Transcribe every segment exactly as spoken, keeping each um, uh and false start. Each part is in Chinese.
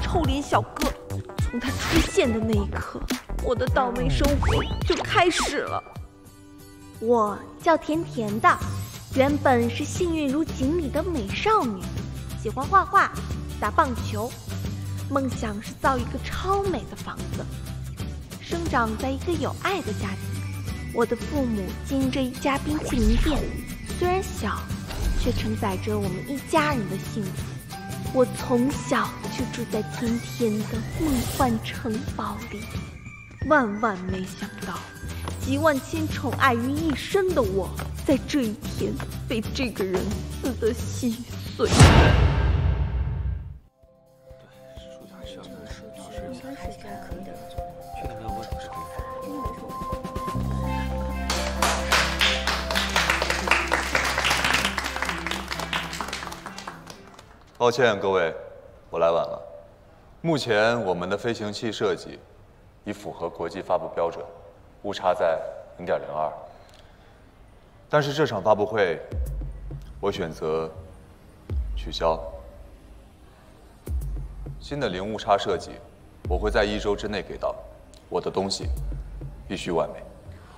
臭脸小哥。从他出现的那一刻，我的倒霉生活就开始了。我叫甜甜的，原本是幸运如锦鲤的美少女，喜欢画画、打棒球，梦想是造一个超美的房子。生长在一个有爱的家庭，我的父母经营着一家冰淇淋店，虽然小，却承载着我们一家人的幸福。我从小就住在甜甜的梦幻城堡里，万万没想到，集万千宠爱于一身的我，在这一天被这个人撕得稀碎。 抱歉，各位，我来晚了。目前我们的飞行器设计已符合国际发布标准，误差在零点零二。但是这场发布会，我选择取消。新的零误差设计，我会在一周之内给到。我的东西必须完美。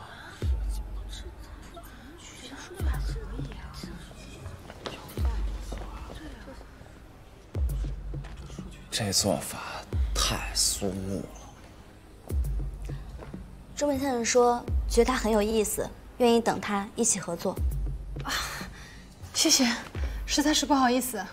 这做法太肃穆了。 周本先生说，觉得他很有意思，愿意等他一起合作。 啊，谢谢，实在是不好意思。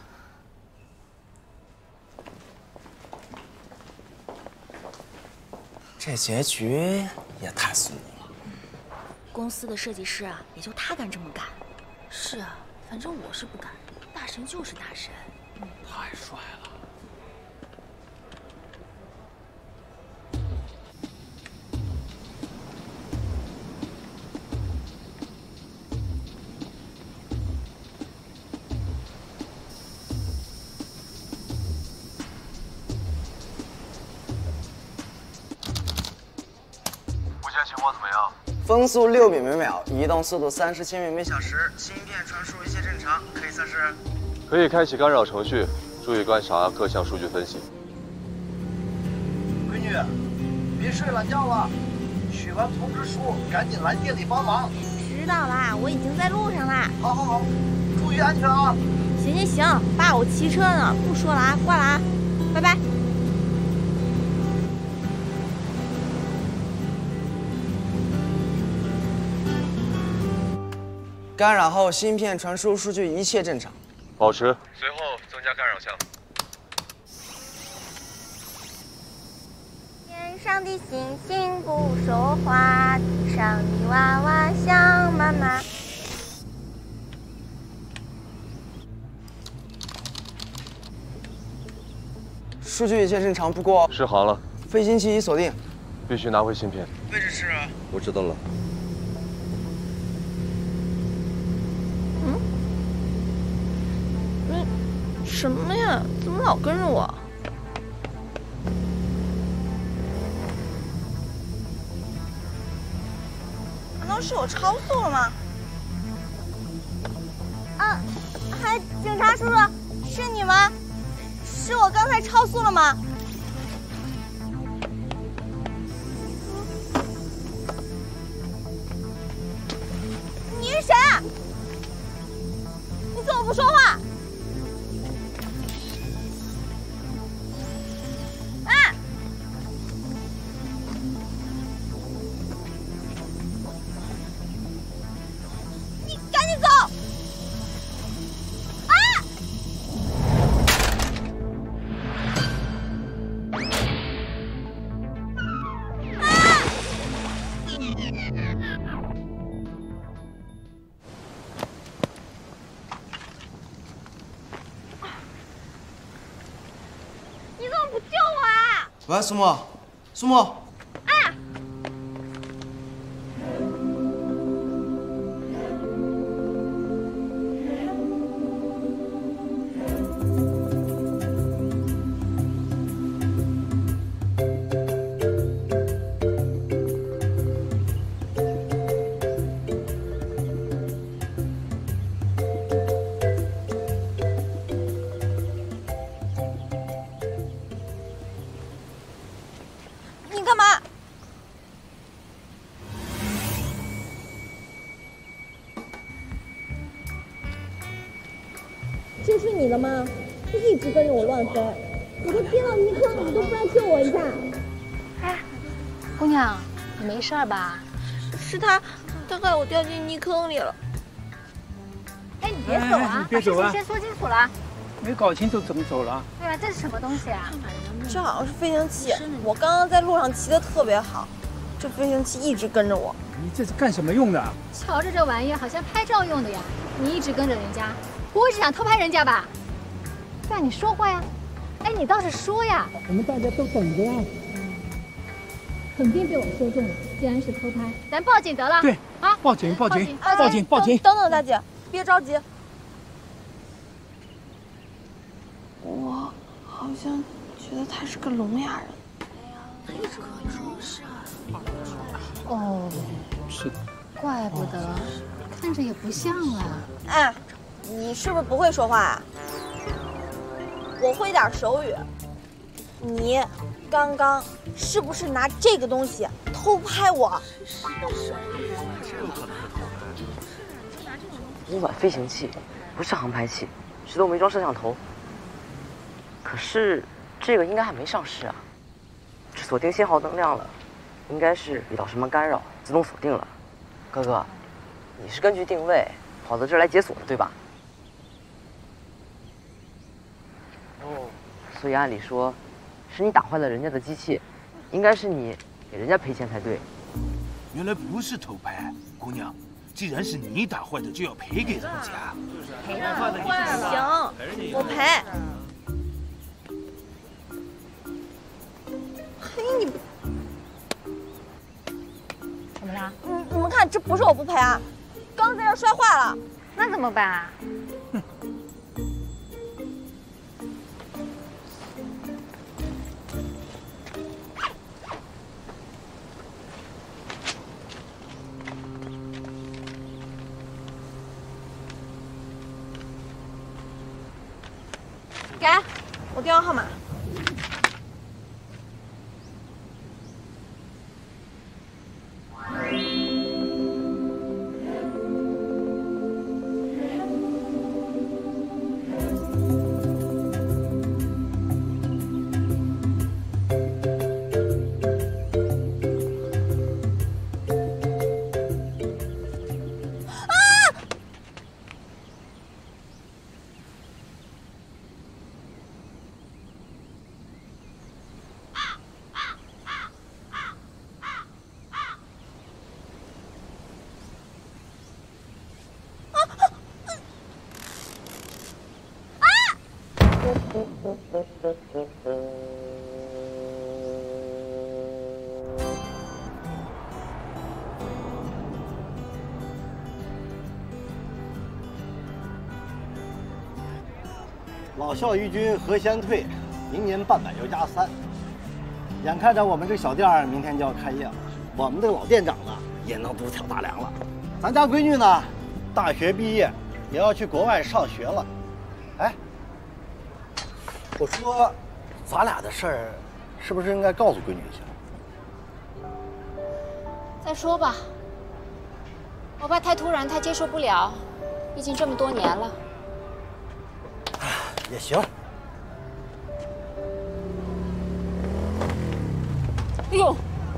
这结局也太肃穆了。 公司的设计师啊，也就他敢这么干。 是啊，反正我是不敢。大神就是大神， 嗯，太帅了。 情况怎么样？ 风速六米每秒，移动速度三十千米每小时，芯片传输一切正常，可以测试。 可以开启干扰程序，注意观察各项数据分析。 闺女，别睡懒觉了，取完通知书赶紧来店里帮忙。 知道啦，我已经在路上啦。 好好好，注意安全啊！ 行行行，爸，我骑车呢，不说了啊，挂了啊，拜拜。 干扰后，芯片传输数据一切正常， 保持。 随后增加干扰项。 天上的星星不说话，地上的娃娃想妈妈。 数据一切正常，不过试航了， 飞行器已锁定， 必须拿回芯片。 位置是？ 我知道了。 什么呀？怎么老跟着我？难道是我超速了吗？ 啊，嗨，警察叔叔，是你吗？是我刚才超速了吗？你是谁啊？你怎么不说话？ 喂，苏沫，苏沫。 啊！ 不是你的吗？他一直跟着我乱飞，我都跌到泥坑，你都不来救我一下。 哎，姑娘，你没事吧？ 是他，他害我掉进泥坑里了。 哎，你别走啊， 别走啊！ 先说清楚了。 没搞清楚怎么走了？ 对啊，这是什么东西啊？ 这好像是飞行器，我刚刚在路上骑得特别好，这飞行器一直跟着我。 你这是干什么用的？ 瞧着这玩意好像拍照用的呀！你一直跟着人家，不会是想偷拍人家吧？对啊，你说过呀。哎，你倒是说呀！ 我们大家都等着呀。 肯定被我说中了，既然是偷拍，咱报警得了。 对啊， 报警，报警， 报报警，报警！ 等等，大姐，别着急。我好像觉得他是个聋哑人。 哎呀，可能是。哦， 是， 怪不得，看着也不像啊。 哎，你是不是不会说话啊？我会点手语。你刚刚是不是拿这个东西偷拍我？ 木板飞行器不是航拍器，石头没装摄像头。可是这个应该还没上市啊。这锁定信号灯亮了，应该是遇到什么干扰，自动锁定了。哥哥，你是根据定位跑到这儿来解锁的，对吧？哦，所以按理说，是你打坏了人家的机器，应该是你给人家赔钱才对。 原来不是偷拍，姑娘，既然是你打坏的，就要赔给人家。 赔了， 行，我赔。嘿，你怎么了？ 你你们看，这不是我不赔啊，刚在这摔坏了。 那怎么办啊？ 给我电话号码。 老校于军何先退，明年半百要加三。眼看着我们这小店儿明天就要开业了，我们这个老店长呢也能独挑大梁了。咱家闺女呢，大学毕业也要去国外上学了。哎，我说，咱俩的事儿，是不是应该告诉闺女一下？ 再说吧，我怕太突然，她接受不了，毕竟这么多年了。 也行。 哎呦，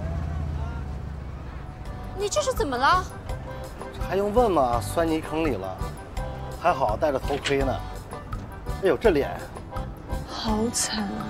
你这是怎么了？ 这还用问吗？摔泥坑里了，还好戴着头盔呢。哎呦，这脸， 好惨啊！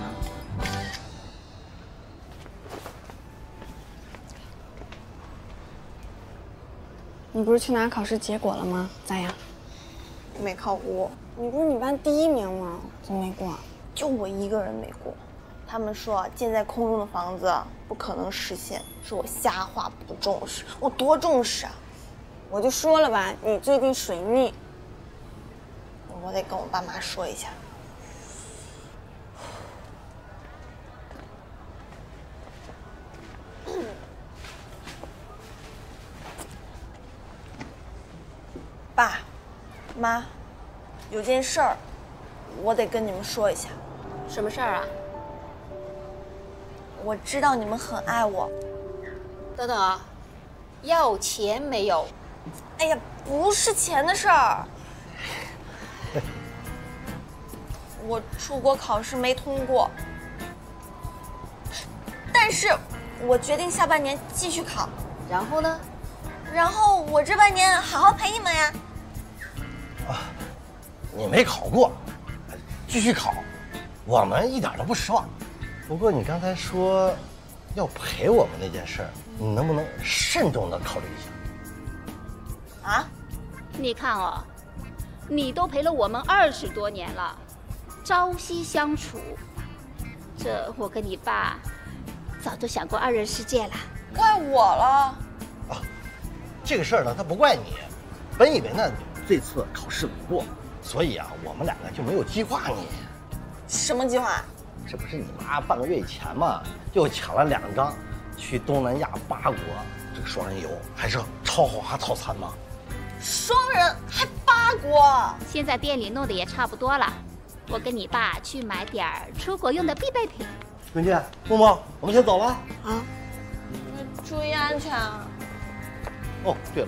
你不是去拿考试结果了吗？咋样？ 没考过。 你不是你班第一名吗？怎么没过？ 就我一个人没过。他们说建在空中的房子不可能实现，是我瞎话不重视。我多重视啊！ 我就说了吧，你最近水逆。 我得跟我爸妈说一下。爸妈，有件事儿，我得跟你们说一下。 什么事儿啊？ 我知道你们很爱我。 等等啊，要钱没有？ 哎呀，不是钱的事儿。 我出国考试没通过，但是我决定下半年继续考。 然后呢？ 然后我这半年好好陪你们呀。 啊，你没考过，继续考，我们一点都不失望。不过你刚才说要陪我们那件事儿，你能不能慎重的考虑一下？ 啊？ 你看哦，你都陪了我们二十多年了，朝夕相处，这我跟你爸早就想过二人世界了。 怪我了。 啊，这个事儿呢，他不怪你。本以为呢，你这次考试没过，所以啊，我们两个就没有计划你。 什么计划？ 这不是你妈半个月以前嘛，就抢了两张去东南亚八国这个双人游，还是超豪华套餐吗？ 双人还八国？ 现在店里弄得也差不多了，我跟你爸去买点儿出国用的必备品。 闺女，默默，我们先走了啊。 注意安全啊！ 哦，对了，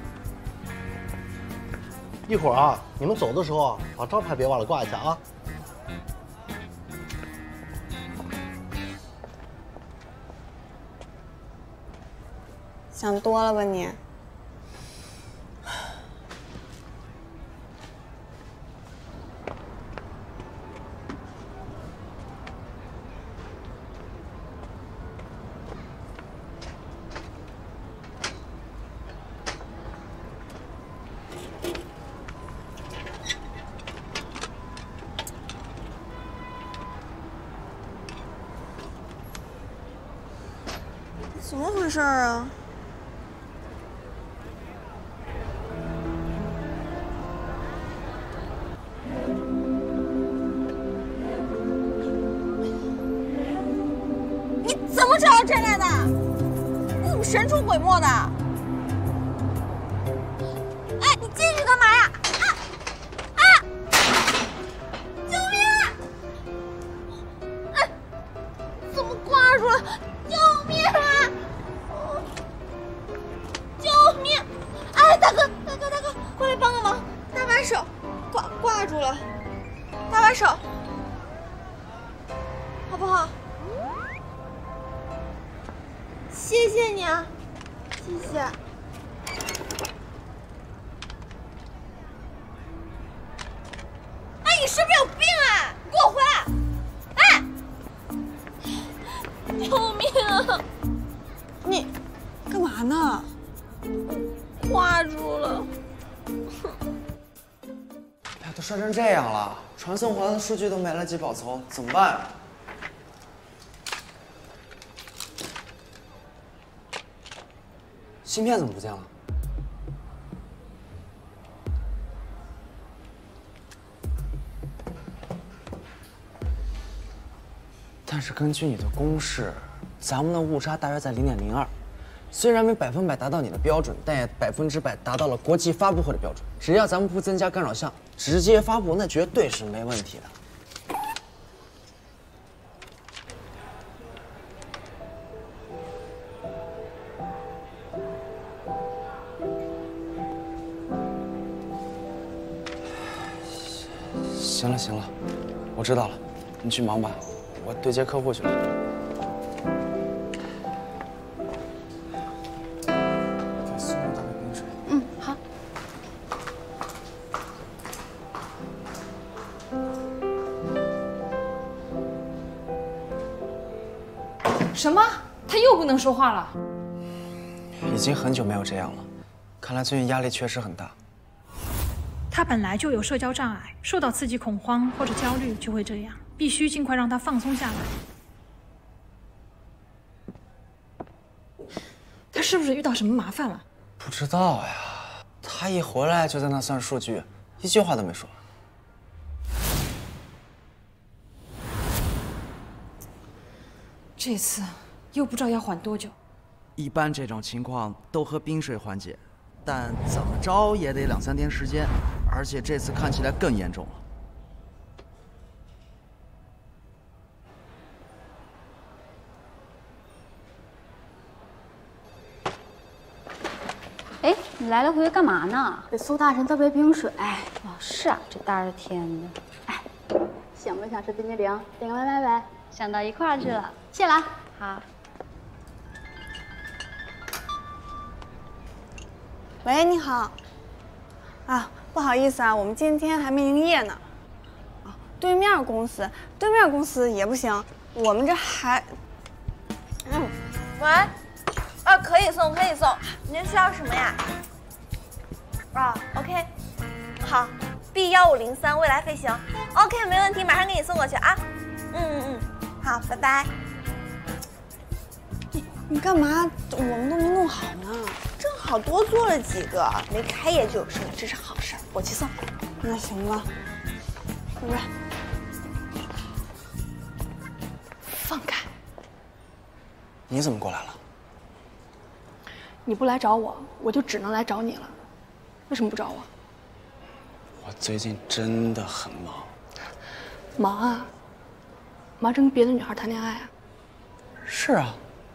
一会儿啊，你们走的时候把招牌别忘了挂一下啊。 想多了吧你？怎么回事啊？你怎么找到这来的？你怎么神出鬼没的？哎，你进去干嘛呀？啊啊！救命！哎，怎么挂住了？救命啊！救命！哎，大哥，大哥，大哥，过来帮个忙，搭把手，挂挂住了，搭把手，好不好？谢谢你啊，谢谢。哎，你是不是有病啊？你给我回来！哎！救命啊！你干嘛呢？挂住了。 哎，都摔成这样了，传送回来的数据都没来及保存，怎么办？芯片怎么不见了？但是根据你的公式，咱们的误差大约在零点零二，虽然没百分百达到你的标准，但也百分之百达到了国际发布会的标准。只要咱们不增加干扰项，直接发布，那绝对是没问题的。行了行了，我知道了，你去忙吧，我对接客户去了。给苏木倒杯冰水。 嗯，好。 什么？他又不能说话了？ 已经很久没有这样了，看来最近压力确实很大。 他本来就有社交障碍，受到刺激恐慌或者焦虑就会这样，必须尽快让他放松下来。 他是不是遇到什么麻烦了？ 不知道呀，他一回来就在那算数据，一句话都没说。 这次又不知道要缓多久。 一般这种情况都喝冰水缓解，但怎么着也得两三天时间，而且这次看起来更严重了。 哎，你来来回回干嘛呢？给苏大神倒杯冰水。哎，是啊，这大热天的。哎， 想不想吃冰激凌？点个外卖呗。 想到一块儿去了。 谢了啊。 好。 喂，你好。啊，不好意思啊，我们今天还没营业呢。啊，对面公司，对面公司也不行，我们这还…… 嗯，喂，啊，可以送，可以送。您需要什么呀？啊 ，OK， 好 ，B 幺五零三未来飞行 ，OK， 没问题，马上给你送过去啊。嗯嗯嗯，好，拜拜。 你你干嘛？我们都没弄好呢。 正好多做了几个，没开业就有生意，这是好事儿。我去送。 那行吧，拜拜。 放开！ 你怎么过来了？ 你不来找我，我就只能来找你了。为什么不找我？ 我最近真的很忙。 忙啊？忙着跟别的女孩谈恋爱啊？ 是啊。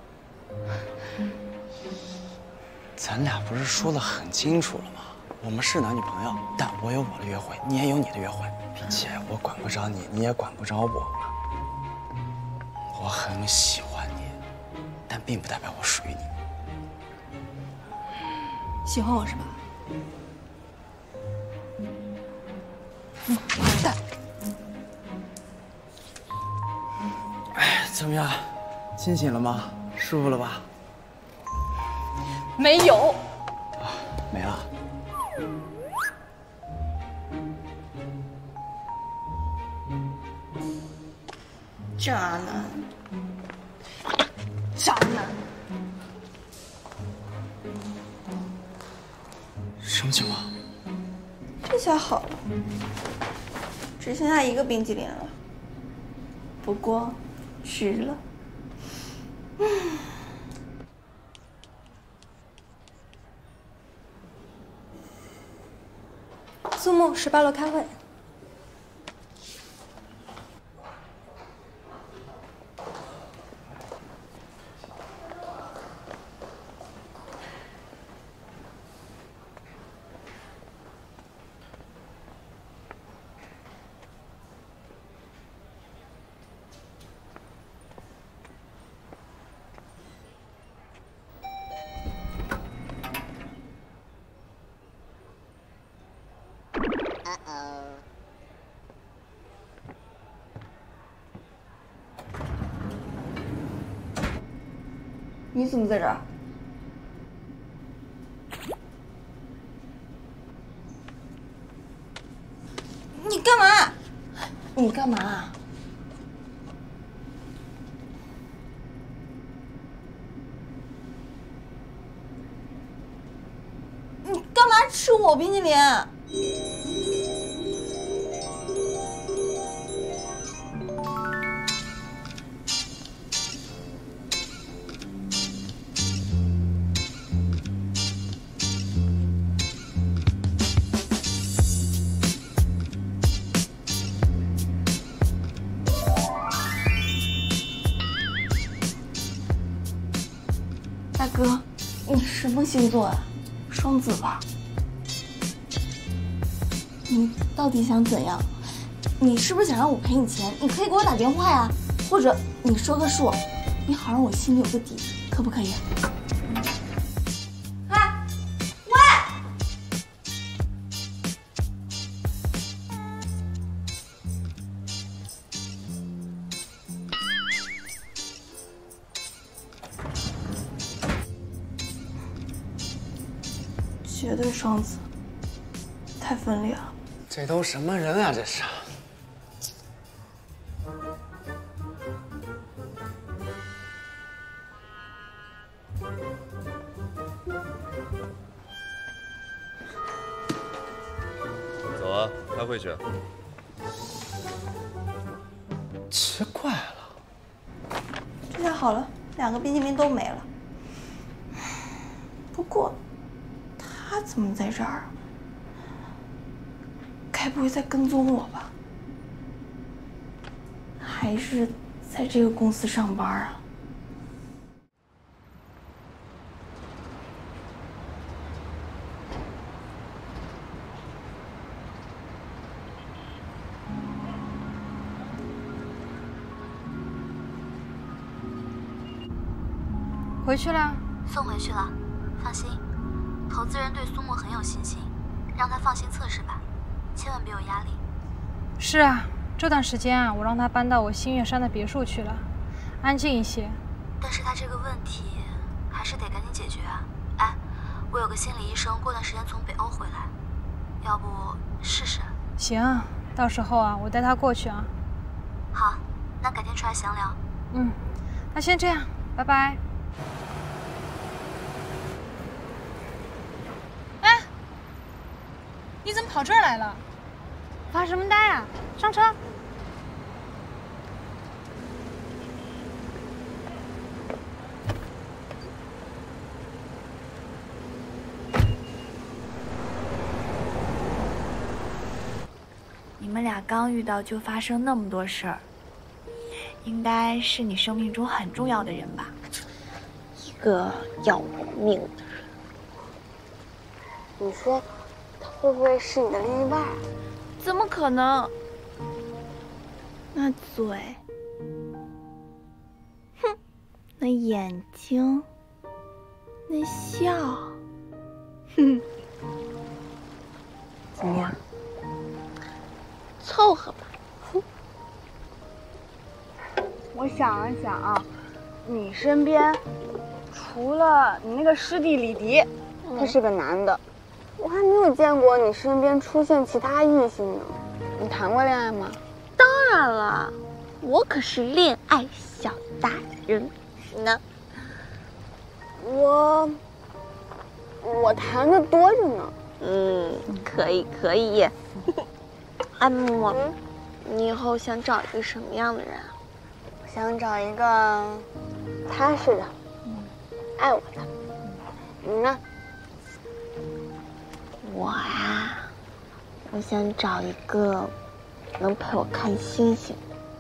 咱俩不是说得很清楚了吗？我们是男女朋友，但我有我的约会，你也有你的约会，并且我管不着你，你也管不着我。我很喜欢你，但并不代表我属于你。 喜欢我是吧？嗯，完蛋。 哎，怎么样？清醒了吗？舒服了吧？ 没有。 啊，没了。 渣男， 渣男。 什么情况？ 这下好了，只剩下一个冰激凌了。不过，值了。嗯。 苏木，十八楼开会。 你怎么在这儿？你干嘛？你干嘛？你干嘛吃我冰激凌？大哥，你什么星座啊？双子吧？你到底想怎样？你是不是想让我赔你钱？你可以给我打电话呀，或者你说个数，你好让我心里有个底，可不可以？喂，喂！绝对双子，太分裂了。 这都什么人啊？这是。 走啊，开会去。 奇怪了， 这下好了，两个冰激凌都没了。不过，他怎么在这儿啊？该不会在跟踪我吧？还是在这个公司上班啊？ 回去了。 送回去了，放心，投资人对苏木很有信心，让他放心测试吧，千万别有压力。 是啊，这段时间啊，我让他搬到我新月山的别墅去了，安静一些。 但是他这个问题还是得赶紧解决啊！哎，我有个心理医生，过段时间从北欧回来，要不试试？ 行，到时候啊，我带他过去啊。 好，那改天出来详聊。 嗯，那先这样，拜拜。哎，你怎么跑这儿来了？发什么呆啊？上车。 你们俩刚遇到就发生那么多事儿，应该是你生命中很重要的人吧？ 一个要我命的人。你说，他会不会是你的另一半？ 怎么可能？那嘴，哼，那眼睛，那笑，哼，怎么样？凑合吧。 我想了想啊，你身边除了你那个师弟李迪，他是个男的，我还没有见过你身边出现其他异性呢。你谈过恋爱吗？ 当然了，我可是恋爱小达人呢。 我我谈的多着呢。 嗯，可以可以。阿木，你以后想找一个什么样的人啊？ 我想找一个踏实的，爱我的。你呢？ 我啊，我想找一个能陪我看星星。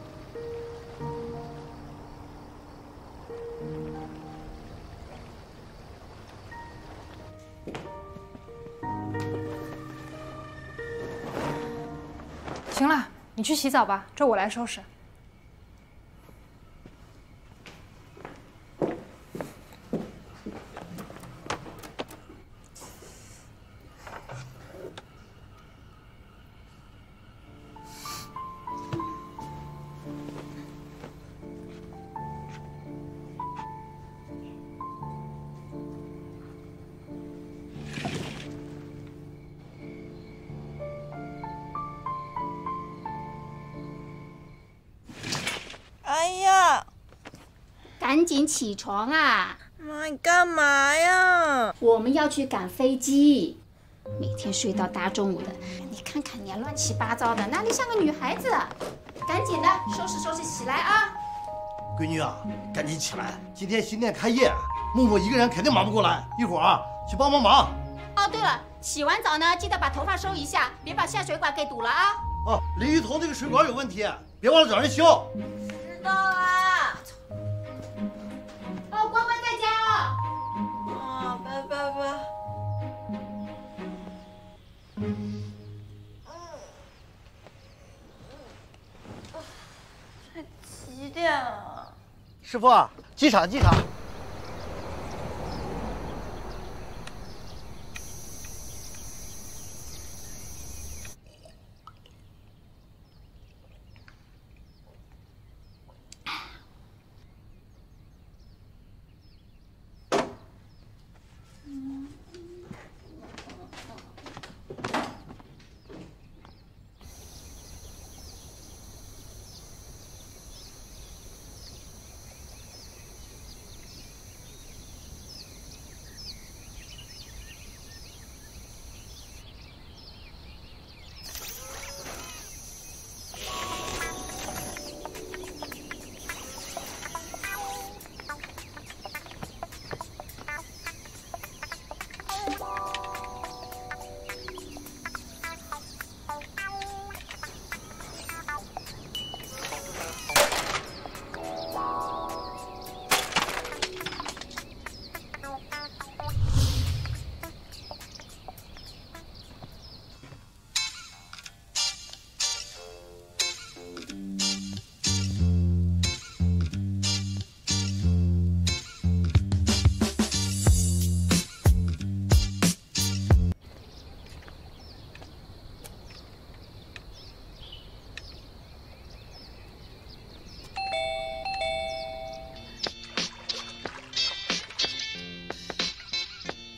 行了，你去洗澡吧，这我来收拾。 哎呀， 赶紧起床啊！ 妈，你干嘛呀？ 我们要去赶飞机，每天睡到大中午的，你看看你乱七八糟的，哪里像个女孩子？赶紧的，收拾收拾起来啊！ 闺女啊，赶紧起来，今天新店开业，木木一个人肯定忙不过来，一会儿啊去帮帮忙。 哦，对了，洗完澡呢，记得把头发收一下，别把下水管给堵了啊！ 哦，淋浴头这个水管有问题，别忘了找人修。 知道啦。 哦，乖乖在家哦。 哦，拜拜拜。这几点了？ 师傅啊，机场机场。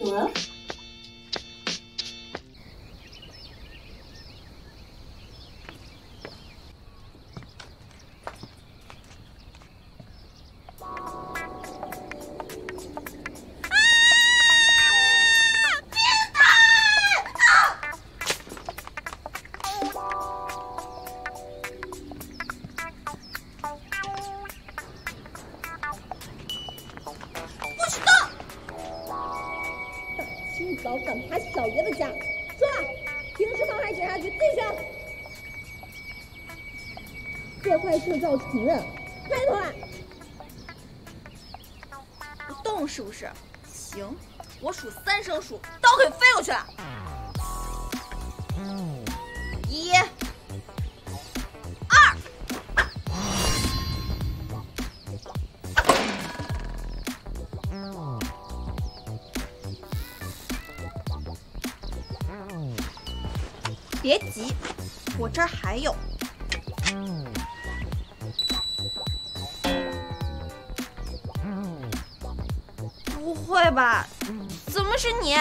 喂。 早敢爬小爷的家，说吧，平时妨害检察局自己选。做坏事就要承认，抬头来。 不动是不是？行，我数三声数，刀可以飞过去了。一。 别急，我这儿还有。不会吧？怎么是你？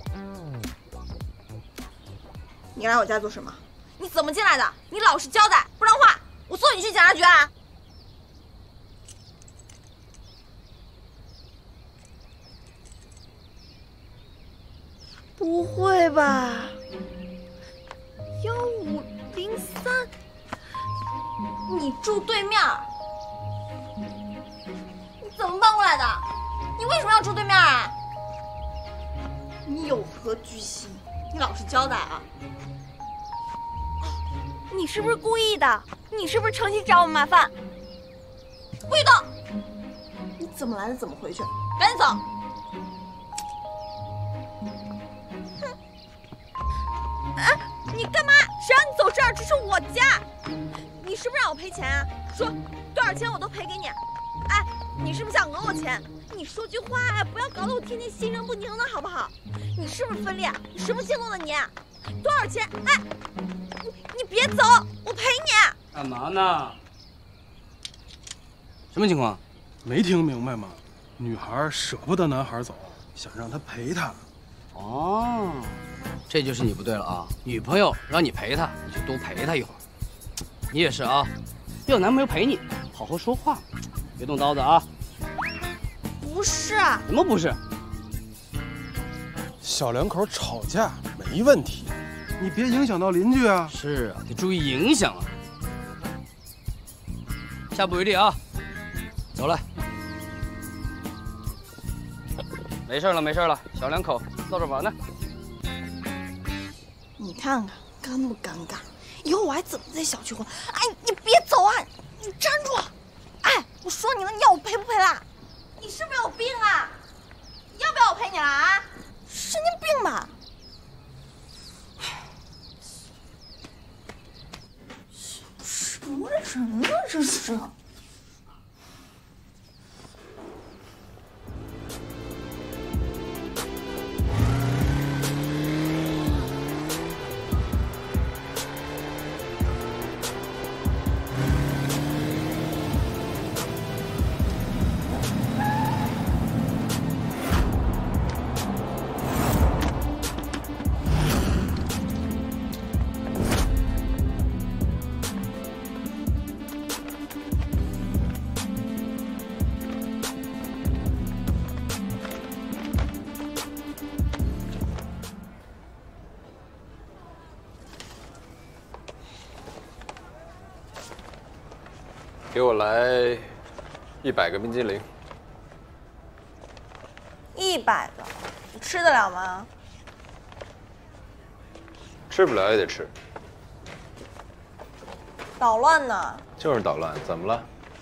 你来我家做什么？你怎么进来的？你老实交代，不然的话，我送你去检察局啊！不会吧？ 幺五零三，你住对面，你怎么搬过来的？你为什么要住对面啊？你有何居心？你老实交代啊！你是不是故意的？你是不是诚心找我麻烦？不许动！你怎么来的怎么回去？赶紧走！ 你干嘛？谁让你走这儿？这是我家！你是不是让我赔钱啊？说多少钱我都赔给你。哎，你是不是想讹我钱？你说句话呀，不要搞得我天天心神不宁的好不好？你是不是分裂？你什么星座的你？多少钱？哎，你你别走，我赔你。 干嘛呢？什么情况？ 没听明白吗？女孩舍不得男孩走，想让他陪她。 哦。 这就是你不对了啊！女朋友让你陪她，你就多陪她一会儿。你也是啊，要有男朋友陪你，好好说话，别动刀子啊！ 不是， 什么不是？ 小两口吵架没问题，你别影响到邻居啊！ 是啊，得注意影响啊！下不为例啊！走了，没事了，没事了，小两口闹着玩呢。 你看看，尴不尴尬？以后我还怎么在小区混？哎，你别走啊！你站住！哎，我说你了，你要我赔不赔啦？你是不是有病啊？要不要我赔你了啊？神经病吧！什么人呢？这是。 给我来一百个冰激凌。 一百个，你吃得了吗？ 吃不了也得吃。 捣乱呢？ 就是捣乱，怎么了？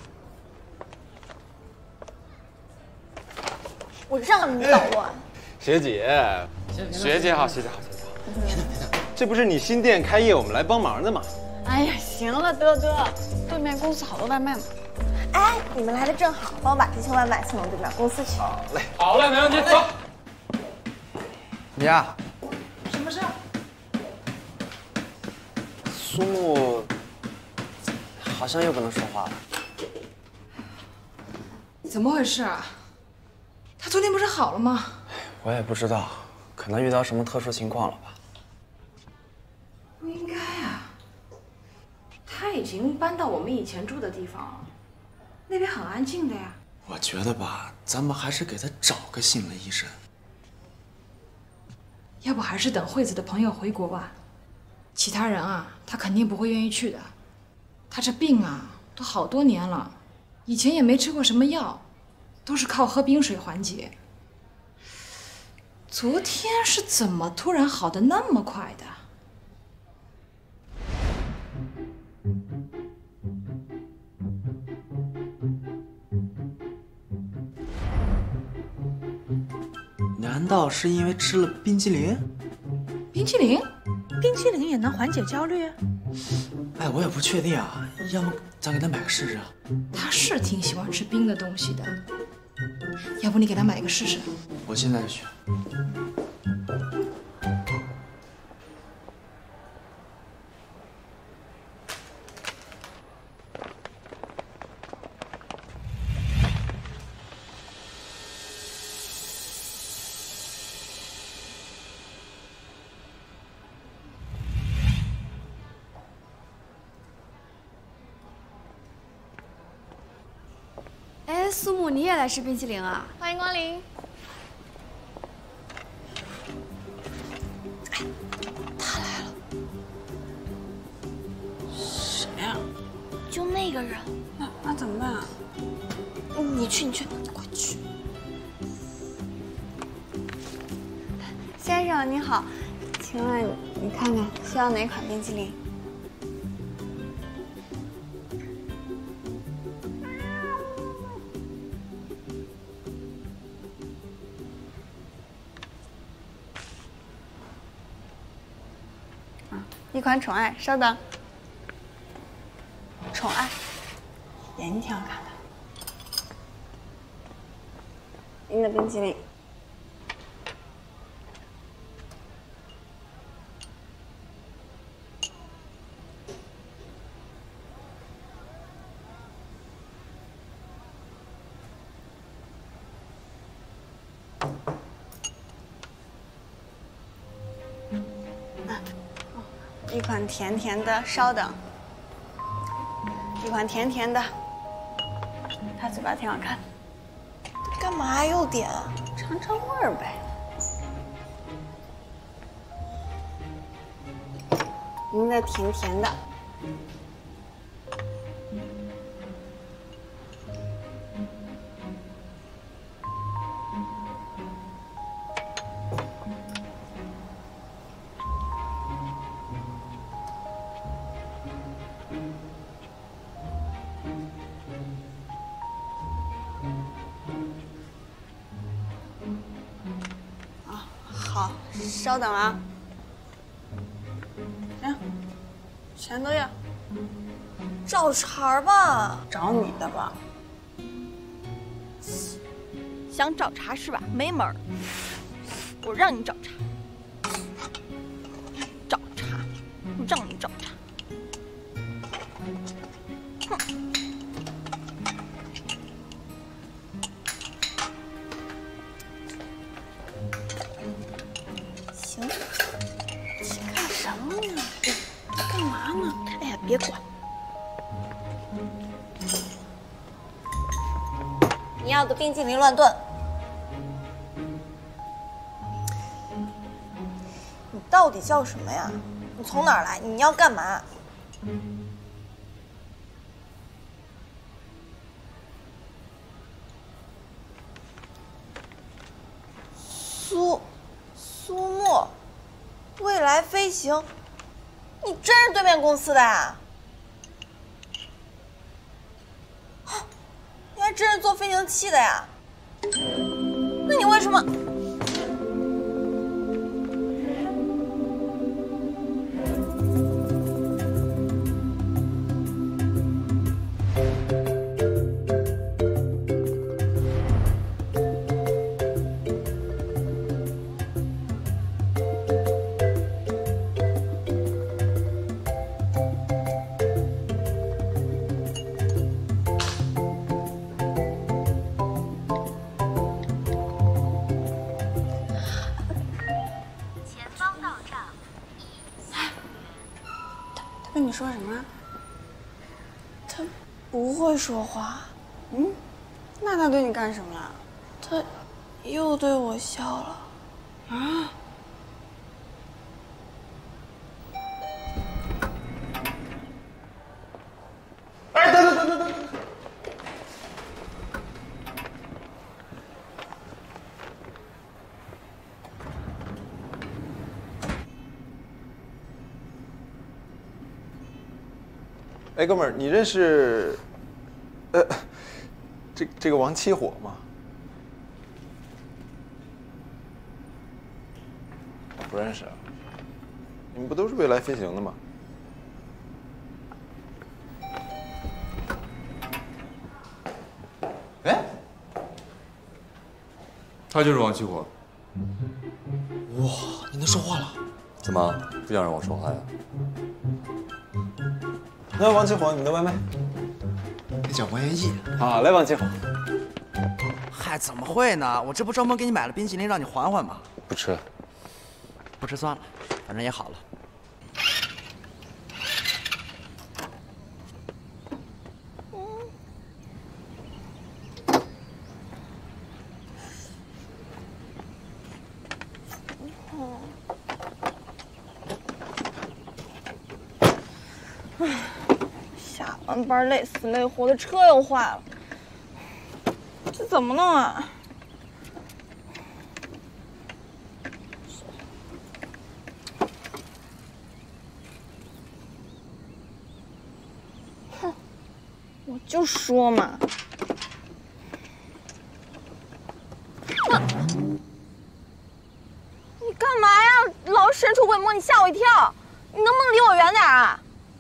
我让你捣乱。 学姐，学姐好，学姐好，学姐好。这不是你新店开业，我们来帮忙的吗？ 哎呀，行了，德德，对面公司好多外卖呢。 哎，你们来的正好，帮我把这些外卖送到对面公司去。 好嘞， 好嘞，没问题，走。 你呀， 什么事？ 苏木好像又不能说话了。 怎么回事啊？他昨天不是好了吗？ 我也不知道，可能遇到什么特殊情况了吧。 不应该啊，他已经搬到我们以前住的地方了，那边很安静的呀。 我觉得吧，咱们还是给他找个心理医生。 要不还是等惠子的朋友回国吧，其他人啊，他肯定不会愿意去的。他这病啊，都好多年了，以前也没吃过什么药，都是靠喝冰水缓解。昨天是怎么突然好的那么快的？ 难道是因为吃了冰淇淋？ 冰淇淋？ 冰淇淋也能缓解焦虑？ 哎，我也不确定啊，要么咱给他买个试试啊。 他是挺喜欢吃冰的东西的，要不你给他买个试试？ 我现在就去。 哎，苏木，你也来吃冰淇淋啊？ 欢迎光临。 他来了。 谁呀？ 就那个人。 那那怎么办啊？ 你去，你去，快去。先生你好，请问你看看需要哪款冰淇淋？一款宠爱，稍等。宠爱，眼睛挺好看的。您的冰淇淋。一款甜甜的，稍等。一款甜甜的，它嘴巴挺好看。干嘛又点啊？尝尝味儿呗。您的甜甜的。好，稍等啊。行，全都要。找茬吧，找你的吧。 想找茬是吧？没门儿！我让你找茬，找茬，让你找茬。哼！行，你干什么呢？干嘛呢？哎呀，别管。你要个冰淇淋乱炖。你到底叫什么呀？你从哪儿来？你要干嘛？苏苏沫，未来飞行，你真是对面公司的呀？你还真是做飞行器的呀？那你为什么？ 你说什么？他不会说话。嗯，那他对你干什么了？他又对我笑了。啊？ 哎，等等等等等等！哎，哥们儿，你认识，呃，这这个王七火吗？不认识啊。你们不都是未来飞行的吗？ 哎，他就是王七火。 哇，你能说话了？ 怎么不想让我说话呀？ 那王七火，你的外卖。 那叫王延义。 好，来，王七火。 嗨，怎么会呢？我这不专门给你买了冰淇淋，让你缓缓吗？ 不吃。 不吃算了，反正也好了。 下完班累死累活的，车又坏了，这怎么弄啊？哼，我就说嘛。你干嘛呀？老是神出鬼没，你吓我一跳！你能不能离我远点啊？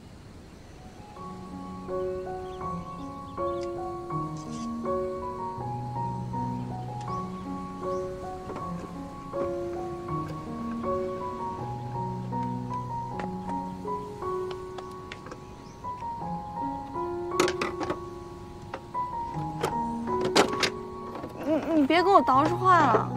你你别给我捯饬坏了。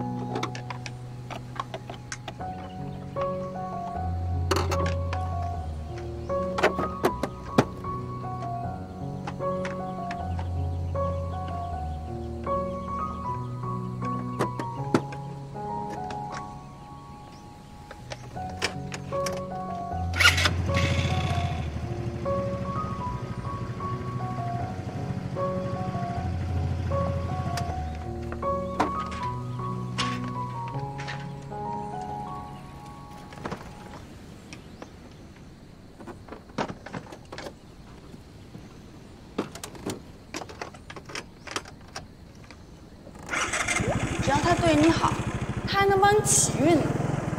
只要他对你好，他还能帮你起运呢。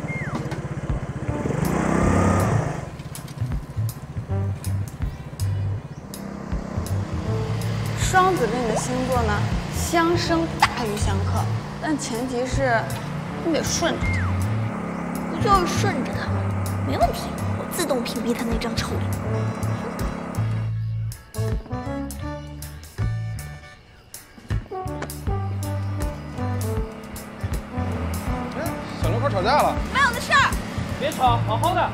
双子跟你的星座呢，相生大于相克，但前提是你得顺着他。 不就是顺着他吗？没问题，我自动屏蔽他那张臭脸。 小两口吵架了。 没有的事儿。 别吵，好好的。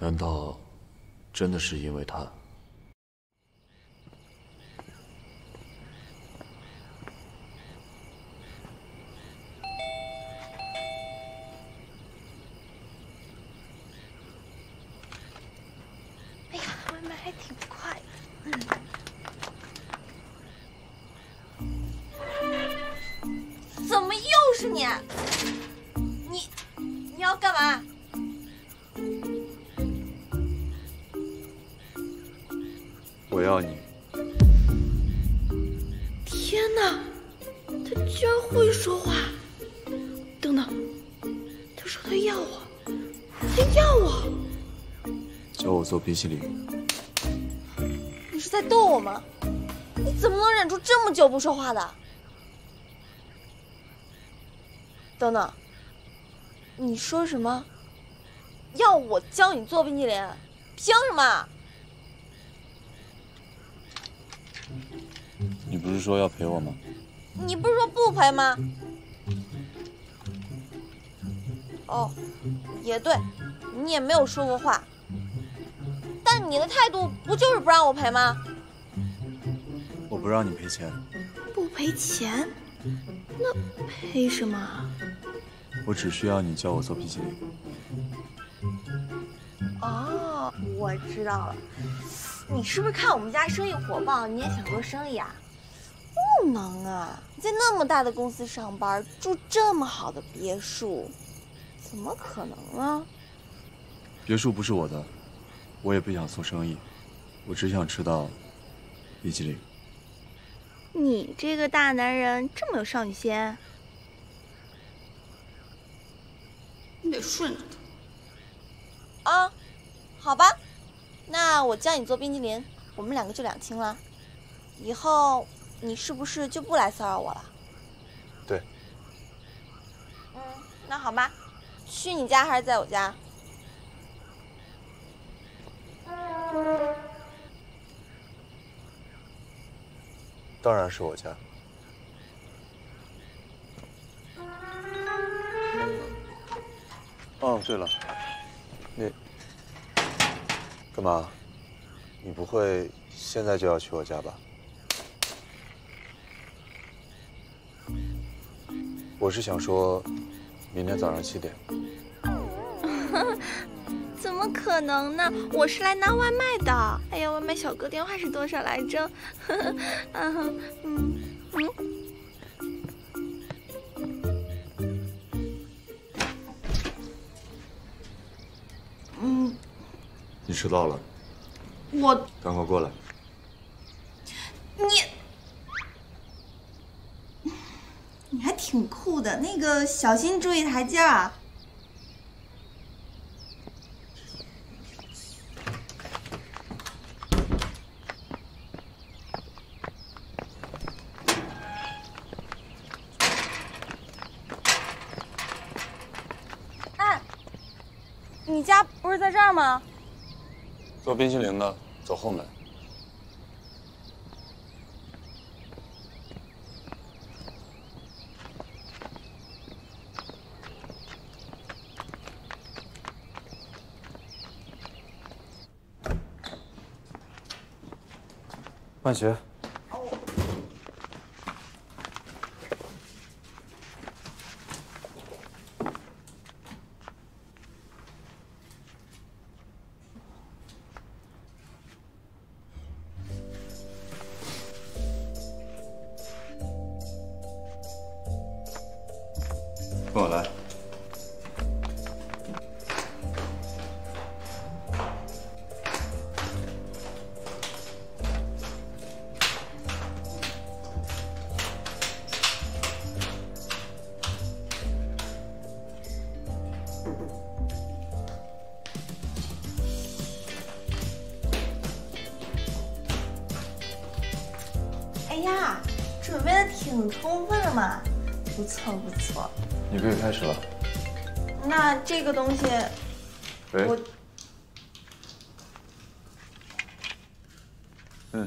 难道真的是因为他？ 哎呀，外卖还挺快。嗯。怎么又是你？你你要干嘛？ 我要你！ 天哪，他居然会说话！等等，他说他要我，他要我！ 教我做冰淇淋。 你是在逗我吗？你怎么能忍住这么久不说话的？等等，你说什么？要我教你做冰淇淋？凭什么？ 你不是说要陪我吗？ 你不是说不陪吗？哦，也对，你也没有说过话。但你的态度不就是不让我陪吗？ 我不让你赔钱。 不赔钱？那赔什么？ 我只需要你教我做冰淇淋。 哦，我知道了。你是不是看我们家生意火爆，你也想做生意啊？ 不能啊！你在那么大的公司上班，住这么好的别墅，怎么可能啊？ 别墅不是我的，我也不想做生意，我只想吃到冰淇淋。 你这个大男人这么有少女心？你得顺着他。啊，好吧，那我教你做冰淇淋，我们两个就两清了。以后。 你是不是就不来骚扰我了？ 对。 嗯，那好吧，去你家还是在我家？ 当然是我家。哦，对了，你干嘛？你不会现在就要去我家吧？ 我是想说，明天早上七点。 怎么可能呢？我是来拿外卖的。哎呀，外卖小哥电话是多少来着？嗯嗯嗯。嗯。 你迟到了。 我。 赶快过来。 你。 你还挺酷的，那个小心注意台阶啊！哎，你家不是在这儿吗？ 做冰淇淋的，走后门。 换鞋。跟我来。 哎呀，准备的挺充分的嘛，不错不错。 你可以开始了。 那这个东西， 喂。 我嗯。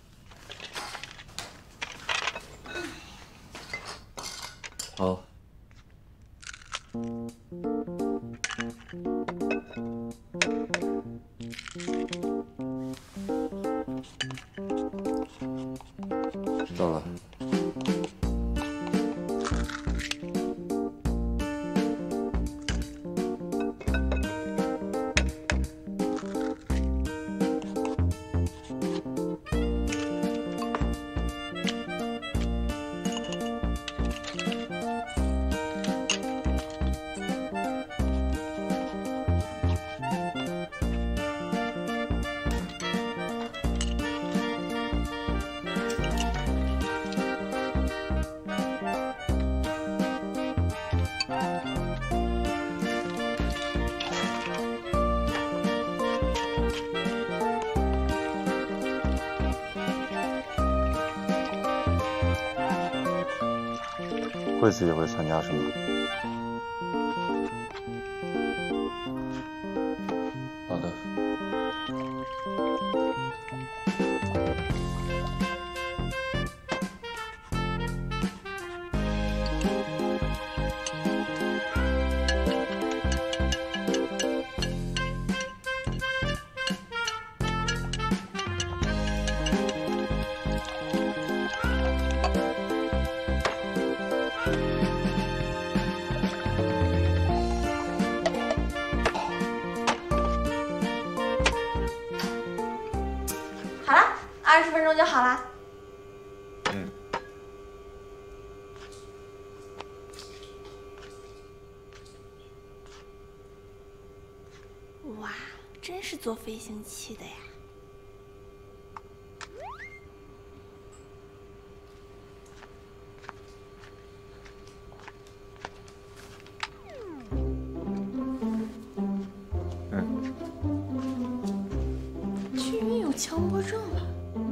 好。 走了。惠子也会参加是吗？好的。 二十分钟就好啦。 嗯。 哇，真是坐飞行器的呀！ 嗯。 居然有强迫症了。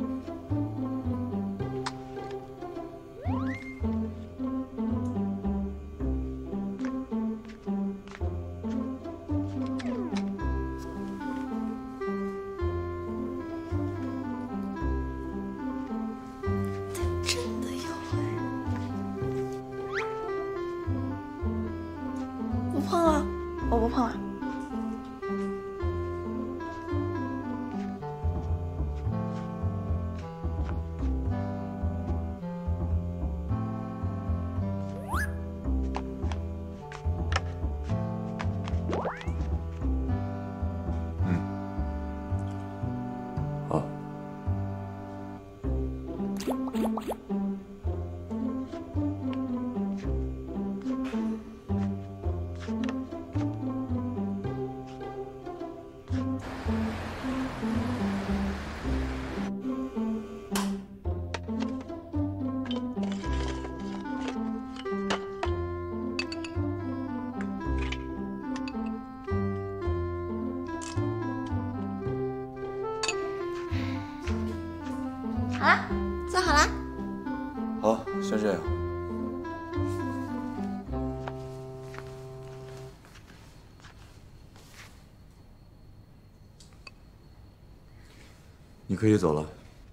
不碰了，我不碰了。 嗯。好。 好啦，做好啦。 好，先这样。你可以走了。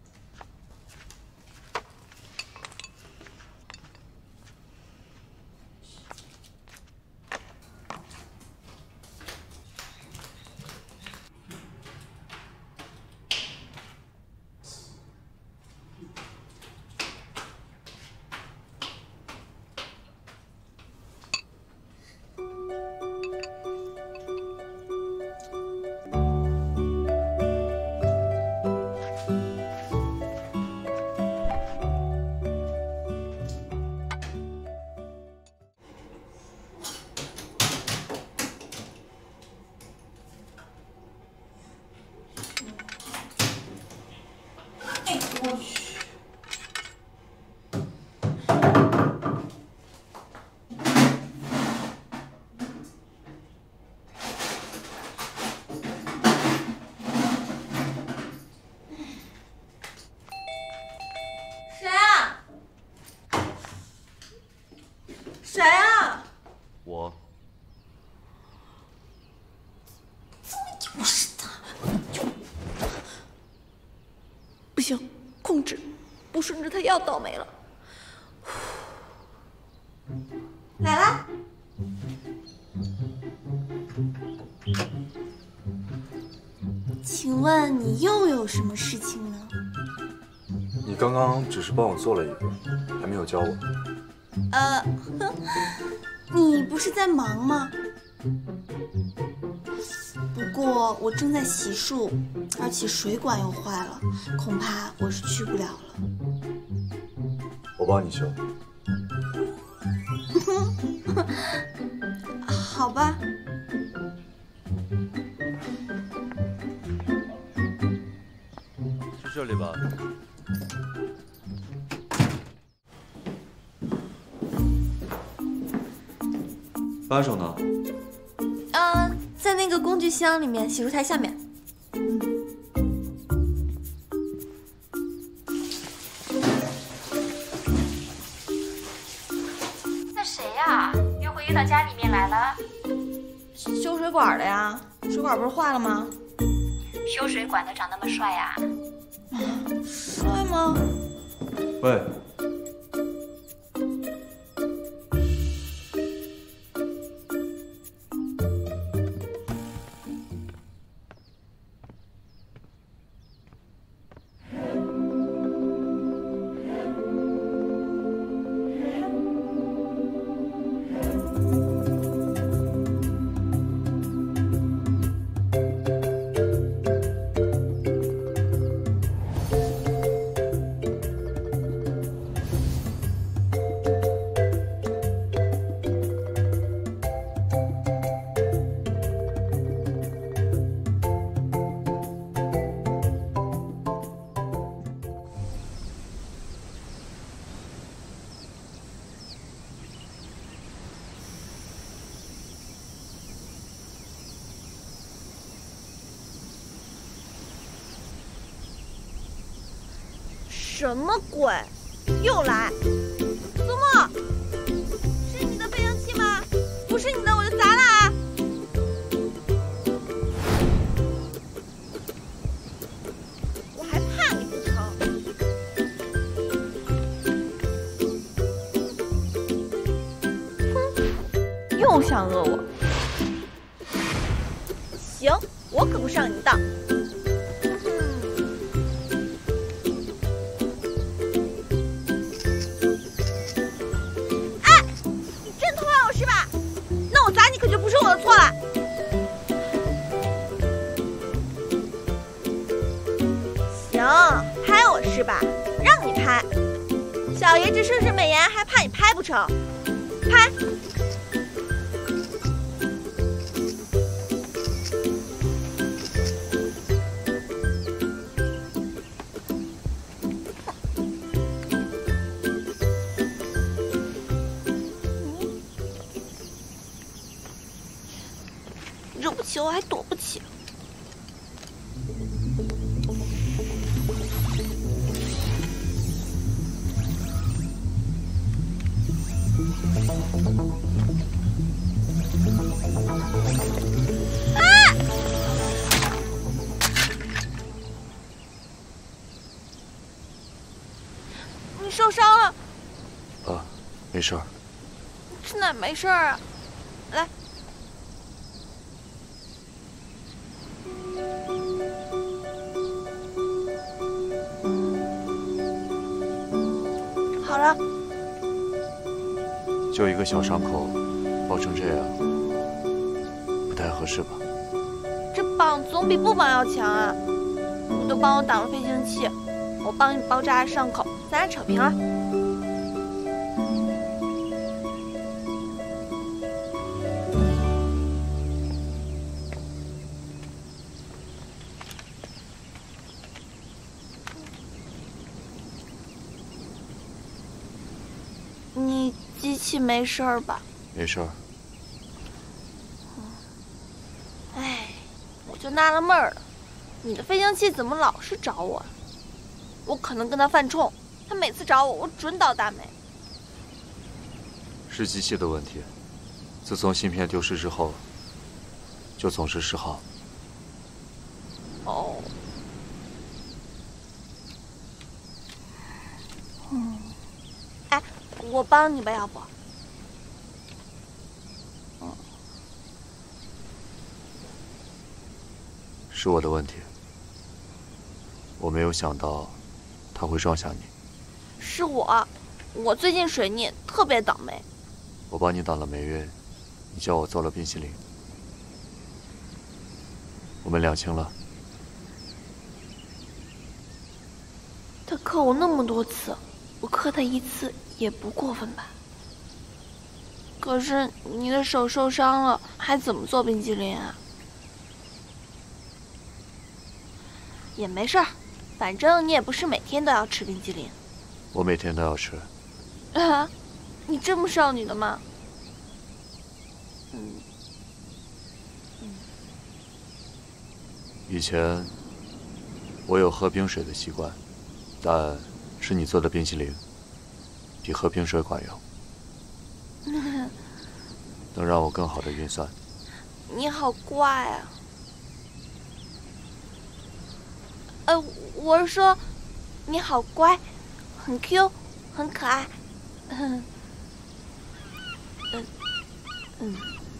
我去。谁啊？谁啊？ 我。 怎么又是他？不行，控制，不顺着他要倒霉了。来啦！请问你又有什么事情呢？ 你刚刚只是帮我做了一个，还没有教我。 呃，你不是在忙吗？不过我正在洗漱，而且水管又坏了，恐怕我是去不了了。 我帮你修。 好吧。 是这里吧？扳手呢？ 嗯，在那个工具箱里面，洗漱台下面。 那谁呀？约会约到家里面来了？ 修水管的呀，水管不是坏了吗？ 修水管的长那么帅呀？ 帅吗？ 喂。 什么鬼？又来！苏沫，是你的飞行器吗？不是你的，我就砸了啊！我还怕你不成？哼，又想讹我？行，我可不上你当。错了，行，拍我是吧？让你拍，小爷这奢侈美颜还怕你拍不成？拍！惹不起我还躲不起。啊！你受伤了？ 啊，没事儿。 这哪没事儿啊？来。好了， 就一个小伤口，包成这样，不太合适吧？ 这绑总比不绑要强啊！你都帮我挡了飞行器，我帮你包扎伤口，咱俩扯平了。你机器没事儿吧？ 没事儿。 哎，我就纳了闷儿了，你的飞行器怎么老是找我？我可能跟他犯冲，他每次找我，我准倒大霉。 是机器的问题，自从芯片丢失之后，就总是失耗。 哦。嗯。哎，我帮你吧，要不？嗯。 是我的问题，我没有想到他会撞向你。 是我，我最近水逆，特别倒霉。 我帮你挡了霉运，你叫我做了冰淇淋，我们两清了。 他克我那么多次，我克他一次也不过分吧？可是你的手受伤了，还怎么做冰淇淋啊？也没事儿，反正你也不是每天都要吃冰淇淋。 我每天都要吃。 啊，你这么少女的吗？嗯。 以前我有喝冰水的习惯，但是你做的冰淇淋比喝冰水管用，能让我更好的运算。 你好乖啊！呃，我是说，你好乖，很 Q， 很可爱。嗯，嗯，嗯。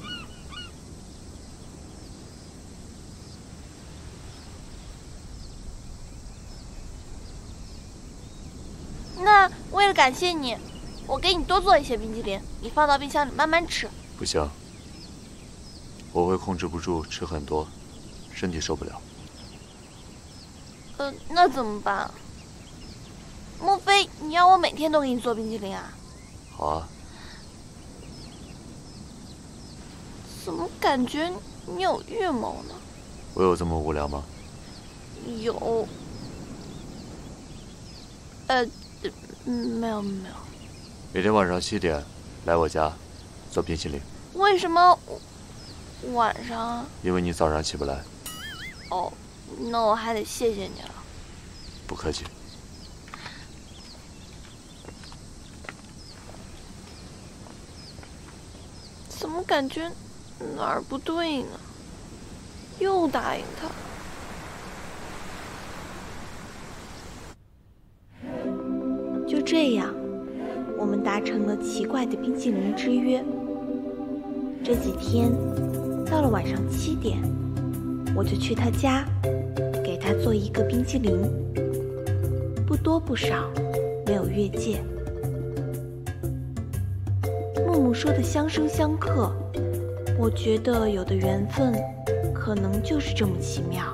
那为了感谢你，我给你多做一些冰淇淋，你放到冰箱里慢慢吃。 不行，我会控制不住吃很多，身体受不了。 呃，那怎么办？莫非你要我每天都给你做冰淇淋啊？ 好啊。 怎么感觉你有预谋呢？ 我有这么无聊吗？ 有。呃，嗯，没有没有。 每天晚上七点来我家做冰淇淋。 为什么晚上啊？ 因为你早上起不来。 哦，那我还得谢谢你了。 不客气。 怎么感觉哪儿不对呢？又答应他。就这样，我们达成了奇怪的冰淇淋之约。这几天，到了晚上七点，我就去他家，给他做一个冰淇淋，不多不少，没有越界。木木说的相生相克，我觉得有的缘分，可能就是这么奇妙。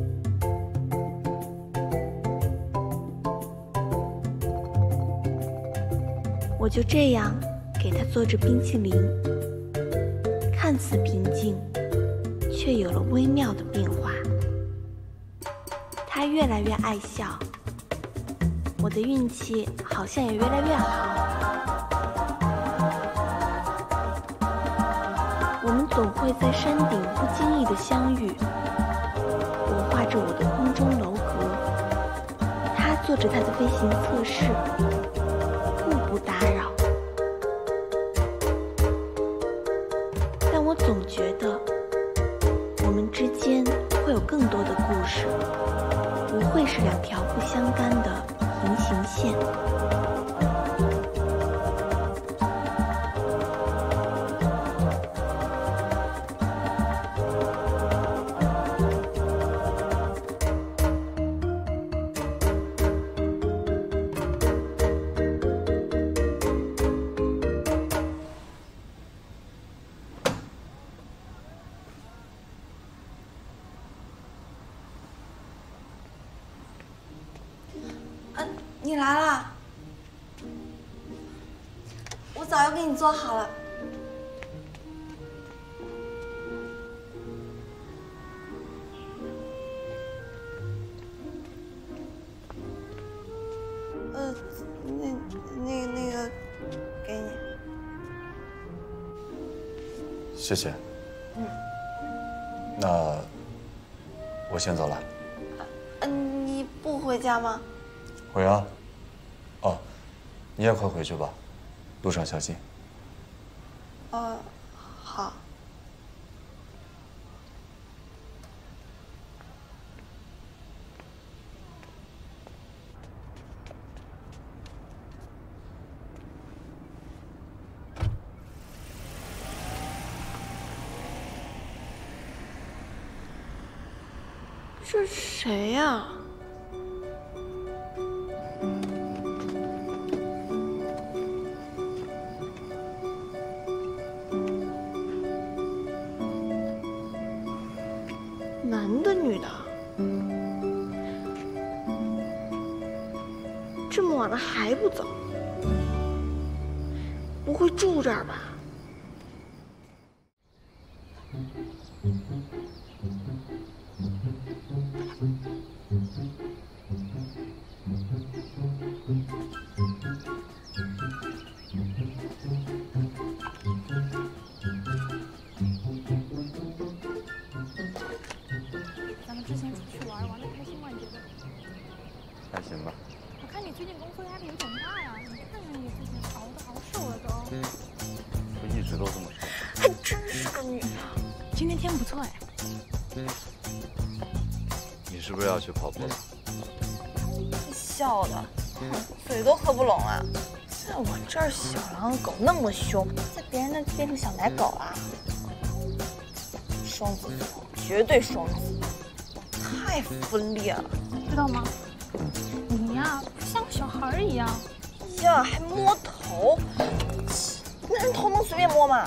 我就这样给他做着冰淇淋，看似平静，却有了微妙的变化。他越来越爱笑，我的运气好像也越来越好。我们总会在山顶不经意的相遇。我画着我的空中楼阁，他做着他的飞行测试。不打扰，但我总觉得我们之间会有更多的故事，不会是两条不相干的平行线。你来啦！我早就给你做好了。呃，那那那个，给你。 谢谢。 嗯。 那我先走了。 嗯，你不回家吗？ 回啊。哦，你也快回去吧，路上小心。 呃，好。这是谁呀？ 女的？这么晚了还不走，不会住这儿吧？ 咱们之前出去玩，玩的开心吗？你觉得？ 还行吧。 我看你最近工作压力有点大呀，你看看你之前熬的好瘦了都。 我一直都这么瘦。 还真是个女的。 今天天不错哎。 你是不是要去跑步了？ 笑的，嘴都合不拢了。在我这儿小狼狗那么凶，在别人那变成小奶狗了。双子座，绝对双子，太分裂了， 知道吗？你呀，不像个小孩一样。 呀，还摸头，那人头能随便摸吗？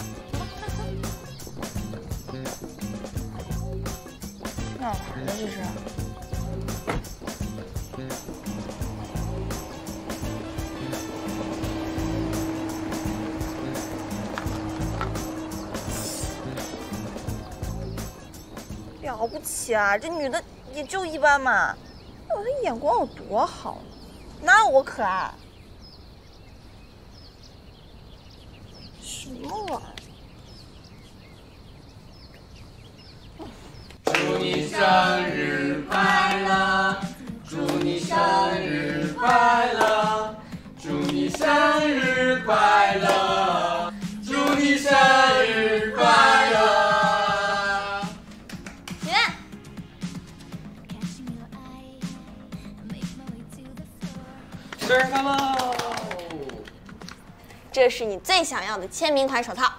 哪来的这是？了不起啊！这女的也就一般嘛，我的眼光有多好呢？哪有我可爱？什么玩意儿？ 祝你生日快乐！祝你生日快乐！祝你生日快乐！祝你生日快乐！ 生日快乐！ 这是你最想要的签名款手套。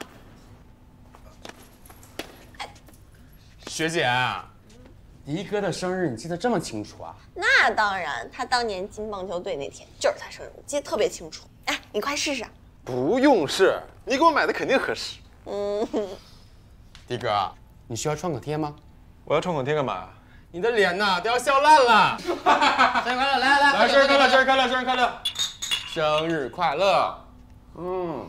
学姐，迪哥的生日你记得这么清楚啊？ 那当然，他当年进棒球队那天就是他生日，我记得特别清楚。哎，你快试试。 不用试，你给我买的肯定合适。 嗯， 迪哥，你需要创可贴吗？ 我要创可贴干嘛？ 你的脸呐都要笑烂了。生日快乐！来来来，生日快乐！生日快乐！生日快乐！生日快乐！嗯。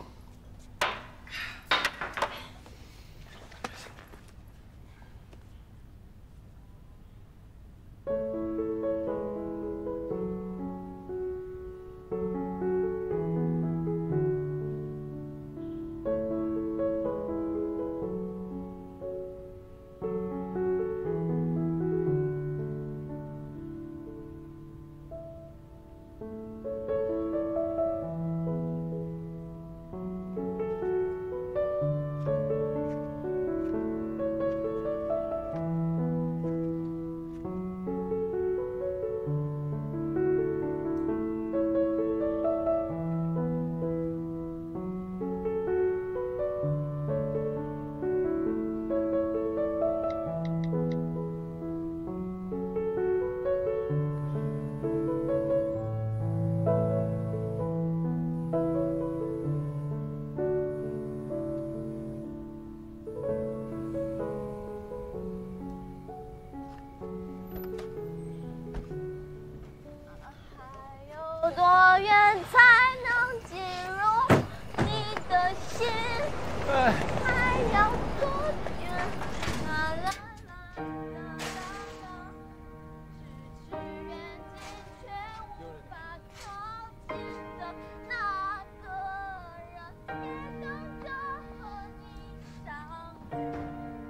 有多远才能进入你的心？还要多远？啦啦啦啦啦，咫尺远近却无法靠近的那个人，也等着和你相遇。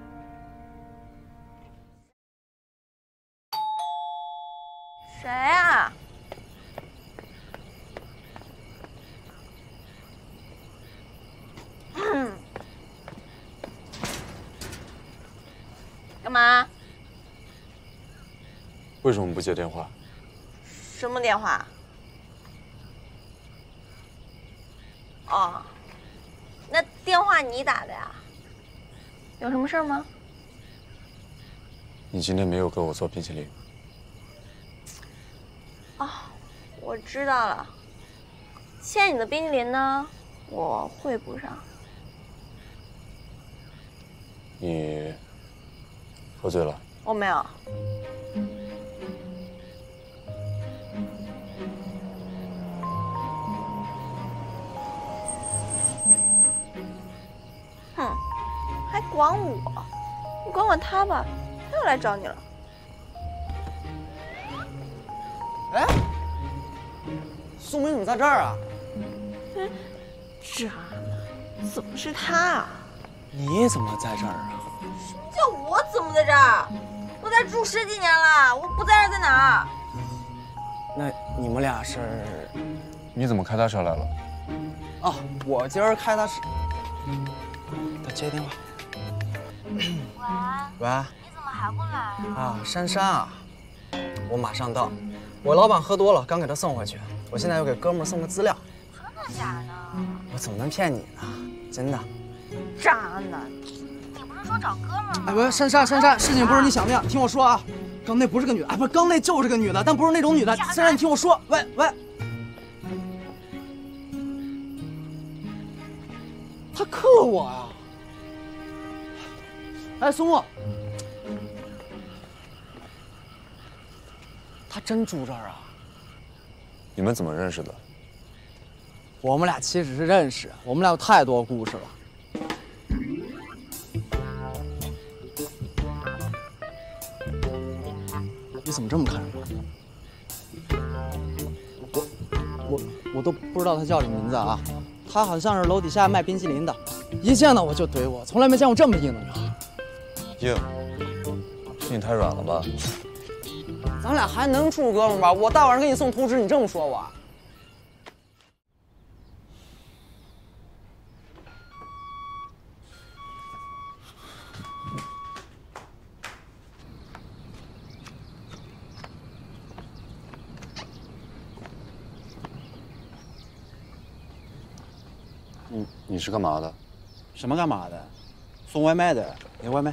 谁啊？干嘛？ 为什么不接电话？ 什么电话？哦，那电话你打的呀？有什么事吗？ 你今天没有给我做冰淇淋。 哦，我知道了。欠你的冰淇淋呢，我会补上。 你喝醉了？ 我没有。 管我，你管管他吧，他又来找你了。 哎，宋明怎么在这儿啊？ 嗯，渣男，怎么是他啊？ 你怎么在这儿啊？ 什么叫我怎么在这儿？我在这住十几年了，我不在这儿在哪儿？ 那你们俩是？ 你怎么开他车来了？ 哦，我今儿开他是。他接电话。 喂。 喂。 你怎么还不来啊？ 啊，珊珊啊，我马上到。我老板喝多了，刚给他送回去。我现在又给哥们儿送个资料。 真的假的？ 我怎么能骗你呢？真的。 渣男！ 你不是说找哥们儿吗？ 哎，喂，珊珊，珊珊，事情不是你想那样，听我说啊。刚那不是个女的，哎，不是，刚那就是个女的，但不是那种女的。珊珊，你听我说，喂喂。他克我啊！哎，苏木，他真住这儿啊？ 你们怎么认识的？ 我们俩岂止是认识，我们俩有太多故事了。你怎么这么看着我？我我我都不知道他叫什么名字啊！他好像是楼底下卖冰淇淋的，一见到我就怼我，从来没见过这么硬的女孩。 硬？是你太软了吧？ 咱俩还能处哥们儿吧？我大晚上给你送图纸，你这么说我？ 你你是干嘛的？ 什么干嘛的？送外卖的，给外卖。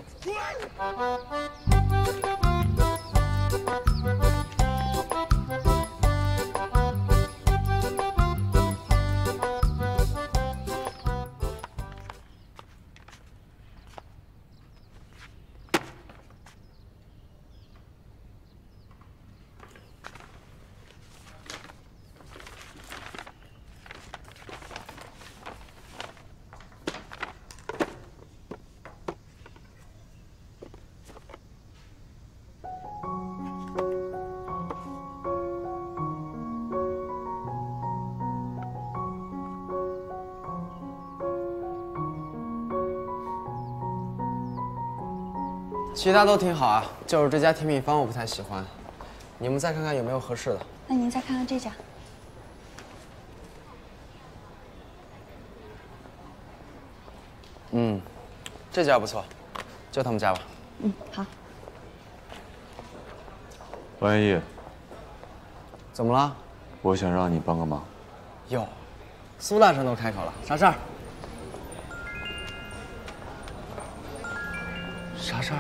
其他都挺好啊，就是这家甜品坊我不太喜欢。你们再看看有没有合适的。 那您再看看这家。 嗯，这家不错，就他们家吧。 嗯，好。 王元义， 怎么了？ 我想让你帮个忙。 哟，苏大神都开口了，啥事儿？啥事儿？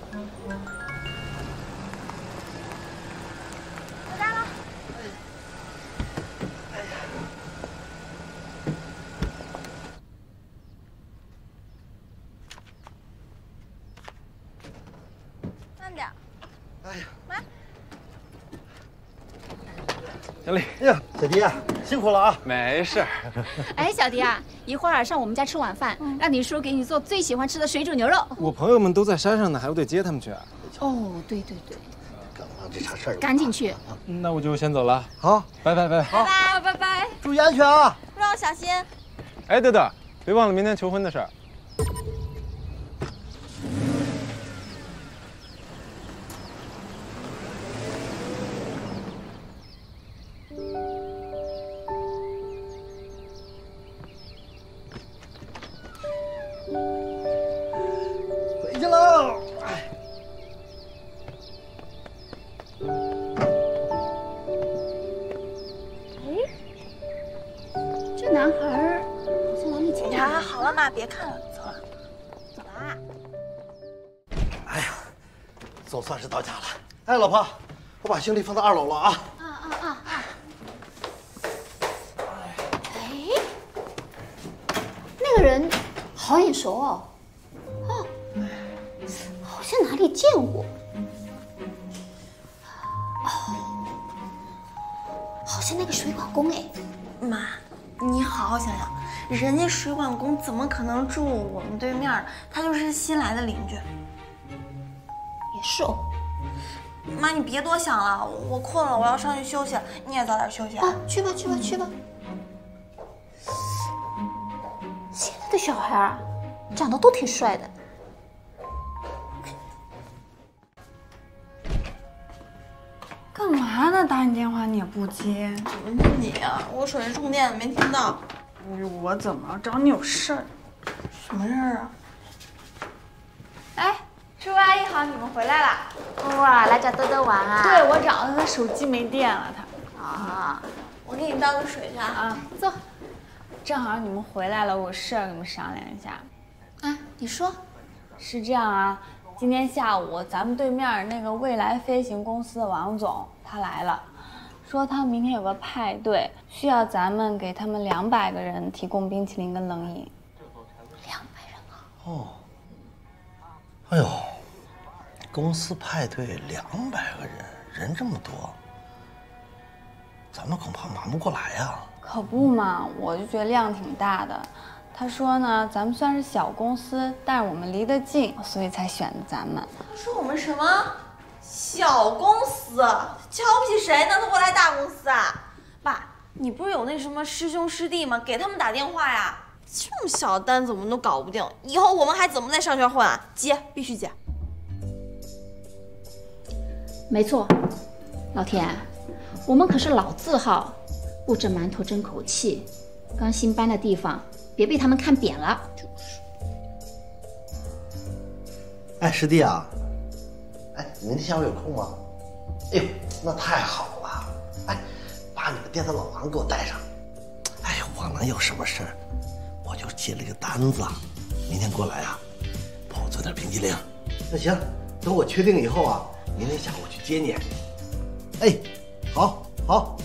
回来了。慢点。哎呀，来。 小李呀，小迪啊，辛苦了啊！ 没事。哎，小迪啊，一会儿上我们家吃晚饭，让你叔给你做最喜欢吃的水煮牛肉。 我朋友们都在山上呢，还不得接他们去啊？ 哦，对对对。 干嘛这茬事儿？ 赶紧去。 那我就先走了。 好， 拜拜拜拜。 拜拜拜拜， 注意安全啊！ 路上小心。 哎，对的，别忘了明天求婚的事儿。 回去喽。 这男孩儿好像哪里见过。 检查好了吗？别看了，走了，走啦。 哎呀，总算是到家了。哎，老婆，我把行李放到二楼了啊。 啊啊啊啊！哎，那个人好眼熟哦，哦，好像哪里见过。哦，好像那个水管工哎。 妈，你好好想想， 人家水管工怎么可能住我们对面？他就是新来的邻居。 也是哦。 妈，你别多想了，我困了，我要上去休息。你也早点休息啊。 去吧，去吧，去吧。现在的小孩啊，长得都挺帅的。 干嘛呢？打你电话你也不接，怎么是你啊？我手机充电了，没听到。我怎么了？找你有事儿？什么事儿啊？哎，叔叔阿姨好，你们回来啦！ 哇，来找豆豆玩啊？ 对，我找他，他手机没电了，他。 啊， 我给你倒个水去啊。 坐。正好你们回来了，我有事儿跟你们商量一下。 啊，你说。 是这样啊。 今天下午，咱们对面那个未来飞行公司的王总他来了，说他明天有个派对，需要咱们给他们两百个人提供冰淇淋跟冷饮。 两百人啊！ 哦，哎呦，公司派对两百个人，人这么多，咱们恐怕忙不过来呀。 可不嘛，我就觉得量挺大的。 他说呢，咱们虽然是小公司，但是我们离得近，所以才选的咱们。 说我们什么小公司？瞧不起谁呢？他过来大公司啊！爸，你不是有那什么师兄师弟吗？给他们打电话呀！这么小的单子我们都搞不定，以后我们还怎么在上学混啊？接，必须接。 没错，老田，我们可是老字号，不蒸馒头争口气。刚新搬的地方。 别被他们看扁了。就是。 哎，师弟啊，哎，你明天下午有空吗？哎呦，那太好了！哎，把你们店的老王给我带上。哎呦，我能有什么事儿？我就接了一个单子，明天过来啊，帮我做点冰激凌。那行，等我确定以后啊，明天下午我去接你。哎，好，好。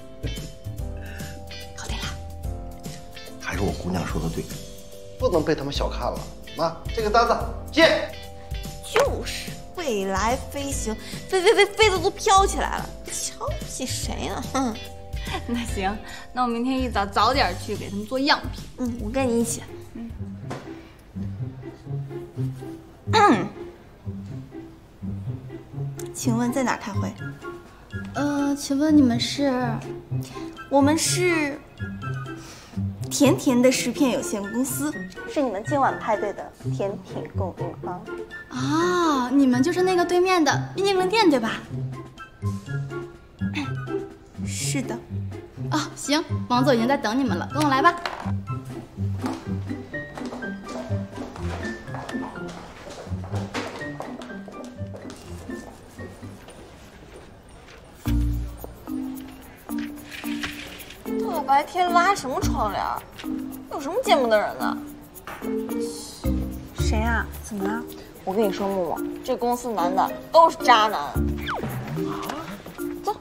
还是我姑娘说的对，不能被他们小看了。妈，这个单子接。就是未来飞行，飞飞飞飞的都飘起来了，瞧不起谁呢？哼。 那行，那我明天一早早点去给他们做样品。 嗯，我跟你一起。 嗯。 嗯。请问在哪开会？ 呃，请问你们是？ 我们是。 甜甜的食片有限公司是你们今晚派对的甜品供应方。 哦，你们就是那个对面的冰激凌店对吧？ 是的。 哦，行，王总已经在等你们了，跟我来吧。 大白天拉什么窗帘？有什么见不得人的？谁啊？怎么了？我跟你说，默默，这公司男的都是渣男。啊？走。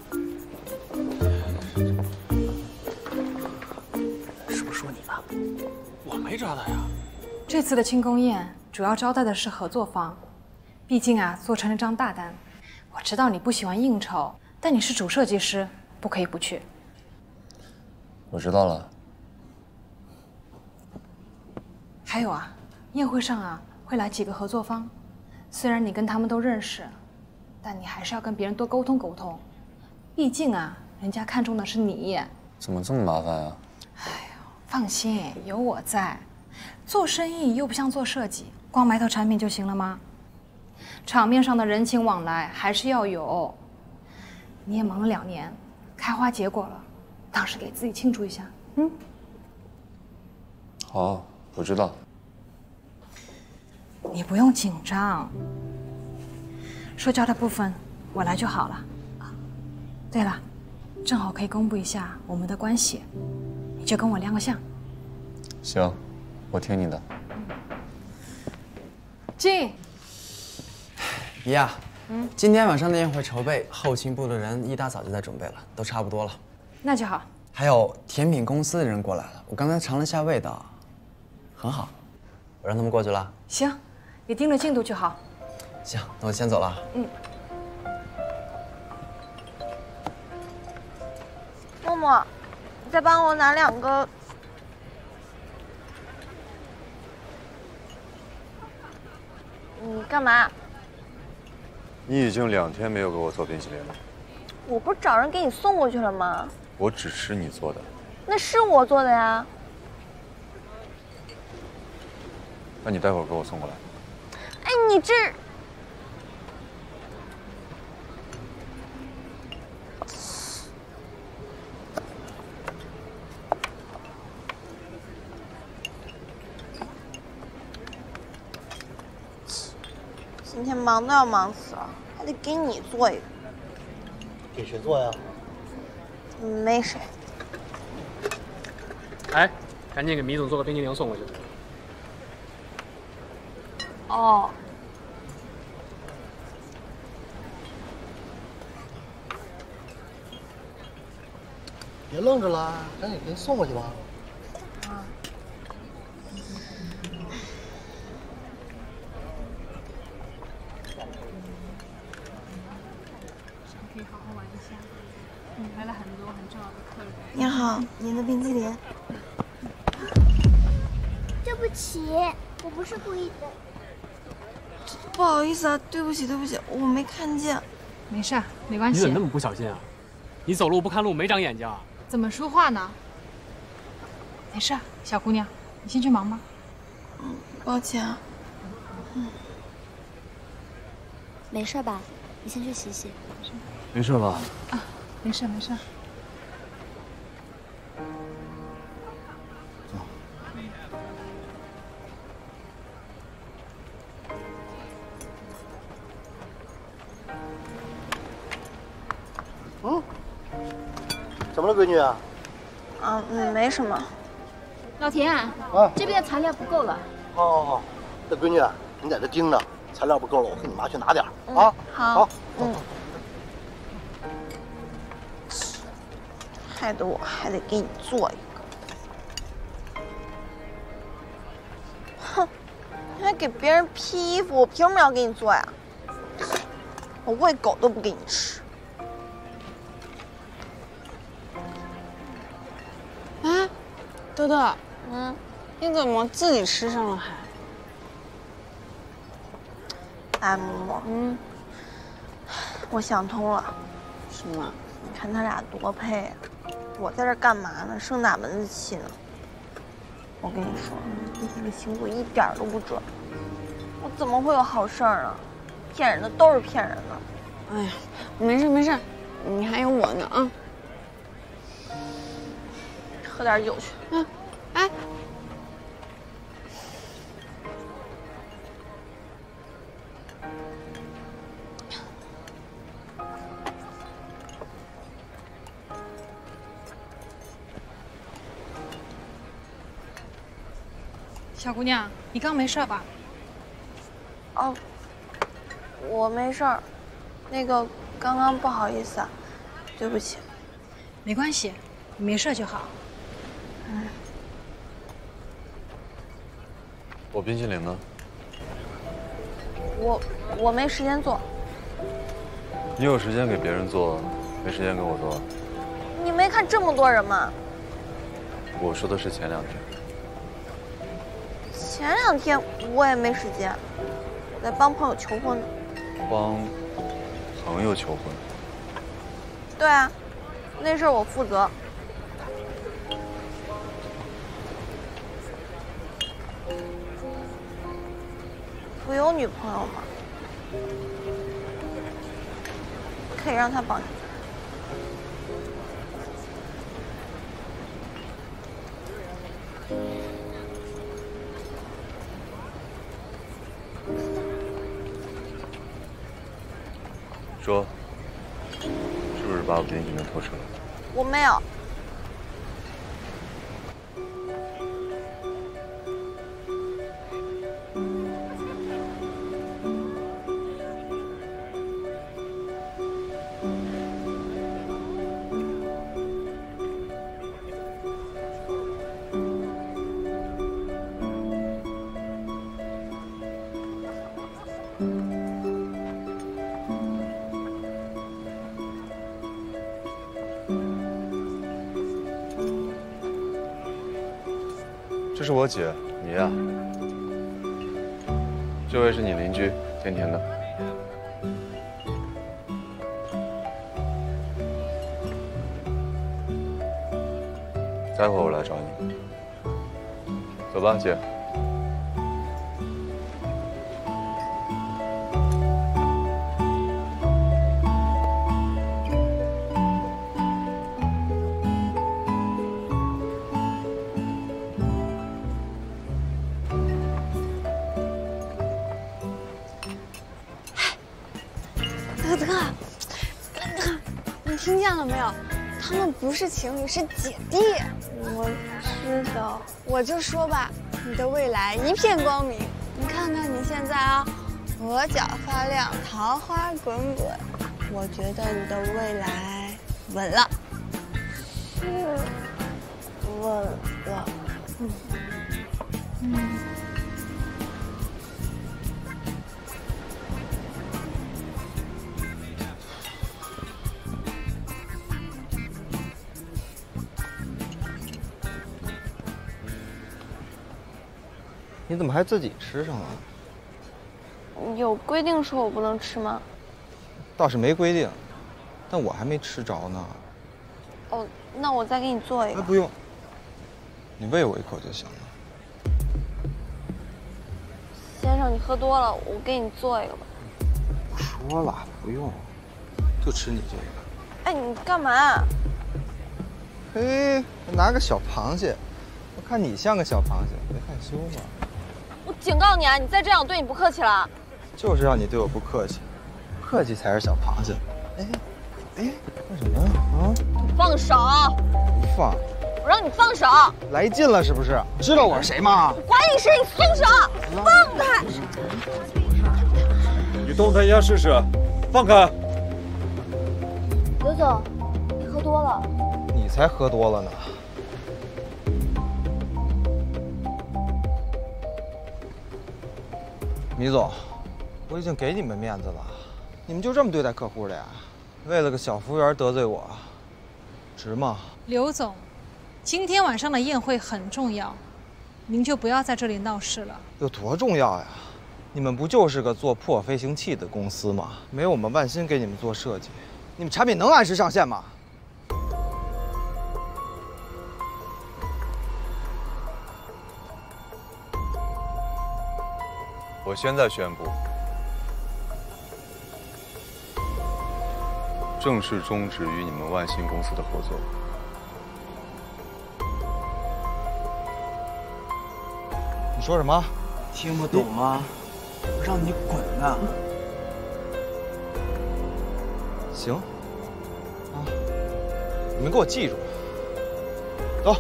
是不是说你呢？我没招他呀。 这次的庆功宴主要招待的是合作方，毕竟啊，做成了张大单。我知道你不喜欢应酬，但你是主设计师，不可以不去。 我知道了。 还有啊，宴会上啊会来几个合作方，虽然你跟他们都认识，但你还是要跟别人多沟通沟通。毕竟啊，人家看中的是你。 怎么这么麻烦啊？ 哎呦，放心，有我在。做生意又不像做设计，光埋头产品就行了吗？场面上的人情往来还是要有。你也忙了两年，开花结果了。 当时给自己庆祝一下，嗯。 好，我知道。 你不用紧张，社交的部分我来就好了。对了，正好可以公布一下我们的关系，你就跟我亮个相。 行，我听你的。 进。 姨呀， 嗯， 今天晚上的宴会筹备，后勤部的人一大早就在准备了，都差不多了。 那就好。 还有甜品公司的人过来了，我刚才尝了下味道，很好，我让他们过去了。 行，你盯着进度就好。 行，那我先走了。 嗯。 默默，你再帮我拿两个你干嘛？ 你已经两天没有给我做冰淇淋了。 我不是找人给你送过去了吗？ 我只吃你做的。 那是我做的呀。 那你待会儿给我送过来。 哎，你这……今天忙都要忙死了，还得给你做一个。 给谁做呀？ 没谁。 哎，赶紧给米总做个冰淇淋送过去。 哦。 别愣着了，赶紧给人送过去吧。 啊。 可以好好玩一下。嗯，来了很多很重要的客人。 你好，您的冰淇淋。 对不起，我不是故意的。 不好意思啊，对不起，对不起，我没看见。 没事，没关系。 你怎么那么不小心啊？你走路不看路，没长眼睛啊？ 怎么说话呢？没事，小姑娘，你先去忙吧。 嗯，抱歉啊。嗯， 没事吧？你先去洗洗。 没事吧？ 啊，没事没事。 嗯，怎么了，闺女啊？ 啊，嗯，没什么。 老田， 啊， 这边的材料不够了。 好，好，好。那闺女，你在这盯着，材料不够了，我跟你妈去拿点儿、 嗯、 啊。 好。 好。 嗯。害得我还得给你做一个。哼，你还给别人披衣服，我凭什么要给你做呀？我喂狗都不给你吃。 啊，豆豆，嗯，你怎么自己吃上了还？ 哎，木木，嗯，我想通了。 什么？ 你看他俩多配啊！我在这干嘛呢？生哪门子气呢？我跟你说，你的星座一点都不准，我怎么会有好事儿呢？骗人的都是骗人的。 哎呀，没事没事，你还有我呢啊！ 喝点酒去。 嗯，哎。 小姑娘，你刚没事吧？ 哦，我没事儿。那个，刚刚不好意思啊，对不起。 没关系，你没事就好。 嗯。 我冰淇淋呢？ 我我没时间做。 你有时间给别人做，没时间给我做。 你没看这么多人吗？ 我说的是前两天。 前两天我也没时间，我在帮朋友求婚呢。 帮朋友求婚？ 对啊，那事儿我负责。不有女朋友吗？可以让他帮你。 说，是不是把我冰淇淋偷吃了？ 我没有。 这是我姐，你呀？ 这位是你邻居甜甜的。待会儿我来找你。走吧，姐。 德德，德德，你听见了没有？他们不是情侣，是姐弟。我知道，我就说吧，你的未来一片光明。你看看你现在啊，额角发亮，桃花滚滚。我觉得你的未来稳了，是稳了。嗯嗯。 你怎么还自己吃上了？ 有规定说我不能吃吗？ 倒是没规定，但我还没吃着呢。 哦，那我再给你做一个。 哎，不用，你喂我一口就行了。 先生，你喝多了，我给你做一个吧。 我说了不用，就吃你这个。 哎，你干嘛？ 嘿，拿个小螃蟹，我看你像个小螃蟹，别害羞嘛。 我警告你啊！你再这样，我对你不客气了。 就是让你对我不客气，客气才是小螃蟹。哎，哎，干什么呀？啊！ 放手！ 不放！ 我让你放手！ 来劲了是不是？知道我是谁吗？ 我管你谁，你松手！放开！ 你动他一下试试，放开！ 刘总，你喝多了。 你才喝多了呢。米总，我已经给你们面子了，你们就这么对待客户的呀？为了个小服务员得罪我，值吗？ 刘总，今天晚上的宴会很重要，您就不要在这里闹事了。 有多重要呀？你们不就是个做破飞行器的公司吗？没有我们万心给你们做设计，你们产品能按时上线吗？ 我现在宣布，正式终止与你们万兴公司的合作。 你说什么？ 听不懂吗？我让你滚啊！ 行，啊，你们给我记住，走。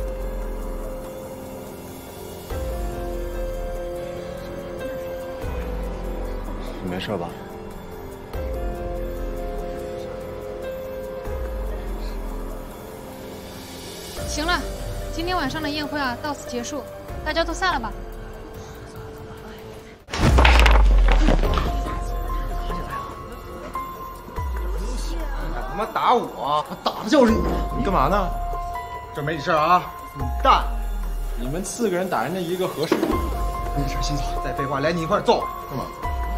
你没事吧？ 行了，今天晚上的宴会啊，到此结束，大家都散了吧。 敢他妈打我！我打的就是你！ 你干嘛呢？ 这没你事啊！你蛋！ 你们四个人打人家一个合适吗？ 没事，先走。再废话，连你一块揍！ 干嘛？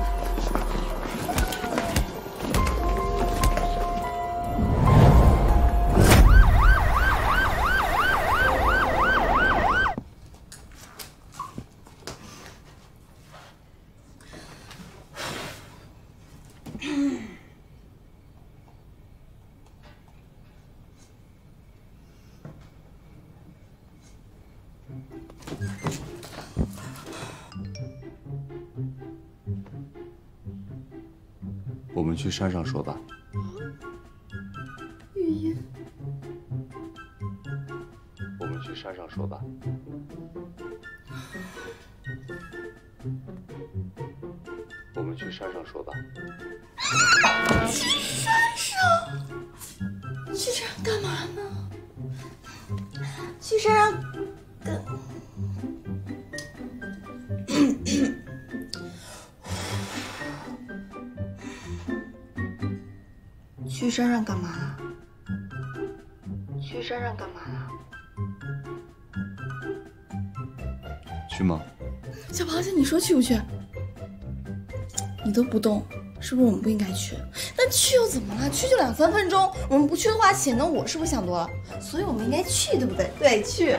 我们去山上说吧。 语音。 我们去山上说吧。我们去山上说吧。 去山上？去山上干嘛呢？去山上干？去山上干嘛？去山上干嘛？ 去吗？ 小螃蟹，你说去不去？ 你都不动，是不是我们不应该去？但去又怎么了？去就两三分钟，我们不去的话，显得我是不是想多了？所以我们应该去，对不对？对，去。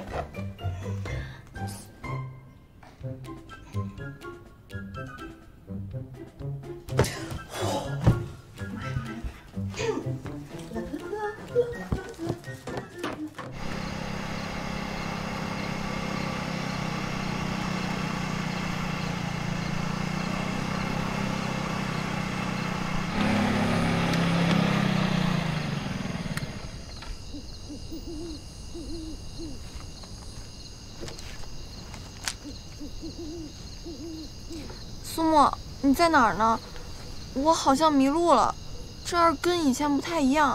苏沫，你在哪儿呢？我好像迷路了，这儿跟以前不太一样。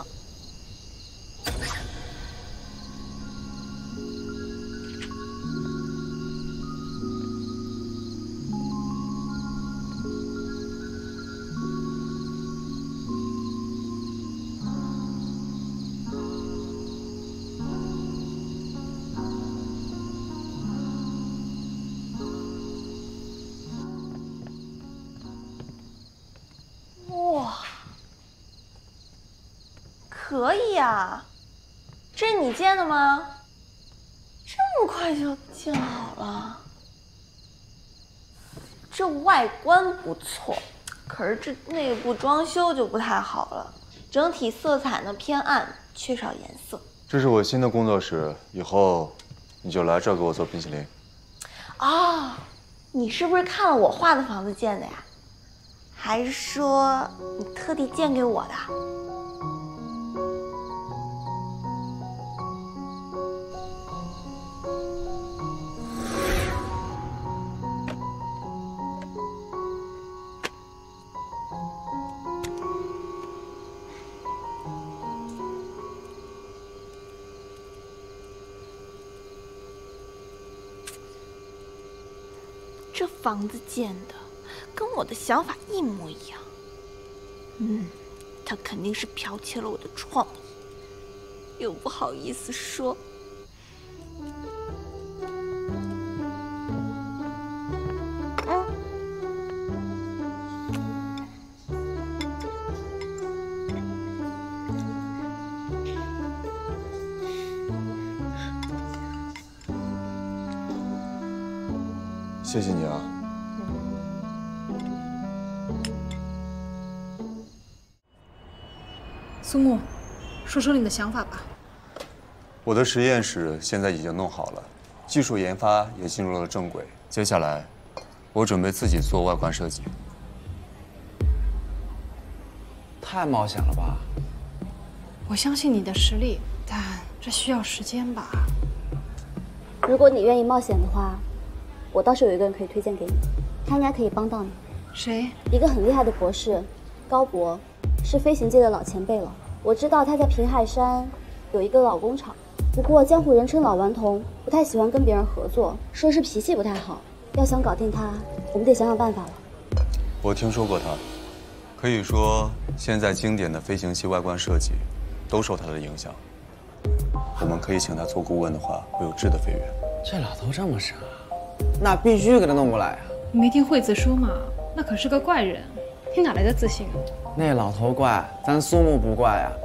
可以呀，这是你建的吗？这么快就建好了，这外观不错，可是这内部装修就不太好了，整体色彩呢偏暗，缺少颜色。 这是我新的工作室，以后你就来这儿给我做冰淇淋。 哦，你是不是看了我画的房子建的呀？还是说你特地建给我的？这房子建的跟我的想法一模一样。嗯，他肯定是剽窃了我的创意，又不好意思说。嗯。 谢谢你啊。 苏沫，说说你的想法吧。 我的实验室现在已经弄好了，技术研发也进入了正轨。接下来，我准备自己做外观设计。 太冒险了吧？ 我相信你的实力，但这需要时间吧。 如果你愿意冒险的话，我倒是有一个人可以推荐给你，他应该可以帮到你。 谁？ 一个很厉害的博士，高博，是飞行界的老前辈了。我知道他在平海山有一个老工厂，不过江湖人称老顽童，不太喜欢跟别人合作，说是脾气不太好。要想搞定他，我们得想想办法了。 我听说过他，可以说现在经典的飞行器外观设计都受他的影响。我们可以请他做顾问的话，会有质的飞跃。 这老头这么傻，那必须给他弄过来啊！ 你没听惠子说吗？那可是个怪人，你哪来的自信啊？ 那老头怪，咱苏木不怪呀。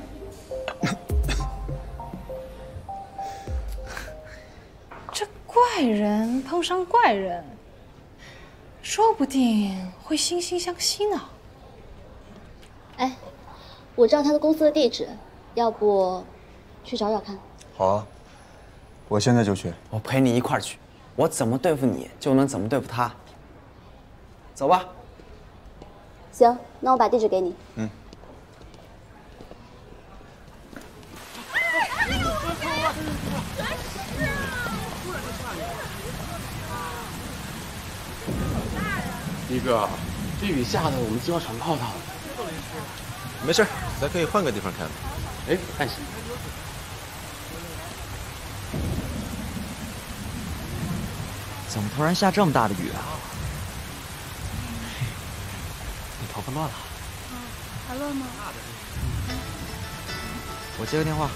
这怪人碰上怪人，说不定会惺惺相惜呢。 哎，我知道他的公司的地址，要不去找找看？ 好啊，我现在就去。 我陪你一块儿去。我怎么对付你，就能怎么对付他。走吧。 行，那我把地址给你。 嗯。 一哥，这雨下的，我们就要船泡汤了。 没事，咱可以换个地方看。 哎，但是。 怎么突然下这么大的雨啊？ 你头发乱了？ 嗯，还乱吗？ 我接个电话。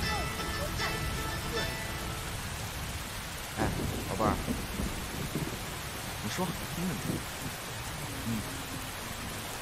哎，宝贝儿，你说。嗯。嗯。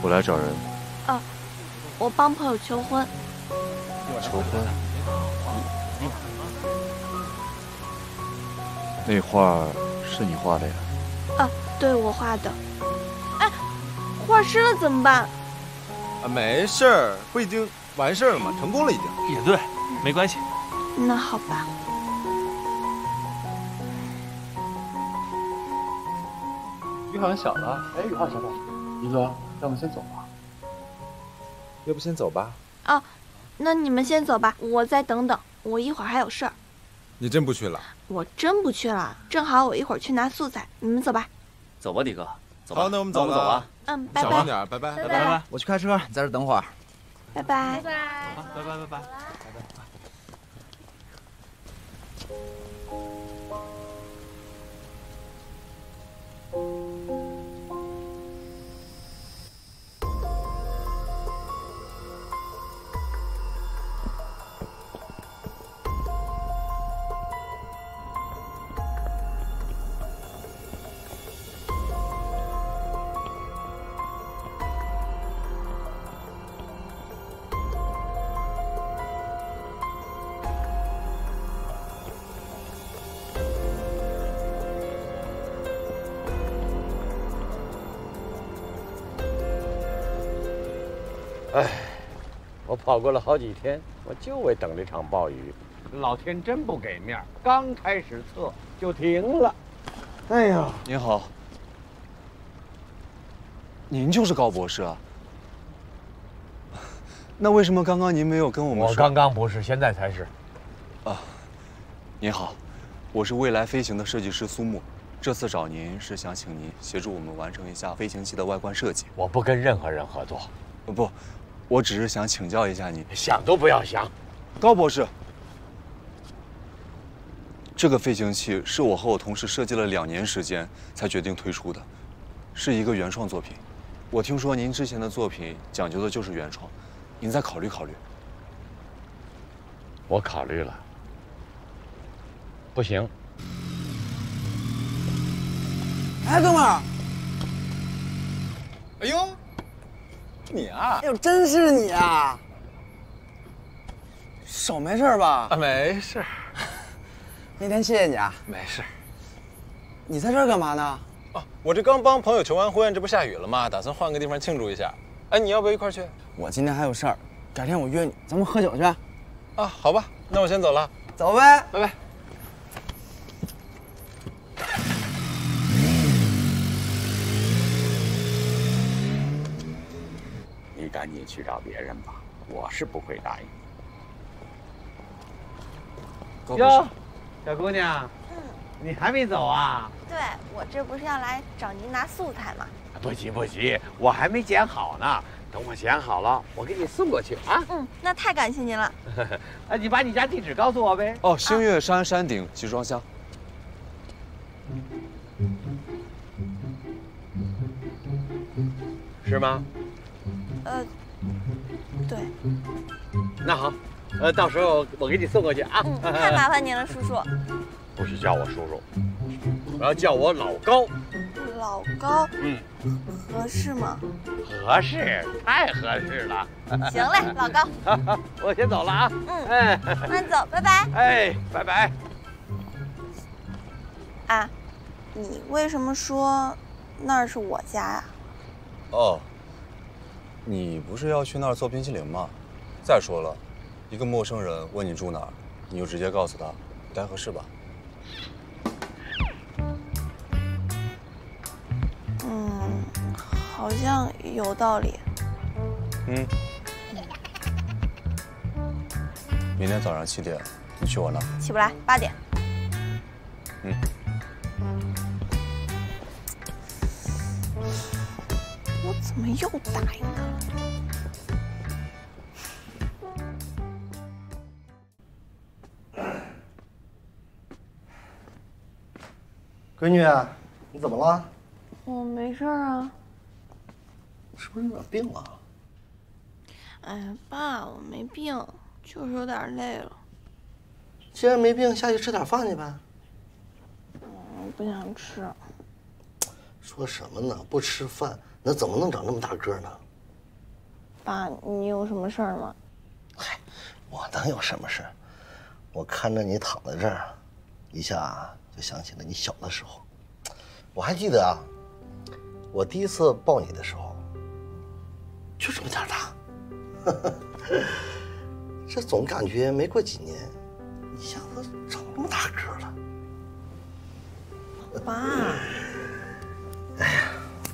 我来找人。 啊，我帮朋友求婚。 求婚？那画是你画的呀？ 啊，对，我画的。哎，画湿了怎么办？ 啊，没事儿，不已经完事儿了吗？成功了已经。 也对，没关系。 那好吧。 雨好像小了。哎，雨浩小宝，一哥，要不先走吧？ 要不先走吧？ 啊，那你们先走吧，我再等等，我一会儿还有事儿。 你真不去了？ 我真不去了，正好我一会儿去拿素材，你们走吧。 走吧，迪哥，走吧。 好，那我们走了。 走吧。 嗯，拜拜。 小心点，拜拜， 拜拜。 我去开车，你在这等会儿。 拜拜。 拜拜。拜拜拜拜。 哎，我跑过了好几天，我就为等这场暴雨。老天真不给面，刚开始测就停了。哎呀， 您好，您就是高博士啊？那为什么刚刚您没有跟我们说？ 我刚刚不是，现在才是。 啊，您好，我是未来飞行的设计师苏木，这次找您是想请您协助我们完成一下飞行器的外观设计。 我不跟任何人合作。 不。我只是想请教一下你， 想都不要想。 高博士，这个飞行器是我和我同事设计了两年时间才决定推出的，是一个原创作品。我听说您之前的作品讲究的就是原创，您再考虑考虑。 我考虑了，不行。 哎，哥们儿！ 哎呦！你啊！ 哎呦，真是你啊！手没事吧？ 啊，没事。 那天谢谢你啊。 没事。 你在这儿干嘛呢？ 哦，我这刚帮朋友求完婚，这不下雨了吗？打算换个地方庆祝一下。哎，你要不要一块去？ 我今天还有事儿，改天我约你，咱们喝酒去。 啊，好吧，那我先走了。 走呗， 拜拜。 你赶紧去找别人吧，我是不会答应你。哟，小姑娘， 嗯， 你还没走啊？ 对，我这不是要来找您拿素材吗？ 不急不急，我还没剪好呢，等我剪好了，我给你送过去啊。 嗯，那太感谢您了。 啊，你把你家地址告诉我呗。 哦，星月山山顶集装箱。 是吗？ 呃，对。 那好，呃，到时候我给你送过去啊。 嗯，太麻烦您了，叔叔。 不许叫我叔叔，我要叫我老高。 老高？ 嗯， 合适吗？ 合适，太合适了。 行嘞，老高。 我先走了啊。 嗯， 哎， 慢走，拜拜。 哎，拜拜。 啊，你为什么说那儿是我家呀？ 哦，你不是要去那儿做冰淇淋吗？再说了，一个陌生人问你住哪儿，你就直接告诉他，不太合适吧？ 嗯，好像有道理。 嗯。明天早上七点，你去我那儿。 起不来，八点。 嗯。 我怎么又答应他了？ 闺女，你怎么了？ 我没事啊。 是不是有点病了？ 哎呀，爸，我没病，就是有点累了。 既然没病，下去吃点饭去呗。 嗯，不想吃。 说什么呢？不吃饭，那怎么能长这么大个呢？ 爸，你有什么事儿吗？ 嗨，我能有什么事？我看着你躺在这儿，一下就想起了你小的时候。我还记得啊，我第一次抱你的时候，就这么点大。这总感觉没过几年，一下子长这么大个了。 爸， 哎呀，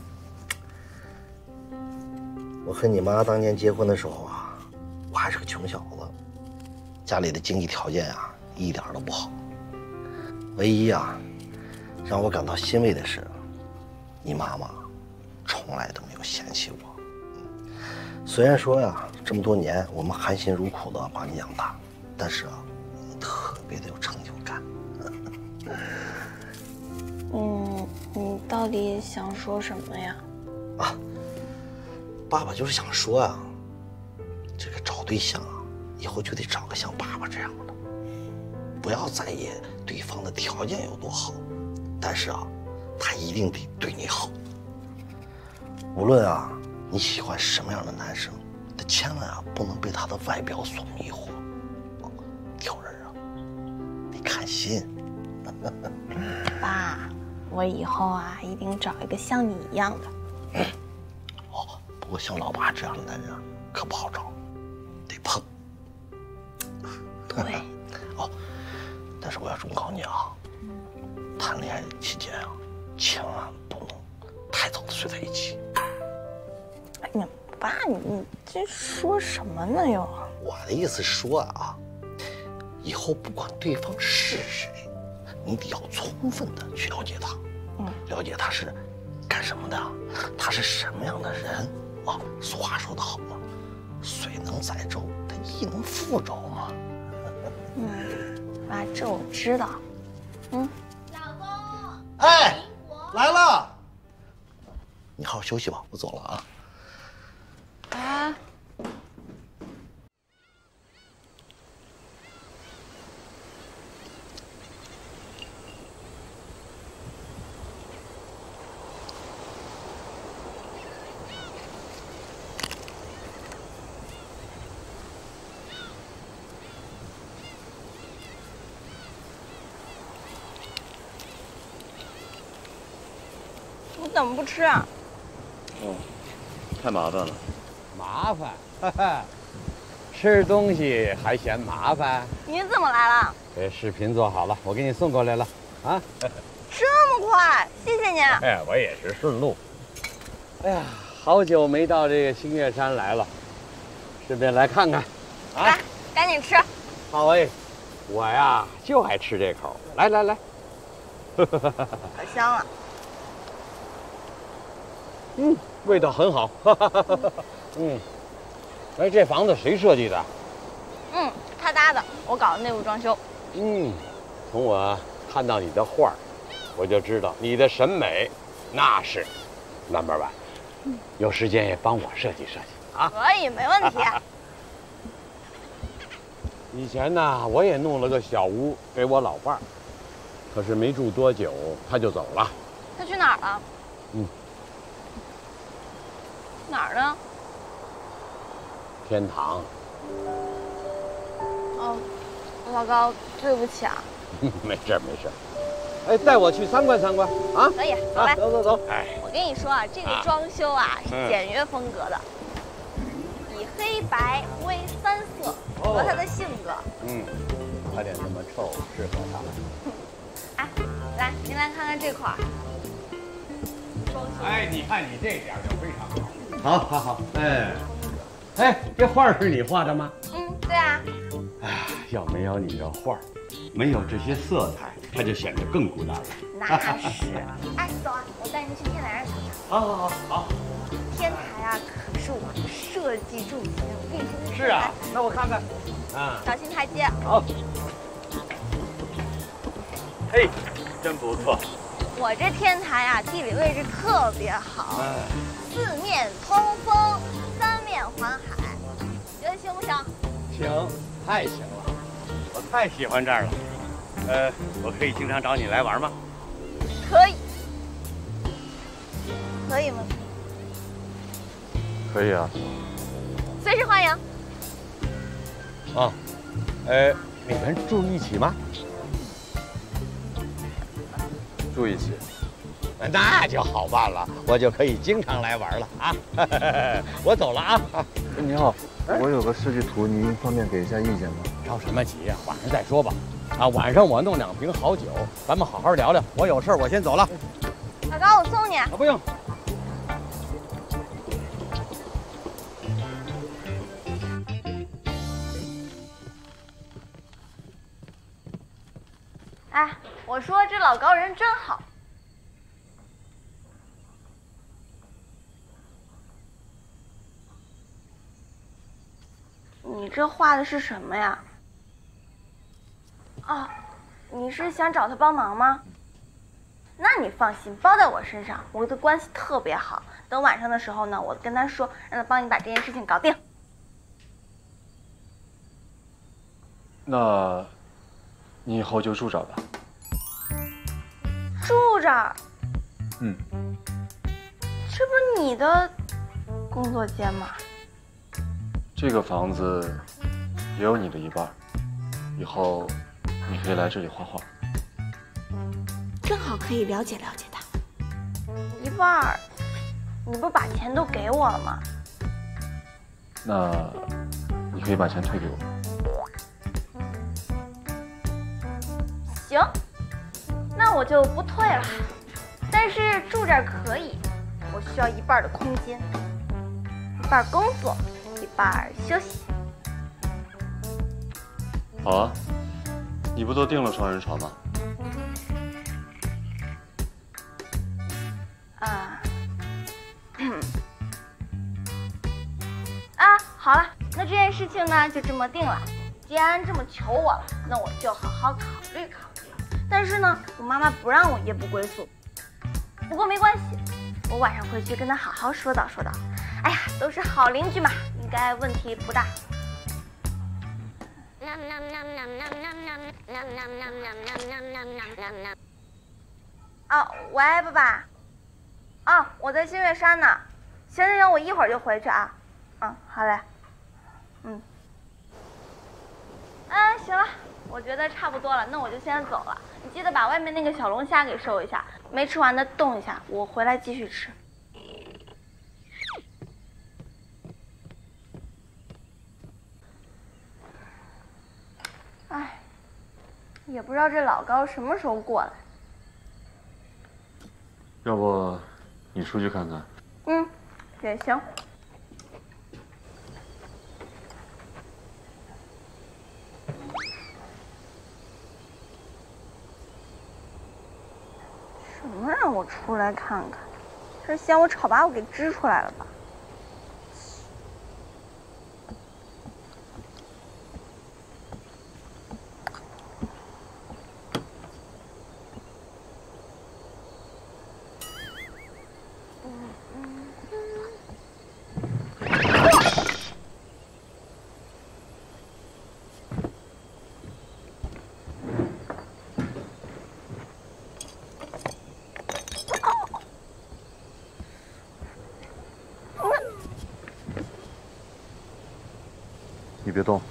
我和你妈当年结婚的时候啊，我还是个穷小子，家里的经济条件啊一点都不好。唯一啊让我感到欣慰的是，你妈妈从来都没有嫌弃我。虽然说呀，这么多年我们含辛茹苦的把你养大，但是啊，你特别的有成就感。 嗯，你到底想说什么呀？ 啊，爸爸就是想说呀，这个找对象啊，以后就得找个像爸爸这样的，不要在意对方的条件有多好，但是啊，他一定得对你好。无论啊你喜欢什么样的男生，但千万啊不能被他的外表所迷惑。挑人啊，得看心。 爸，我以后啊一定找一个像你一样的。 嗯，哦，不过像老爸这样的男人啊，可不好找，得碰。 对。 哦，但是我要忠告你啊，谈恋爱期间啊，千万不能太早的睡在一起。 哎呀，爸，你你这说什么呢又？ 我的意思是说啊，以后不管对方是谁，你得要充分的去了解他，嗯，了解他是干什么的，他是什么样的人啊。俗话说得好嘛，水能载舟，它亦能覆舟嘛。 嗯，爸，这我知道。嗯， 老公， 哎，来了，你好好休息吧，我走了啊。 啊。你怎么不吃啊？ 哦，太麻烦了。麻烦，哈哈，吃东西还嫌麻烦？ 您怎么来了？ 这视频做好了，我给你送过来了。啊， 这么快，谢谢您。 哎，我也是顺路。哎呀，好久没到这个星月山来了，顺便来看看。啊， 来，赶紧吃。 好哎，我呀就爱吃这口。来来来， 可香了。 嗯，味道很好。嗯，哎，这房子谁设计的？ 嗯，他搭的，我搞的内部装修。 嗯，从我看到你的画儿，我就知道你的审美那是 number one。嗯，有时间也帮我设计设计啊。 可以，没问题。 以前呢，我也弄了个小屋给我老伴儿，可是没住多久他就走了。 他去哪儿了？ 嗯。 哪儿呢？ 天堂。 哦，老高，对不起啊。 没事没事。哎，带我去参观参观啊！ 可以，走来。 走走走。哎， 我跟你说啊，这个装修啊是简约风格的，以黑白灰三色和他的性格。 嗯，他脸那么臭，适合他。 哎，来，您来看看这块儿。 哎，你看你这点就非常好。好，好，好，哎，哎，这画是你画的吗？ 嗯，对啊。 哎，要没有你这画，没有这些色彩，它就显得更孤单了。 那是。哎，走啊，我带您去天台上瞧瞧。 好，好，好，好。 天台啊，可是我们设计重心，我给你是啊，那我看看。啊。 小心台阶。 好。嘿，真不错。 我这天台啊，地理位置特别好，四面通风，三面环海，觉得行不行？ 行，太行了，我太喜欢这儿了。呃，我可以经常找你来玩吗？ 可以，可以吗？ 可以啊。 随时欢迎。 啊，呃，你们住一起吗？ 住一起。 那就好办了，我就可以经常来玩了啊！我走了啊！ 你好，我有个设计图，您方便给一下意见吗？ 着什么急呀？晚上再说吧。啊，晚上我弄两瓶好酒，咱们好好聊聊。我有事我先走了。 老高，我送你。 啊，不用。 哎，我说这老高人真好。 你这画的是什么呀？哦，你是想找他帮忙吗？那你放心，包在我身上，我的关系特别好。等晚上的时候呢，我跟他说，让他帮你把这件事情搞定。 那，你以后就住这儿吧。 住这儿？ 嗯。 这不是你的工作间吗？ 这个房子也有你的一半，以后你可以来这里画画， 正好可以了解了解他。 一半儿，你不是把钱都给我了吗？ 那你可以把钱退给我。 行，那我就不退了。但是住这儿可以，我需要一半的空间，一半工作。 一半休息。 好啊，你不都订了双人床吗？ 啊，啊，好了，那这件事情呢就这么定了。既然这么求我了，那我就好好考虑考虑。但是呢，我妈妈不让我夜不归宿。不过没关系，我晚上回去跟她好好说道说道。哎呀，都是好邻居嘛。 应该问题不大。啊，喂，爸爸。啊，我在新月山呢。行行行，我一会儿就回去啊。嗯，好嘞。嗯。嗯，行了，我觉得差不多了，那我就先走了。你记得把外面那个小龙虾给收一下，没吃完的冻一下，我回来继续吃。 哎，也不知道这老高什么时候过来。 要不你出去看看？ 嗯，也行。什么让我出来看看？这是嫌我吵把我给支出来了吧？ 你别动。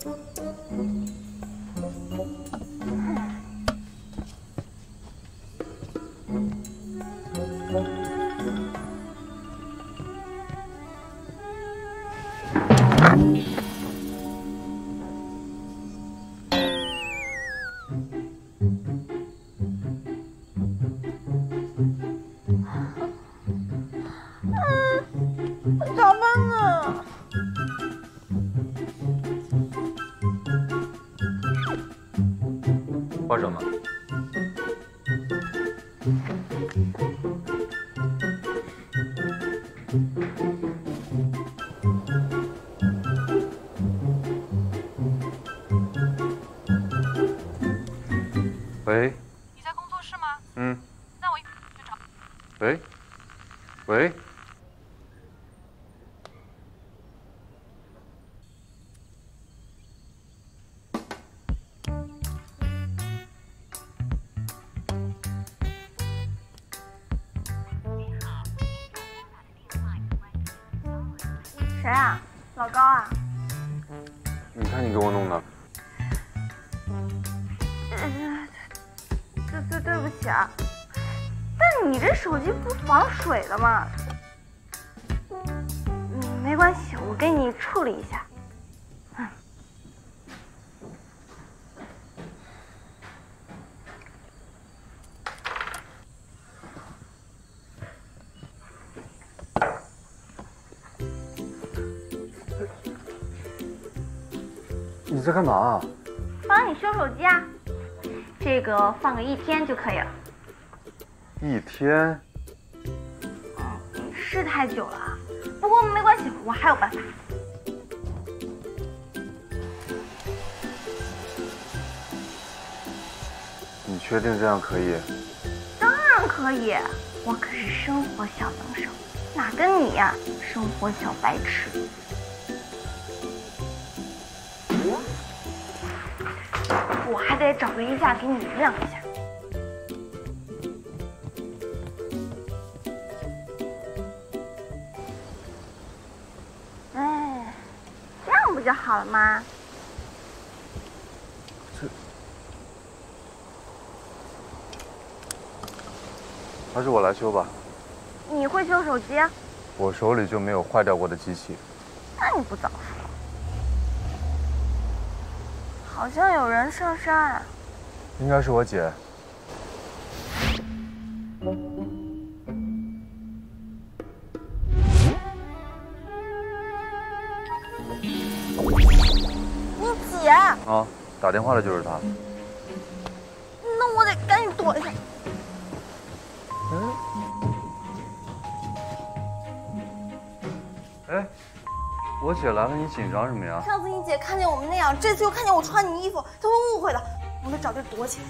咋办呢？ 花生呢？喂。 你在工作室吗？ 嗯。 那我一会儿去找。 喂。喂。 谁啊？老高啊？ 你看你给我弄的。 对对对不起啊，但你这手机不防水的吗？嗯，没关系，我给你处理一下。嗯。 你在干嘛？ 帮你修手机啊，这个放个一天就可以了。 一天？ 嗯，是太久了啊，不过没关系，我还有办法。 你确定这样可以？ 当然可以，我可是生活小能手，哪跟你呀、啊，生活小白痴。我还得找个衣架给你晾一下。哎，这样不就好了吗？ 这还是我来修吧。 你会修手机？ 我手里就没有坏掉过的机器。 那你不早说。好像有人上山。 应该是我姐。 你姐？ 啊，打电话的就是她。 那我得赶紧躲一下。 嗯。哎，我姐来了，你紧张什么呀？ 上次你姐看见我们那样，这次又看见我穿你衣服，她会误会的。我得找地儿躲起来。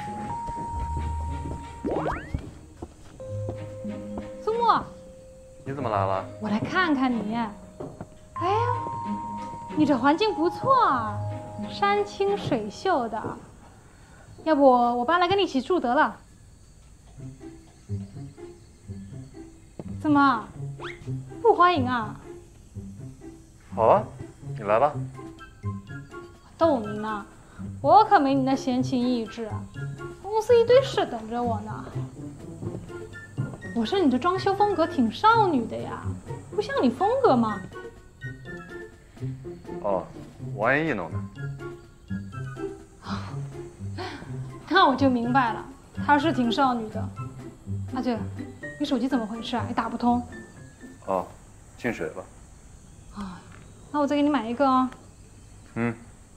苏木， 你怎么来了？ 我来看看你。哎呀，你这环境不错啊，山清水秀的。要不我爸来跟你一起住得了？怎么不欢迎啊？ 好啊，你来吧。 逗你呢，我可没你那闲情逸致，公司一堆事等着我呢。我说你这装修风格挺少女的呀，不像你风格吗？ 哦，王彦义弄的。 那我就明白了，她是挺少女的。啊对了，你手机怎么回事啊？也打不通。 哦，进水了。 啊，那我再给你买一个啊。 嗯。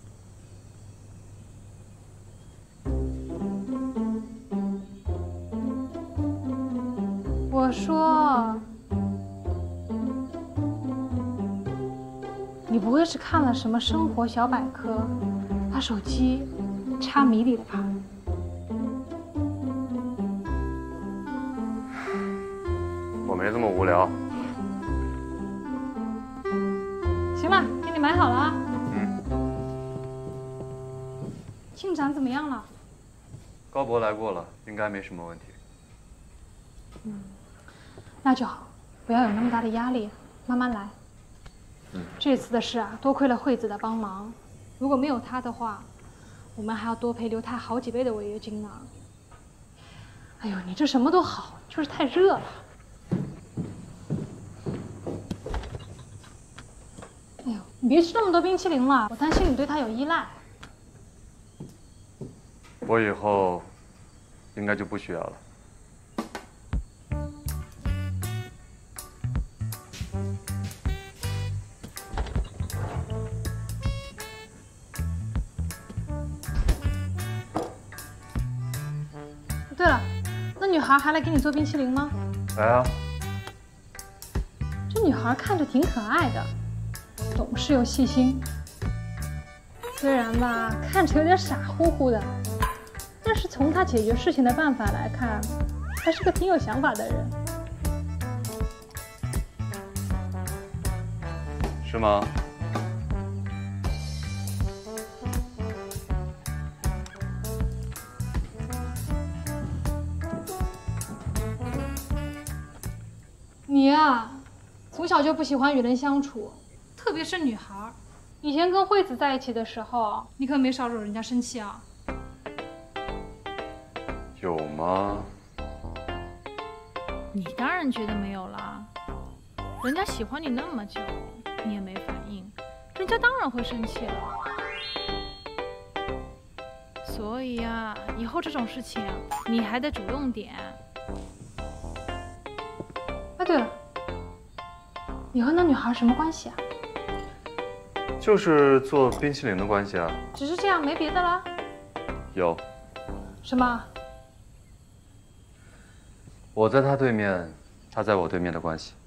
我说，你不会是看了什么生活小百科，把手机插迷里了吧？ 我没这么无聊。 行吧，给你买好了啊。 嗯。 进展怎么样了？ 高博来过了，应该没什么问题。 嗯，那就好，不要有那么大的压力，慢慢来。 嗯。 这次的事啊，多亏了惠子的帮忙， 如果没有他的话，我们还要多赔刘太好几倍的违约金呢。哎呦，你这什么都好，就是太热了。哎呦，你别吃那么多冰淇淋了，我担心你对他有依赖。 我以后应该就不需要了。 对了，那女孩还来给你做冰淇淋吗？ 来啊！ 这女孩看着挺可爱的，懂事又细心。虽然吧，看着有点傻乎乎的，但是从她解决事情的办法来看，还是个挺有想法的人。 是吗？ 你呀，从小就不喜欢与人相处，特别是女孩。以前跟惠子在一起的时候，你可没少惹人家生气啊。 有吗？ 你当然觉得没有啦，人家喜欢你那么久，你也没反应，人家当然会生气了。所以呀，以后这种事情你还得主动点。哎，对了，你和那女孩什么关系啊？ 就是做冰淇淋的关系啊。 只是这样，没别的啦？ 有。 什么？ 我在他对面，他在我对面的关系。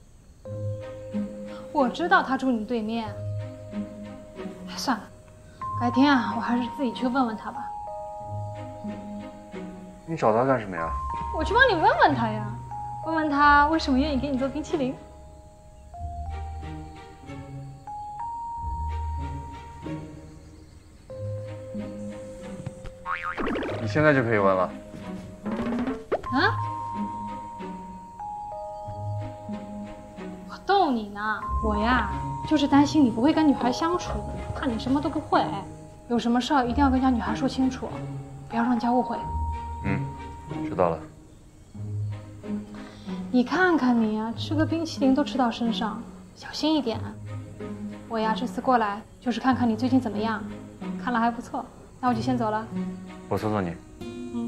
我知道他住你对面。哎，算了，改天啊，我还是自己去问问他吧。 你找他干什么呀？ 我去帮你问问他呀，问问他为什么愿意给你做冰淇淋。 你现在就可以问了。 啊？我逗你呢，我呀就是担心你不会跟女孩相处，怕你什么都不会。有什么事儿一定要跟家女孩说清楚，不要让人家误会。 嗯，知道了。 你看看你呀，吃个冰淇淋都吃到身上，小心一点。我呀这次过来就是看看你最近怎么样，看来还不错，那我就先走了。 我送送你。 嗯。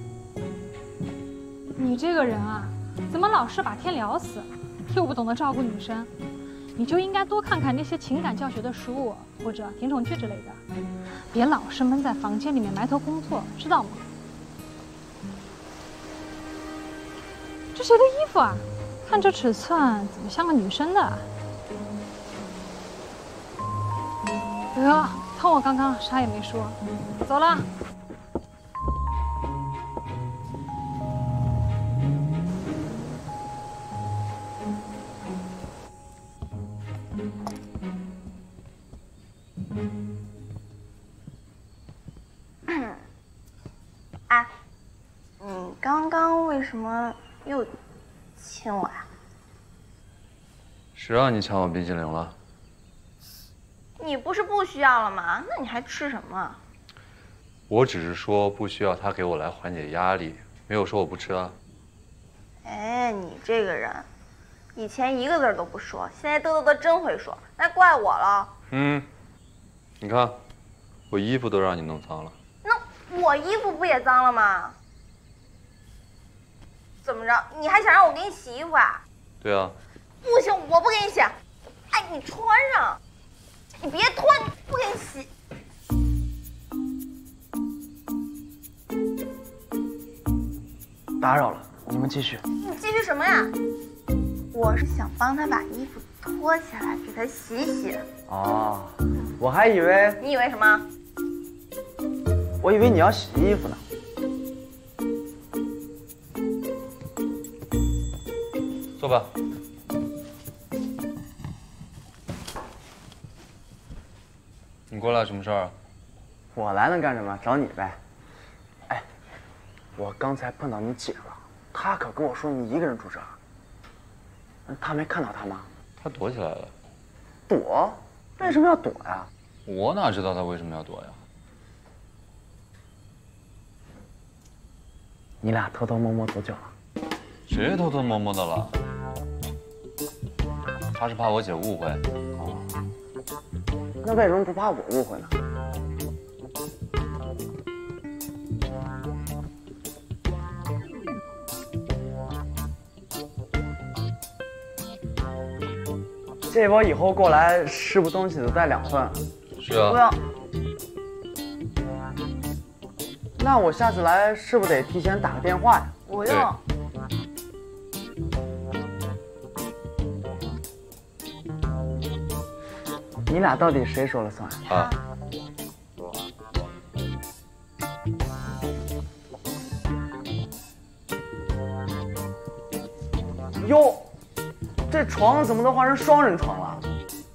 你这个人啊，怎么老是把天聊死，又不懂得照顾女生？你就应该多看看那些情感教学的书，或者甜宠剧之类的，别老是闷在房间里面埋头工作，知道吗？这谁的衣服啊？看这尺寸，怎么像个女生的？得，看我刚刚啥也没说，走了。 哎，你刚刚为什么又亲我呀？ 谁让你抢我冰淇淋了？ 你不是不需要了吗？那你还吃什么？ 我只是说不需要他给我来缓解压力，没有说我不吃啊。 哎，你这个人，以前一个字都不说，现在嘚嘚嘚真会说，那怪我了。 嗯，你看，我衣服都让你弄脏了。 那我衣服不也脏了吗？怎么着？你还想让我给你洗衣服啊？ 对啊。 不行，我不给你洗。哎，你穿上，你别脱，不给你洗。 打扰了，你们继续。 你继续什么呀？我是想帮他把衣服脱下来，给他洗洗。 哦，我还以为…… 你以为什么？ 我以为你要洗衣服呢。 坐吧。你过来什么事儿啊？ 我来能干什么？找你呗。哎，我刚才碰到你姐了，她可跟我说你一个人住这儿。她没看到她吗？ 她躲起来了。 躲？为什么要躲呀？ 我哪知道他为什么要躲呀？ 你俩偷偷摸摸多久了？ 谁偷偷摸摸的了？他是怕我姐误会。 哦，那为什么不怕我误会呢？这我以后过来是不是东西都带两份？ 是啊。 不要。那我下次来是不是得提前打个电话呀？ 不用。 你俩到底谁说了算啊？ 哟，这床怎么都换成双人床了？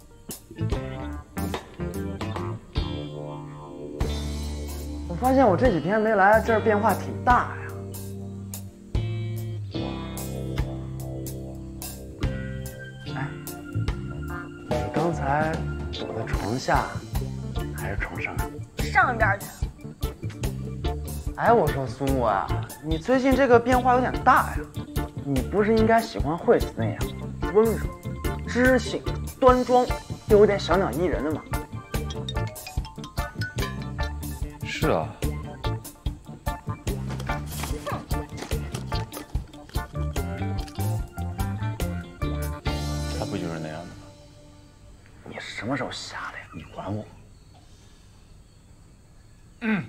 我发现我这几天没来这儿变化挺大呀。哎，你刚才躲在床下还是床上啊？ 上边去。 哎，我说苏木啊，你最近这个变化有点大呀。你不是应该喜欢惠子那样温柔、知性、端庄，又有点小鸟依人的吗？ 是啊。他不就是那样的吗？ 你什么时候瞎了呀？你管我？ 嗯。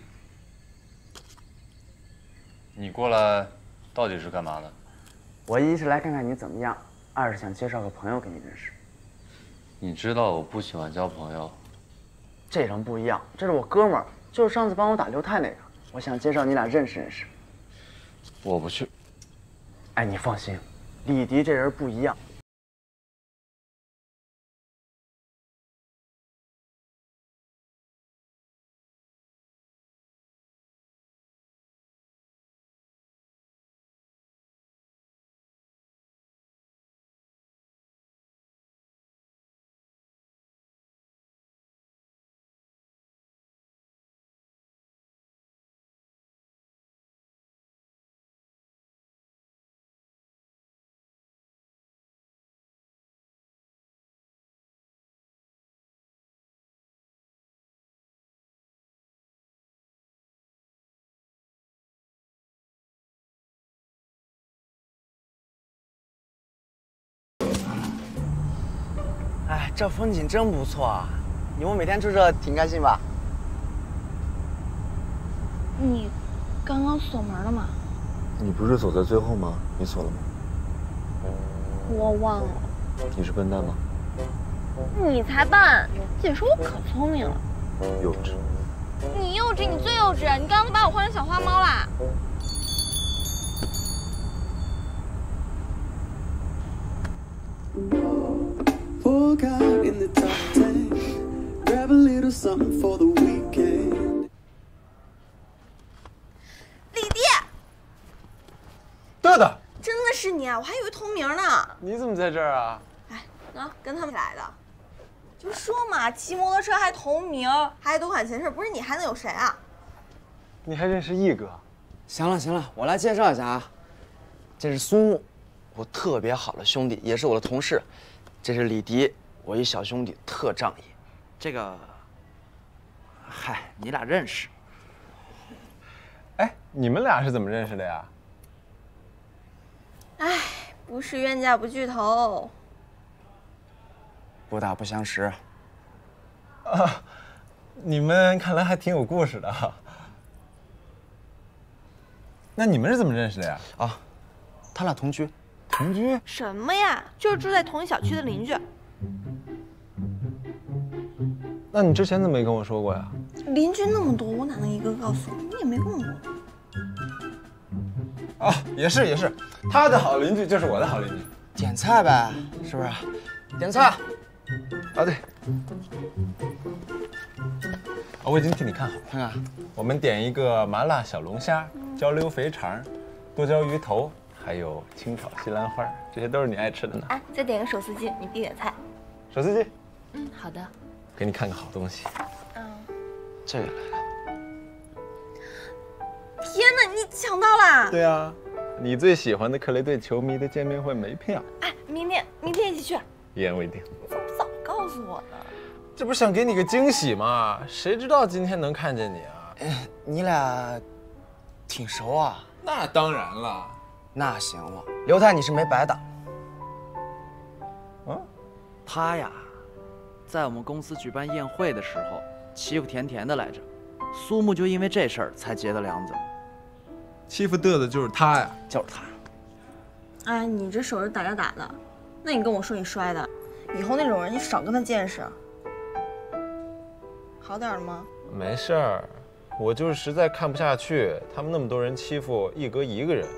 你过来到底是干嘛的？ 我一是来看看你怎么样，二是想介绍个朋友给你认识。 你知道我不喜欢交朋友。 这人不一样，这是我哥们儿，就是上次帮我打刘泰那个。我想介绍你俩认识认识。 我不去。 哎，你放心，李迪这人不一样。哎，这风景真不错啊！你们每天住这挺开心吧？ 你刚刚锁门了吗？ 你不是锁在最后吗？你锁了吗？ 我忘了。 你是笨蛋吗？ 你才笨！姐说我可聪明了。 幼稚。 你幼稚，你最幼稚！你刚刚都把我换成小花猫啦！ Walk out in the top ten, grab a little something for the weekend. 李迪， 豆豆， 真的是你啊！我还以为同名呢。 你怎么在这儿啊？ 哎，啊，跟他们来的。就说嘛，骑摩托车还同名，还多管闲事，不是你还能有谁啊？ 你还认识毅哥？ 行了行了，我来介绍一下啊，这是苏木，我特别好的兄弟，也是我的同事。这是李迪，我一小兄弟，特仗义。这个，嗨，你俩认识？ 哎，你们俩是怎么认识的呀？ 哎，不是冤家不聚头， 不打不相识。 啊，你们看来还挺有故事的哈。那你们是怎么认识的呀？ 啊，他俩同居。 同居？ 什么呀？就是住在同一小区的邻居。 那你之前怎么没跟我说过呀？ 邻居那么多，我哪能一个个告诉你？你也没问我。 啊，也是也是，他的好邻居就是我的好邻居。 点菜呗，是不是？点菜。 啊，对。我已经替你看好了， 看看。 我们点一个麻辣小龙虾、焦溜肥肠、剁椒鱼头。还有清炒西兰花，这些都是你爱吃的呢。 哎，再点个手撕鸡，你必点菜。 手撕鸡。 嗯，好的。 给你看个好东西。 这个来了。 天哪，你抢到啦！ 对啊，你最喜欢的克雷队球迷的见面会没票。 哎，明天明天一起去。 一言为定。 你怎么不早告诉我呢？ 这不是想给你个惊喜吗？谁知道今天能看见你啊？ 哎，你俩挺熟啊？ 那当然了。 那行了，刘太你是没白打。 啊？ 他呀，在我们公司举办宴会的时候欺负甜甜的来着，苏木就因为这事儿才结的梁子。 欺负嘚的就是他呀， 就是他。 哎，你这手是打架打的，那你跟我说你摔的，以后那种人你少跟他见识。好点了吗？ 没事儿，我就是实在看不下去，他们那么多人欺负一哥一个人。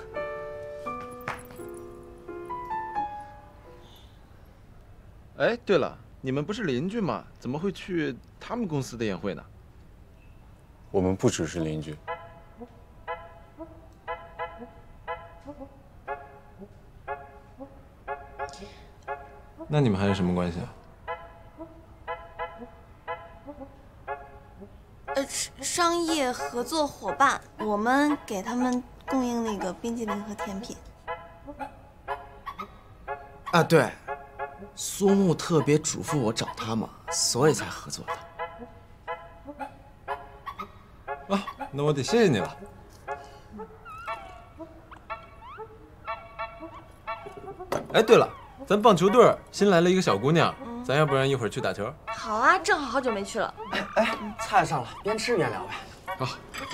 哎，对了，你们不是邻居吗？怎么会去他们公司的宴会呢？ 我们不只是邻居。 那你们还有什么关系啊？ 呃，商业合作伙伴，我们给他们供应那个冰激凌和甜品。 啊，对，苏木特别嘱咐我找他嘛，所以才合作的。 啊，那我得谢谢你了。哎，对了，咱棒球队新来了一个小姑娘，嗯、咱要不然一会儿去打球？ 好啊，正好好久没去了。 哎哎，菜上了，边吃边聊呗。 好。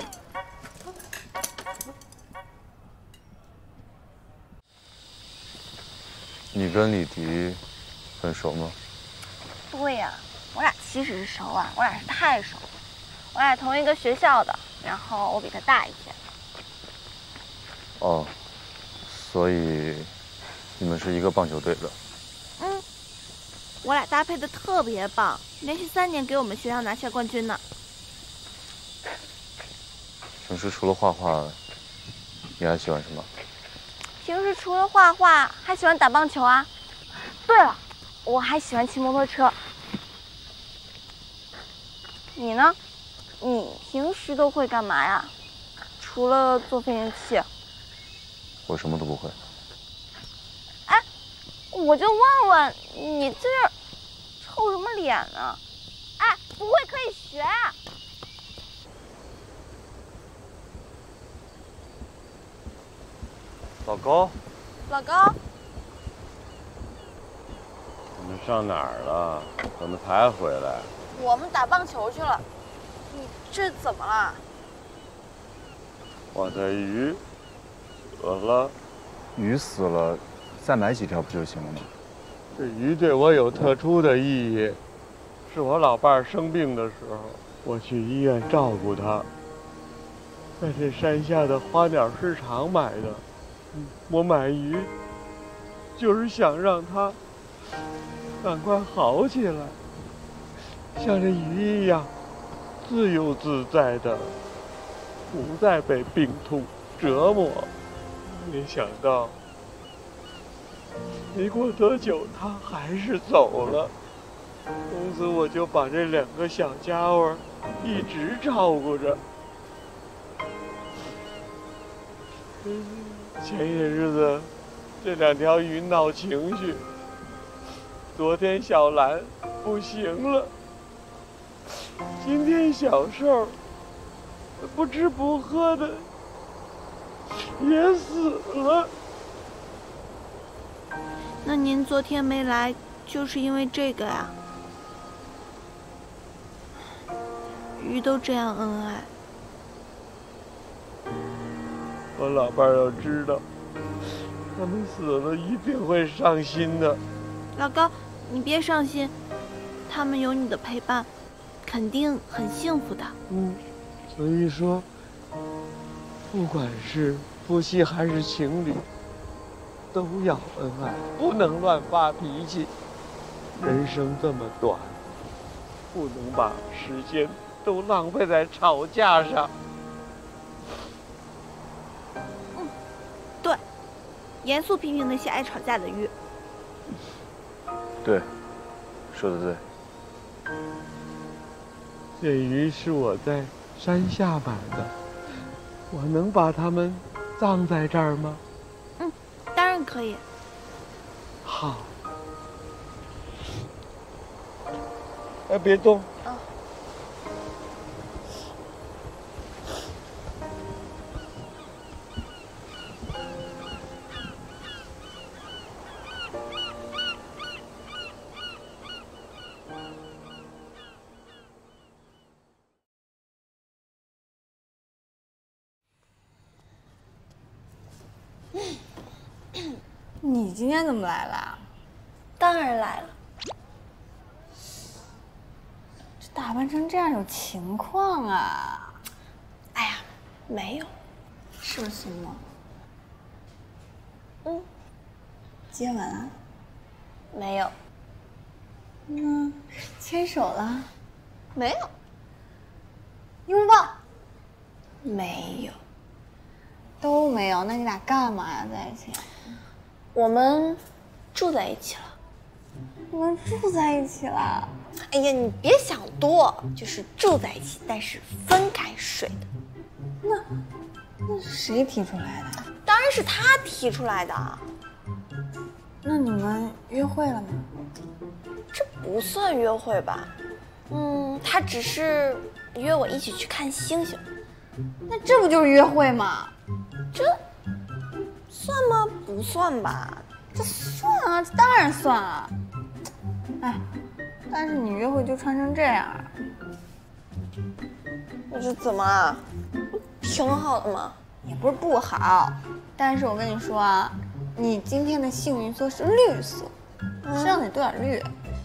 你跟李迪很熟吗？ 对呀、啊，我俩其实是熟啊，我俩是太熟了。我俩同一个学校的，然后我比他大一届。 哦，所以你们是一个棒球队的。 嗯，我俩搭配的特别棒，连续三年给我们学校拿下冠军呢。 平时除了画画，你还喜欢什么？ 平时除了画画，还喜欢打棒球啊。对了，我还喜欢骑摩托车。你呢？你平时都会干嘛呀？除了做飞行器。 我什么都不会。 哎，我就问问你这臭什么脸呢？哎，不会可以学啊。 老高， 老高， 你们上哪儿了？怎么才回来？ 我们打棒球去了。你这怎么了？ 我的鱼死了。 鱼死了，再买几条不就行了吗？ 这鱼对我有特殊的意义，是我老伴儿生病的时候，我去医院照顾他，在这山下的花鸟市场买的。我买鱼，就是想让它赶快好起来，像这鱼一样自由自在的，不再被病痛折磨。没想到没过多久，它还是走了。从此我就把这两个小家伙一直照顾着。前些日子，这两条鱼闹情绪。昨天小兰不行了，今天小瘦不吃不喝的也死了。 那您昨天没来，就是因为这个呀？鱼都这样恩爱。 我老伴儿要知道，他们死了一定会伤心的。 老高，你别伤心，他们有你的陪伴，肯定很幸福的。 嗯，所以说，不管是夫妻还是情侣，都要恩爱，不能乱发脾气。人生这么短，不能把时间都浪费在吵架上。 严肃批评那些爱吵架的鱼。 对，说的对。 这鱼是我在山下买的，我能把它们葬在这儿吗？ 嗯，当然可以。 好。哎，别动。 啊。 你今天怎么来了？ 当然来了。 这打扮成这样有情况啊？ 哎呀，没有。 是不是吗？ 嗯。 接吻了？ 没有。 嗯，牵手了？ 没有。 拥抱？ 没有。 都没有，那你俩干嘛呀？在一起？ 我们住在一起了。 你们住在一起了？ 哎呀，你别想多，就是住在一起，但是分开睡的。 那那是谁提出来的？ 当然是他提出来的。 那你们约会了吗？ 这不算约会吧？嗯，他只是约我一起去看星星。 那这不就是约会吗？ 这算吗？不算吧？ 这算啊，这当然算啊。哎，但是你约会就穿成这样， 我这怎么了？挺好的嘛。 也不是不好，但是我跟你说啊，你今天的幸运色是绿色，身上得多点绿。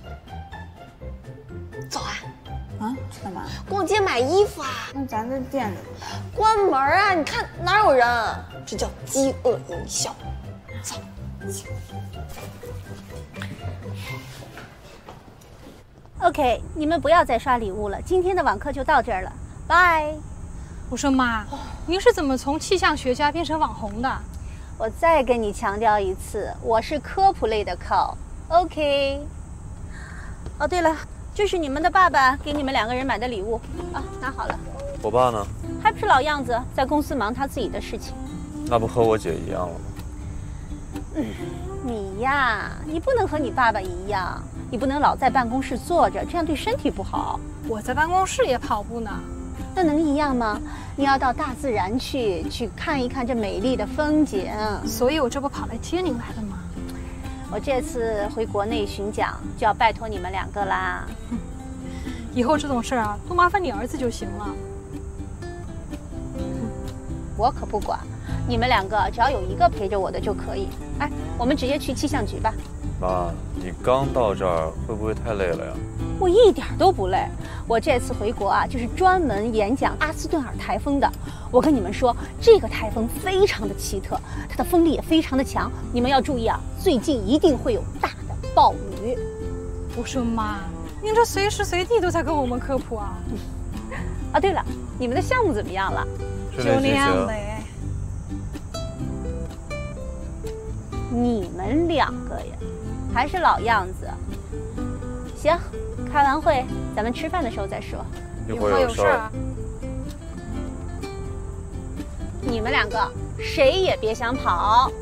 走啊！ 啊，去干嘛？ 逛街买衣服啊！ 那咱这店怎么办？ 关门啊！你看哪有人？这叫饥饿营销。走。 OK， 你们不要再刷礼物了，今天的网课就到这儿了，拜。 我说妈，您是怎么从气象学家变成网红的？ 我再跟你强调一次，我是科普类的靠 OK。哦，对了，这是你们的爸爸给你们两个人买的礼物啊，拿好了。 我爸呢？ 还不是老样子，在公司忙他自己的事情。 那不和我姐一样了吗？ 嗯，你呀，你不能和你爸爸一样，你不能老在办公室坐着，这样对身体不好。 我在办公室也跑步呢。 那能一样吗？你要到大自然去，去看一看这美丽的风景。 所以我这不跑来接您来的吗？ 我这次回国内巡讲，就要拜托你们两个啦。 嗯、以后这种事啊，都麻烦你儿子就行了。 嗯、我可不管，你们两个只要有一个陪着我的就可以。哎，我们直接去气象局吧。 妈，你刚到这儿，会不会太累了呀？ 我一点都不累，我这次回国啊，就是专门演讲阿斯顿尔台风的。我跟你们说，这个台风非常的奇特，它的风力也非常的强，你们要注意啊，最近一定会有大的暴雨。 我说妈，您这随时随地都在跟我们科普啊。 啊，对了，你们的项目怎么样了？ 就那样呗。 你们两个呀，还是老样子。行，开完会咱们吃饭的时候再说。 一会儿有事儿。 你们两个谁也别想跑。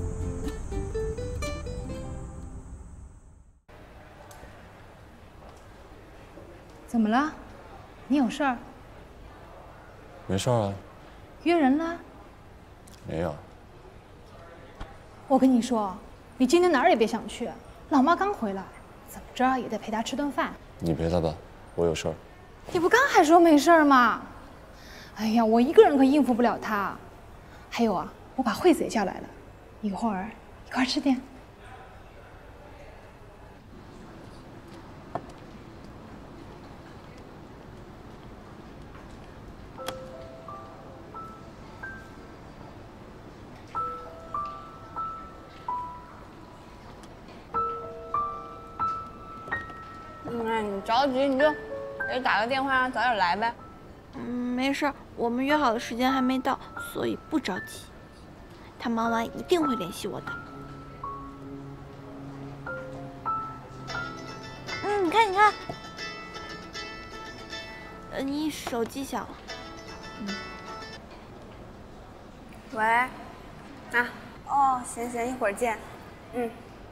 怎么了？你有事儿？ 没事啊。 约人了？ 没有。 我跟你说，你今天哪儿也别想去。老妈刚回来，怎么着也得陪她吃顿饭。 你陪她吧，我有事儿。 你不刚还说没事儿吗？哎呀，我一个人可应付不了她。还有啊，我把惠子也叫来了，一会儿一块儿吃点。 嗯，你着急你就给打个电话，早点来呗。 嗯，没事，我们约好的时间还没到，所以不着急。他忙完一定会联系我的。嗯，你看，你看。 呃，你手机响了。 嗯。喂。啊。哦，行行，一会儿见。嗯。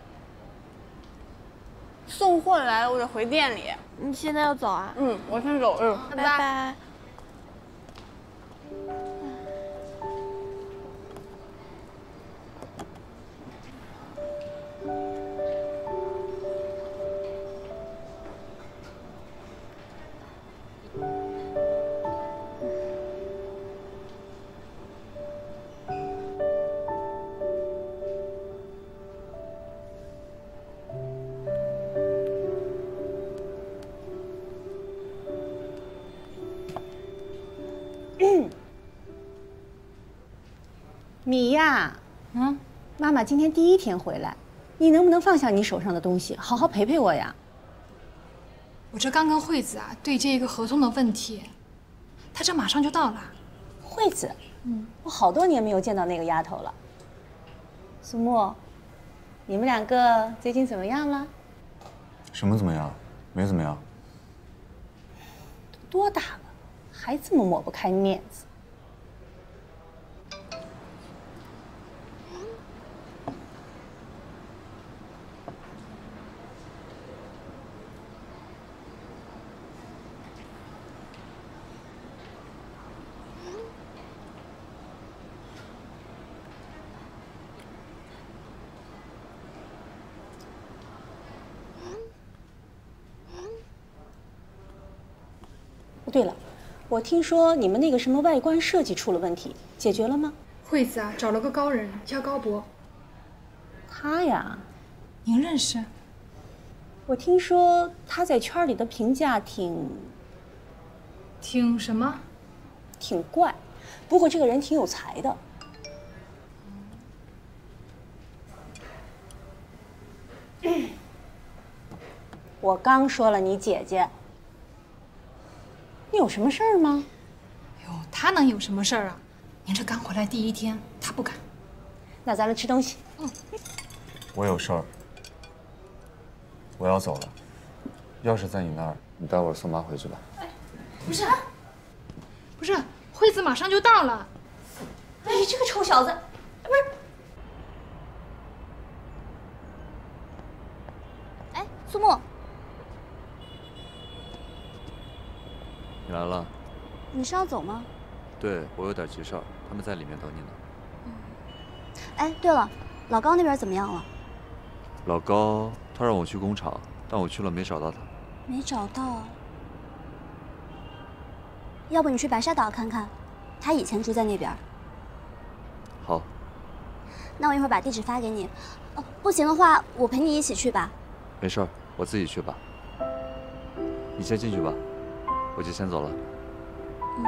送货来了，我得回店里。 你现在要走啊？ 嗯，我先走。嗯， 拜拜。拜拜。 米呀，嗯，妈妈今天第一天回来，你能不能放下你手上的东西，好好陪陪我呀？ 我这刚跟惠子啊对接一个合同的问题，她这马上就到了。 惠子，嗯，我好多年没有见到那个丫头了。苏木，你们两个最近怎么样了？ 什么怎么样？没怎么样。 多大了，还这么抹不开面子？对了，我听说你们那个什么外观设计出了问题，解决了吗？ 惠子啊，找了个高人，叫高博。 他呀， 您认识？ 我听说他在圈里的评价挺…… 挺什么？ 挺怪，不过这个人挺有才的。我刚说了你姐姐。你有什么事儿吗？ 哟，他能有什么事儿啊？您这刚回来第一天，他不敢。 那咱们吃东西。嗯。 我有事儿，我要走了。钥匙在你那儿，你待会儿送妈回去吧。 哎，不是，不是，惠子马上就到了。 哎，你这个臭小子，不是。 哎，苏木。 你来了， 你是要走吗？ 对，我有点急事儿，他们在里面等你呢。 嗯。哎，对了，老高那边怎么样了？ 老高他让我去工厂，但我去了没找到他。 没找到？要不你去白沙岛看看，他以前住在那边。 好。 那我一会儿把地址发给你。哦，不行的话，我陪你一起去吧。 没事儿，我自己去吧。你先进去吧。我就先走了。 嗯。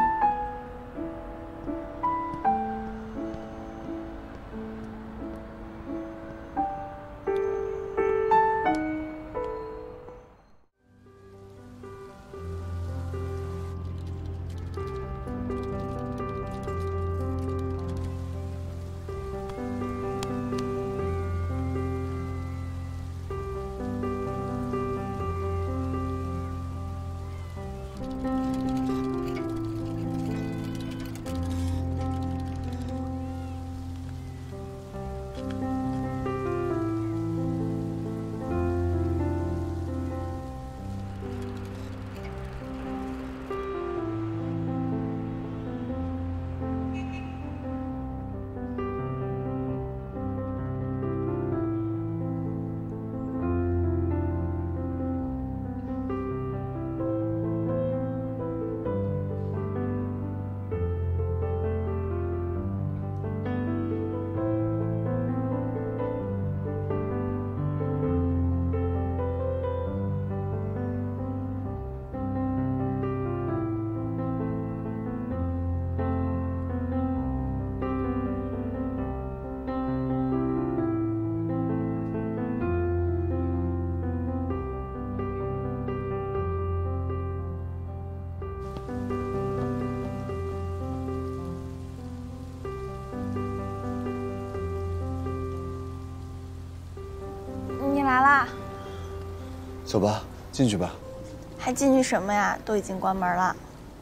来啦， 走吧，进去吧。 还进去什么呀？都已经关门了。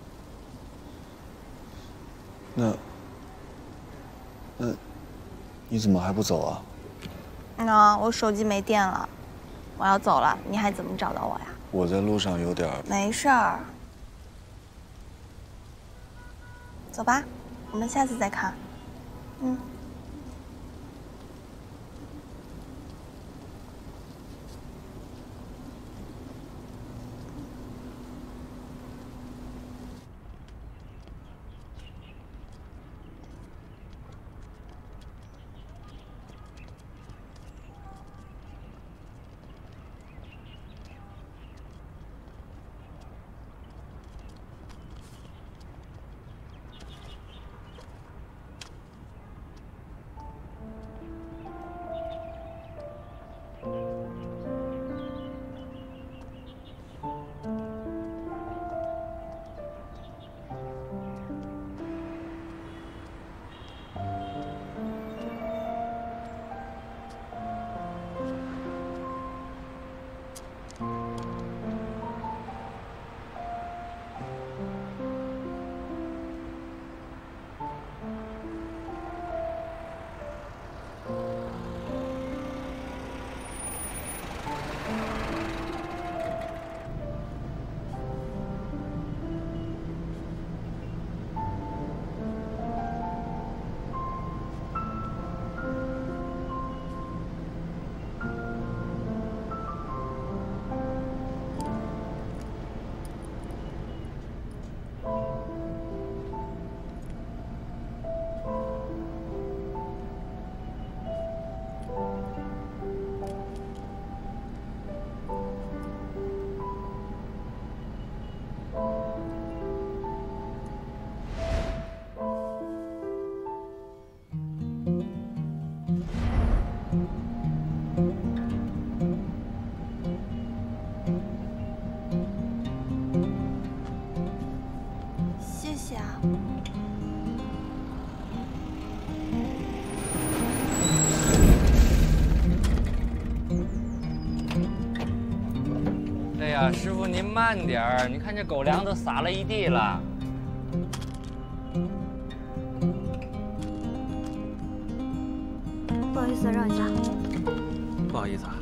那那你怎么还不走啊？ 那我手机没电了，我要走了，你还怎么找到我呀？ 我在路上有点…… 没事儿，走吧，我们下次再看。嗯。谢谢啊。 哎呀，师傅您慢点儿，你看这狗粮都撒了一地了。 不好意思，让一下。 不好意思啊。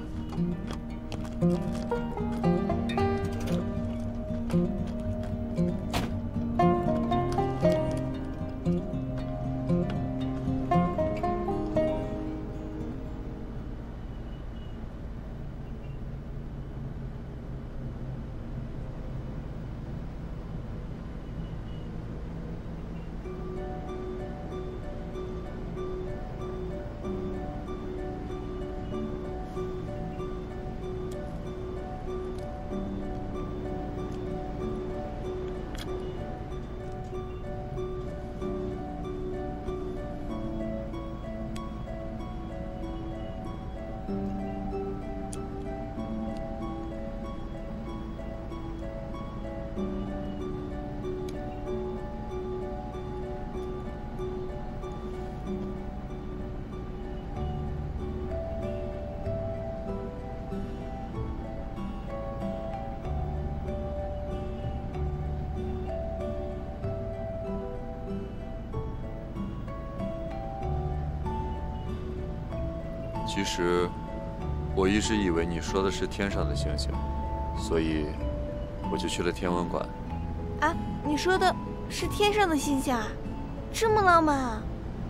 其实，我一直以为你说的是天上的星星，所以我就去了天文馆。 啊，你说的是天上的星星啊？这么浪漫啊？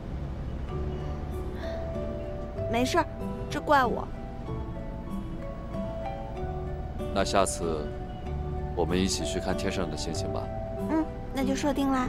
没事儿，这怪我。 那下次我们一起去看天上的星星吧。 嗯，那就说定啦。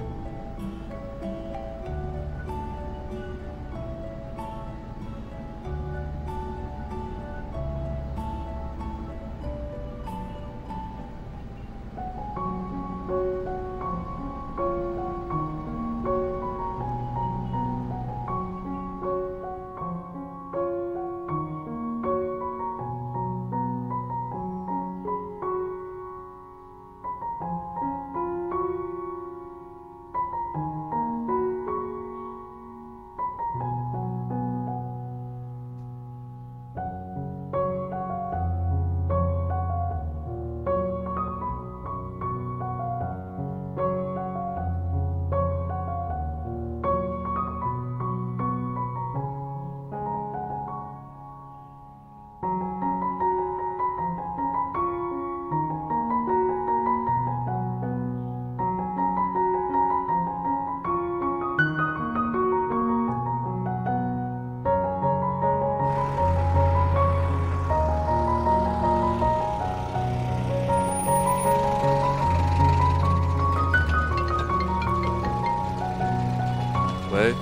喂。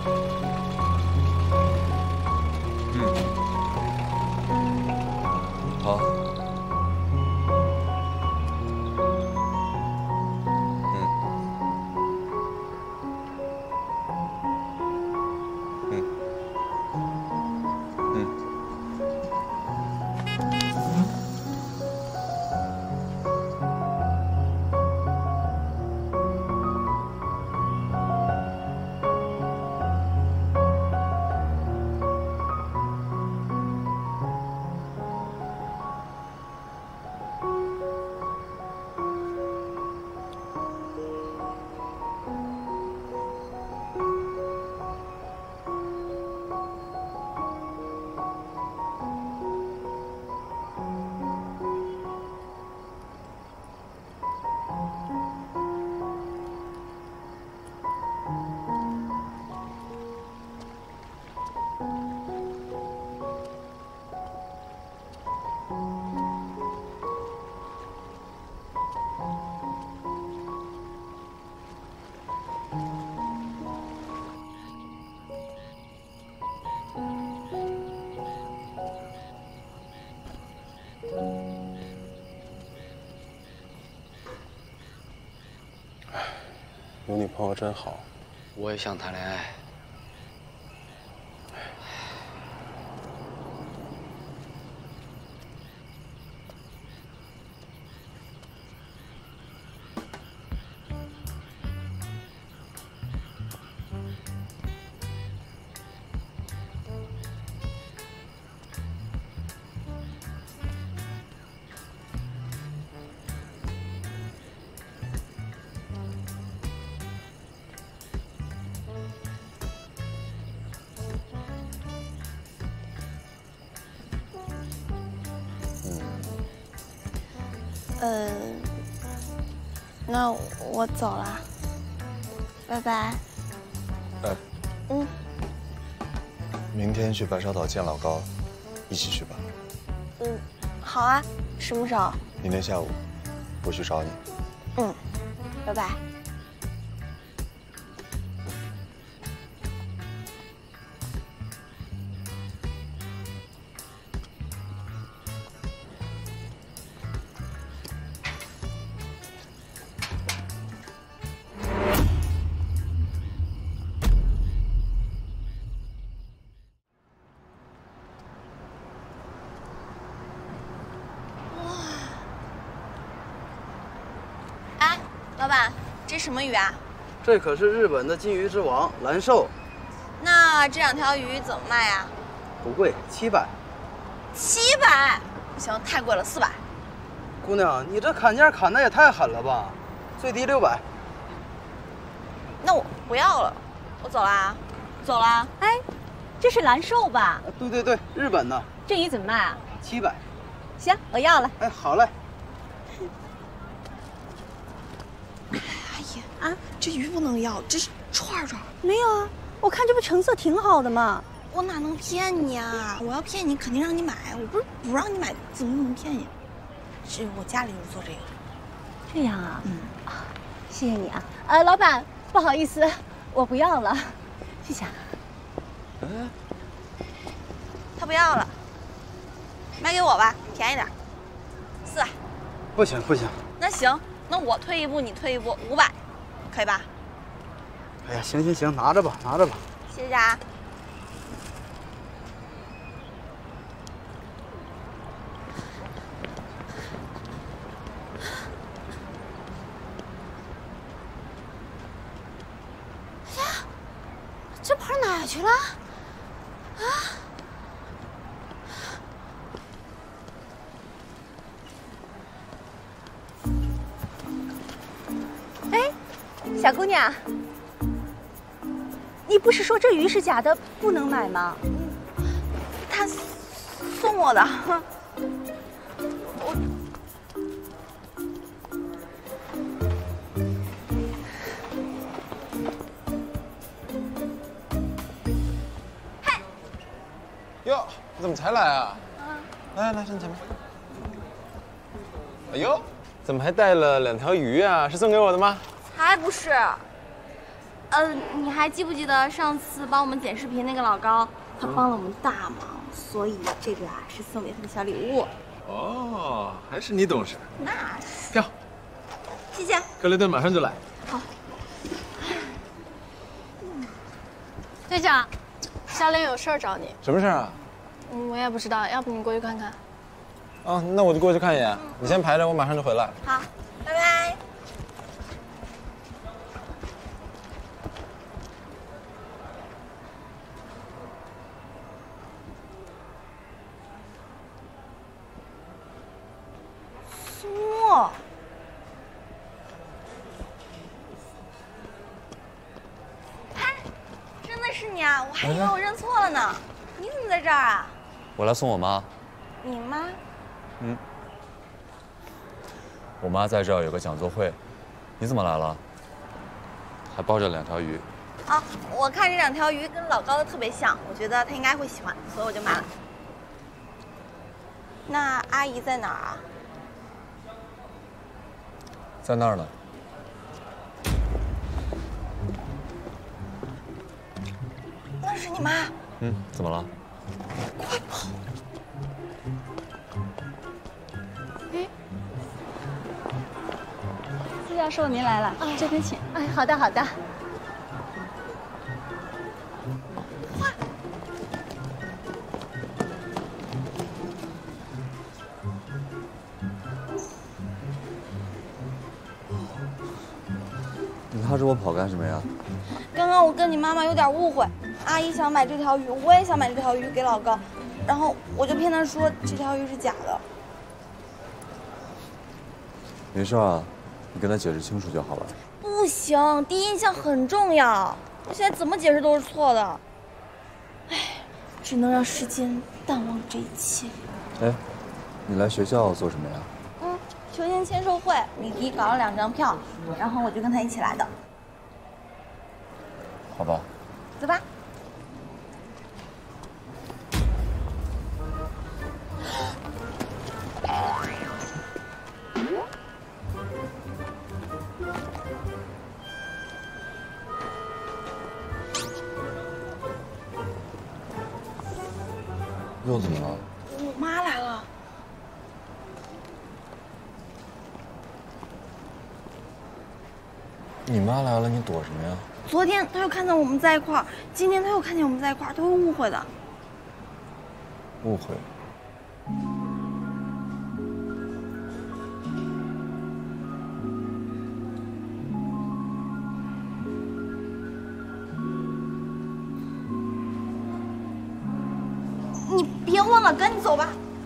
嗯。好。嗯。嗯。嗯。 有女朋友真好。 我也想谈恋爱。 呃，那我走了，拜拜。 哎， 嗯， 明天去白沙岛见老高，一起去吧。 嗯，好啊，什么时候？ 明天下午，我去找你。 嗯，拜拜。老板，这什么鱼啊？ 这可是日本的金鱼之王蓝寿。 那这两条鱼怎么卖啊？ 不贵，七百。 七百？不行，太贵了，四百。 姑娘，你这砍价砍的也太狠了吧！最低六百。 那我不要了，我走啦，走啦。 哎，这是蓝寿吧？ 对对对，日本的。 这鱼怎么卖啊？ 七百。 行，我要了。 哎，好嘞。 啊，这鱼不能要，这是串串。 没有啊，我看这不成色挺好的吗？ 我哪能骗你啊？我要骗你，肯定让你买。我不是不让你买，怎么能骗你？这我家里就做这个。 这样啊？ 嗯。 啊，谢谢你啊。呃，老板，不好意思，我不要了，谢谢啊。 嗯。 他不要了，卖给我吧，便宜点，四百。 不行不行。 那行，那我退一步，你退一步，五百。可以吧？ 哎呀，行行行，拿着吧，拿着吧。 谢谢啊。哎呀，这跑哪去了？啊！ 哎。小姑娘，你不是说这鱼是假的，不能买吗？ 他送我的。我嗨，哟，你怎么才来啊？来来，上前面。哎呦，怎么还带了两条鱼啊？是送给我的吗？ 才不是！ 呃，你还记不记得上次帮我们剪视频那个老高？他帮了我们大忙，所以这个啊是送给他的小礼物。 哦，还是你懂事。 那是。 票， 谢谢。 克雷顿马上就来。 好。 队长，夏琳有事儿找你。 什么事啊？ 嗯，我也不知道，要不你过去看看。 啊，那我就过去看一眼。你先排着，我马上就回来。 好，拜拜。苏沫，哎，真的是你啊！我还以为我认错了呢。你怎么在这儿啊？ 我来送我妈。 你妈？ 嗯。我妈在这儿有个讲座会，你怎么来了？还抱着两条鱼。 啊，我看这两条鱼跟老高的特别像，我觉得他应该会喜欢，所以我就买了。那阿姨在哪儿啊？ 在那儿呢。 那是你妈。 嗯，怎么了？ 快跑！ 哎，司教授您来了，啊，这边请。哎，好的好的。 你拉着我跑干什么呀？ 刚刚我跟你妈妈有点误会，阿姨想买这条鱼，我也想买这条鱼给老高，然后我就骗她说这条鱼是假的。 没事啊，你跟他解释清楚就好了。 不行，第一印象很重要，我现在怎么解释都是错的。唉，只能让时间淡忘这一切。 哎，你来学校做什么呀？ 嗯，球星签售会，李迪搞了两张票，然后我就跟他一起来的。 好吧。 走吧。 又怎么了？ 我妈来了。 你妈来了，你躲什么呀？ 昨天她又看到我们在一块儿，今天她又看见我们在一块儿，她会误会的。 误会。 你别忘了，赶紧走吧。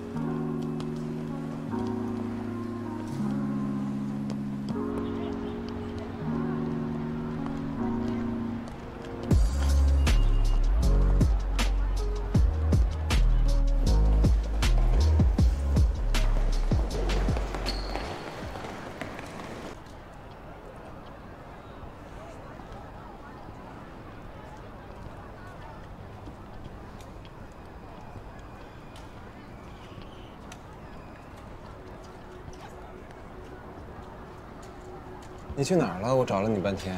你去哪儿了？我找了你半天。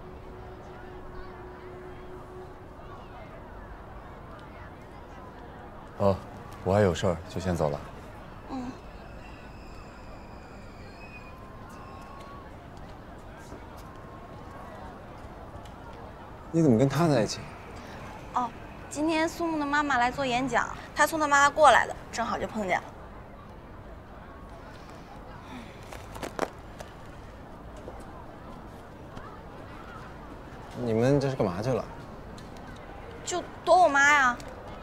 哦，我还有事儿，就先走了。 嗯。 你怎么跟他在一起？ 哦，今天苏木的妈妈来做演讲，她送她妈妈过来的，正好就碰见了。 你们这是干嘛去了？ 就躲我妈呀。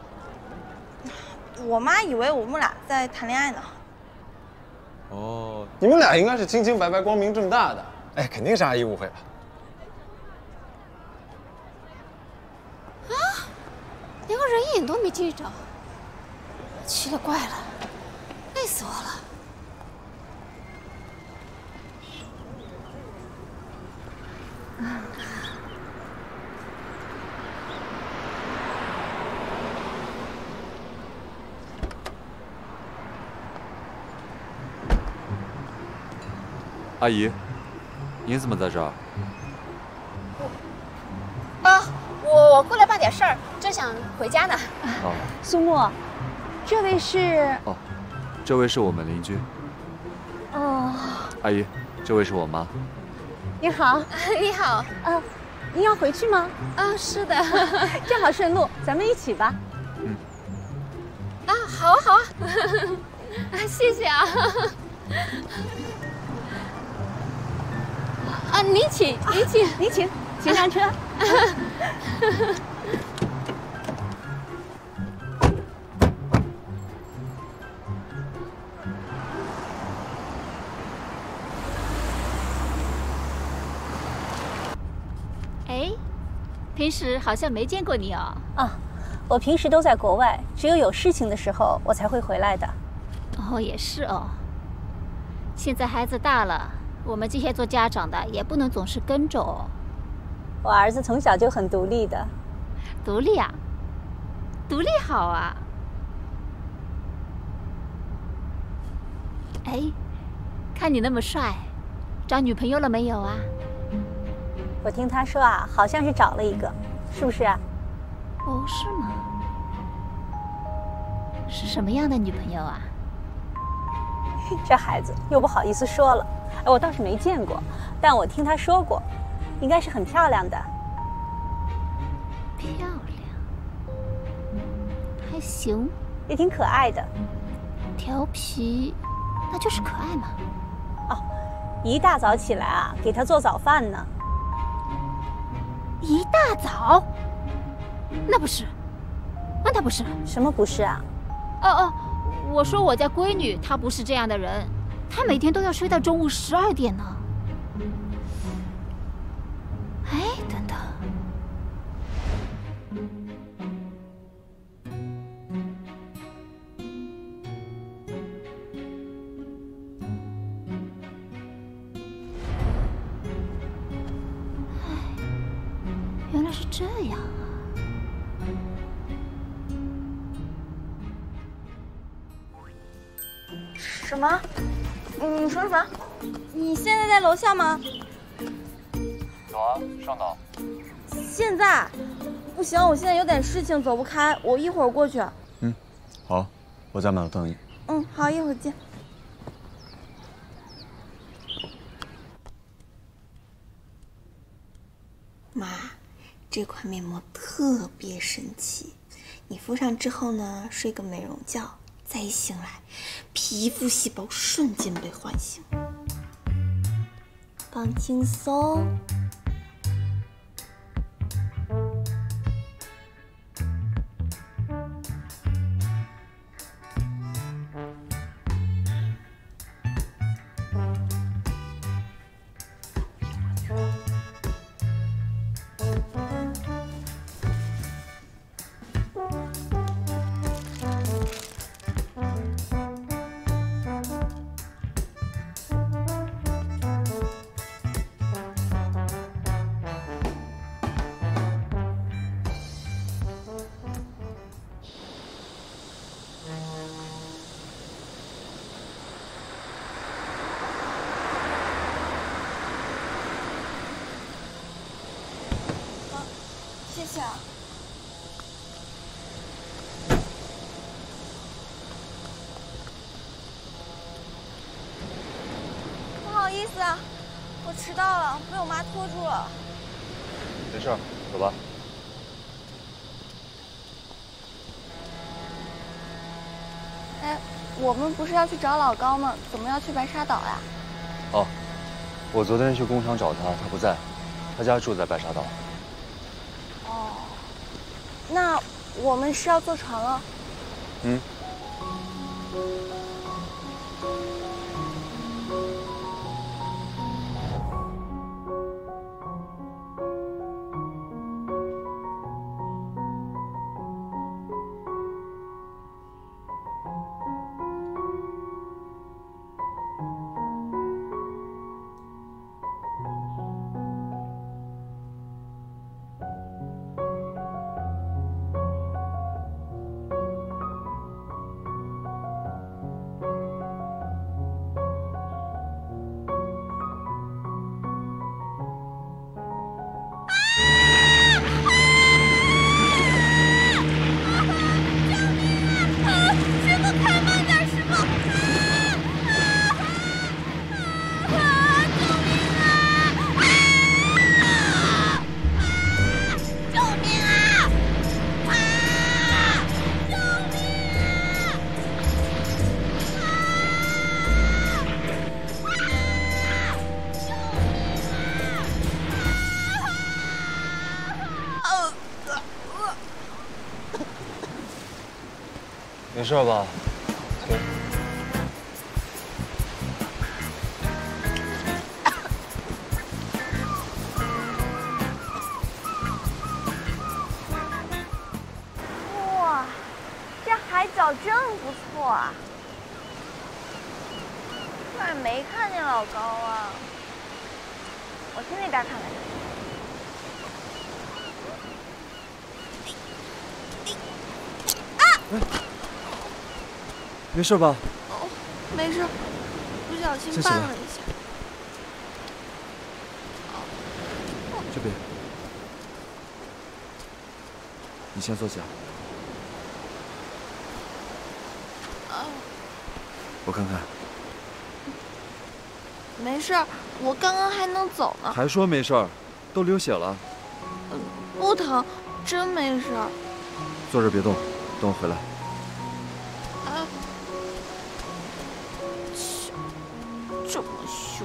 我妈以为我们俩在谈恋爱呢。 哦，你们俩应该是清清白白、光明正大的。哎，肯定是阿姨误会了。 啊，连个人影都没记着，奇了怪了，累死我了。 阿姨，您怎么在这儿？ 啊，我我过来办点事儿，正想回家呢。 哦， 苏木，这位是？ 哦，这位是我们邻居。 哦， 阿姨，这位是我妈。 你好， 你好。 啊，您要回去吗？ 啊，是的， 正好顺路，咱们一起吧。 嗯。 啊，好啊，好啊。啊，谢谢啊。啊，您请，您请， 您请，请上车。 哎，平时好像没见过你哦。 啊，我平时都在国外，只有有事情的时候我才会回来的。 哦，也是哦。现在孩子大了，我们这些做家长的也不能总是跟着哦。 我儿子从小就很独立的。 独立啊？独立好啊。哎，看你那么帅，找女朋友了没有啊？ 我听他说啊，好像是找了一个，是不是啊？ 哦，是吗？是什么样的女朋友啊？ 这孩子又不好意思说了，我倒是没见过，但我听他说过，应该是很漂亮的。 漂亮，还行， 也挺可爱的。 调皮，那就是可爱嘛。 哦，一大早起来啊，给他做早饭呢。 一大早？那不是，那他不是？ 什么不是啊？ 哦哦。我说我家闺女，她不是这样的人，她每天都要睡到中午十二点呢。哎，等等，哎，原来是这样啊。 什么？你说什么？你现在在楼下吗？ 有啊，上岛。 现在？不行，我现在有点事情，走不开，我一会儿过去。 嗯，好，我在门口等你。 嗯，好，一会儿见。妈，这款面膜特别神奇，你敷上之后呢，睡个美容觉。再一醒来，皮肤细胞瞬间被唤醒，放轻松。谢谢啊。不好意思啊，我迟到了，被我妈拖住了。 没事，走吧。 哎，我们不是要去找老高吗？怎么要去白沙岛呀？ 哦，我昨天去工厂找他，他不在，他家住在白沙岛。 哦，那我们是要坐船了？ 嗯。 没事吧？停。 哇，这海角真不错啊！咋没看见老高啊？我去那边看看。 没事吧？ 哦，没事，不小心绊了一下。 这边，你先坐下。 啊， 我看看。 没事，我刚刚还能走呢。 还说没事儿，都流血了。 不疼，真没事。 坐这儿别动，等我回来。 啊！切，这么凶！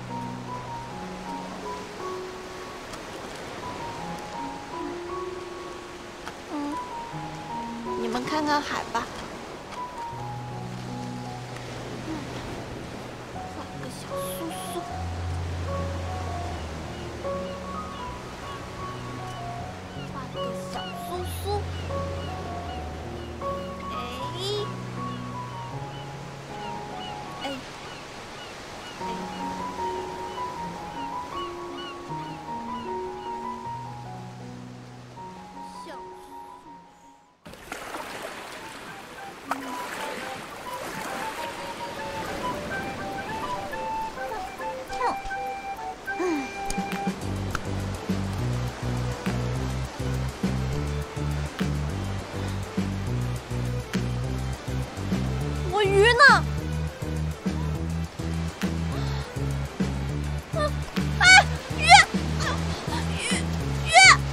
嗯，你们看看海吧。嗯，画个小苏苏。画个小苏苏。 我鱼呢？啊啊！鱼！鱼！鱼！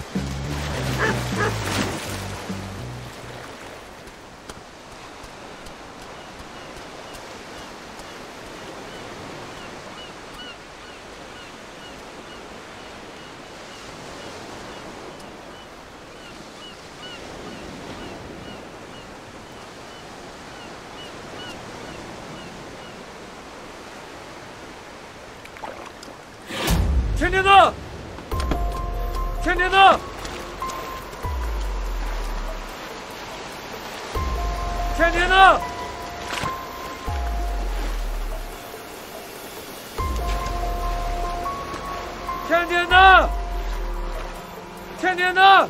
甜甜呢？甜甜呢？甜甜呢？甜甜呢？甜甜呢？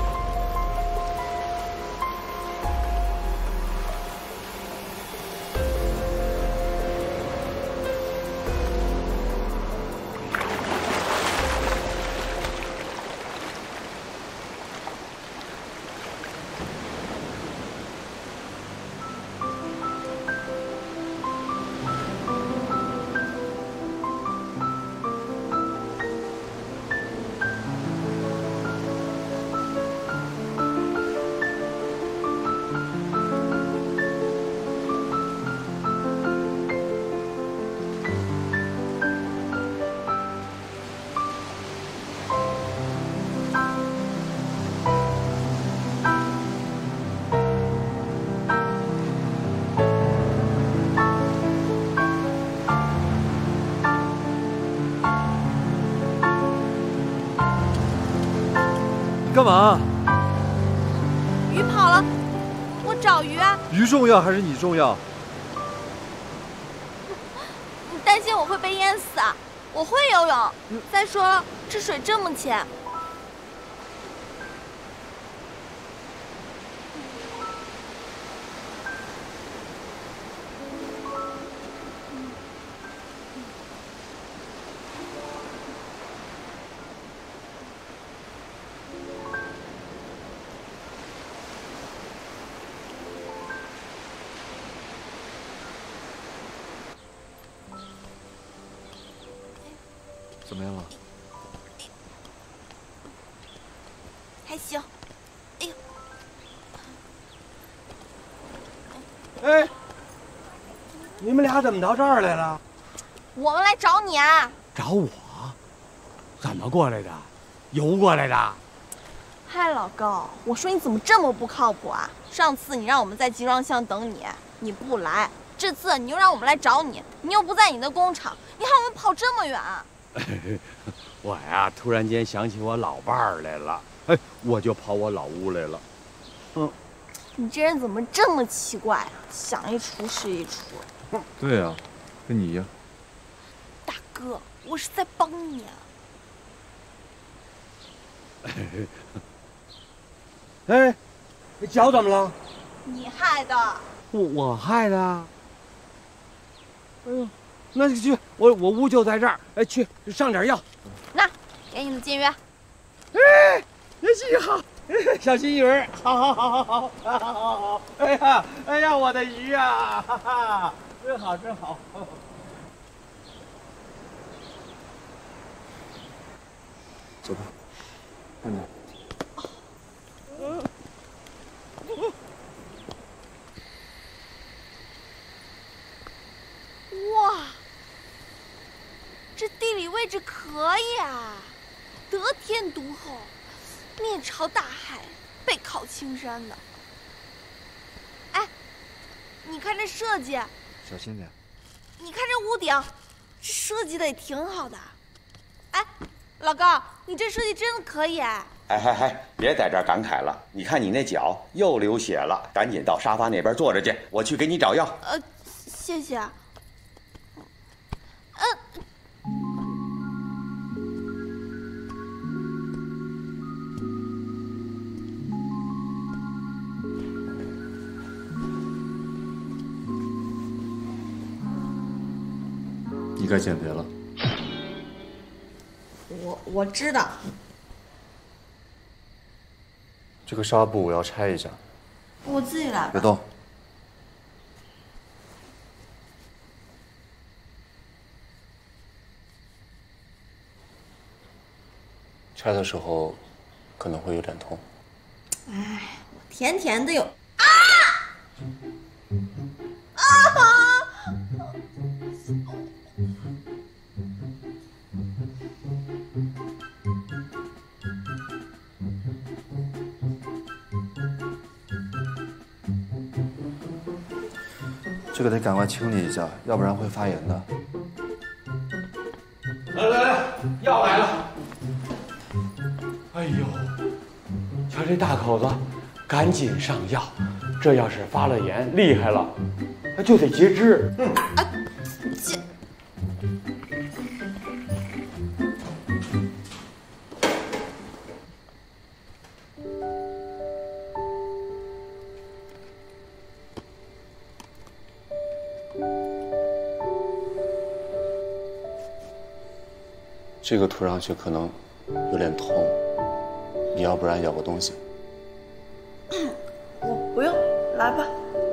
干嘛？ 鱼跑了，我找鱼啊！ 鱼重要还是你重要？ 你担心我会被淹死啊？我会游泳。再说了，这水这么浅。 怎么样了？ 还行。哎呦！ 哎，你们俩怎么到这儿来了？ 我们来找你啊！ 找我？怎么过来的？游过来的？ 嗨，老高，我说你怎么这么不靠谱啊？上次你让我们在集装箱等你，你不来；这次你又让我们来找你，你又不在你的工厂，你喊我们跑这么远。 我呀，突然间想起我老伴儿来了，哎，我就跑我老屋来了。嗯， 你这人怎么这么奇怪啊？想一出是一出。 对呀、啊，跟你一样。 大哥，我是在帮你啊。 哎，你脚怎么了？ 你害的。 我我害的。哎呦，那就去，我我屋就在这儿，哎，去上点药。 那，给你的金鱼。 哎，心雨好，小金鱼儿，好好好好好好好好好，哎呀哎呀，我的鱼啊，哈哈，真好真好。 走吧，慢点。 嗯。哇，这地理位置可以啊，得天独厚，面朝大海，背靠青山的。哎，你看这设计， 小心点。 你看这屋顶，这设计的也挺好的。哎，老高，你这设计真的可以哎！ 哎嗨嗨，别在这儿感慨了，你看你那脚又流血了，赶紧到沙发那边坐着去，我去给你找药。 呃，谢谢。呃。 你该减肥了。 我我知道。 这个纱布我要拆一下。 我自己来吧。 别动。 拆的时候可能会有点痛。 哎，我甜甜的有啊啊！ 这个得赶快清理一下，要不然会发炎的。 来来来，药来了！哎呦，瞧这大口子，赶紧上药。这要是发了炎，厉害了，那就得截肢。嗯， 截。 这个涂上去可能有点痛，你要不然咬个东西。 我不用，来吧。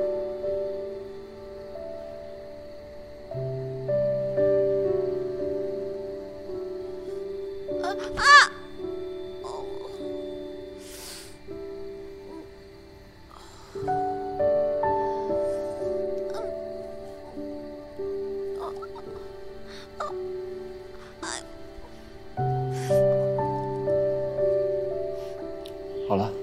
啊啊！ 好了。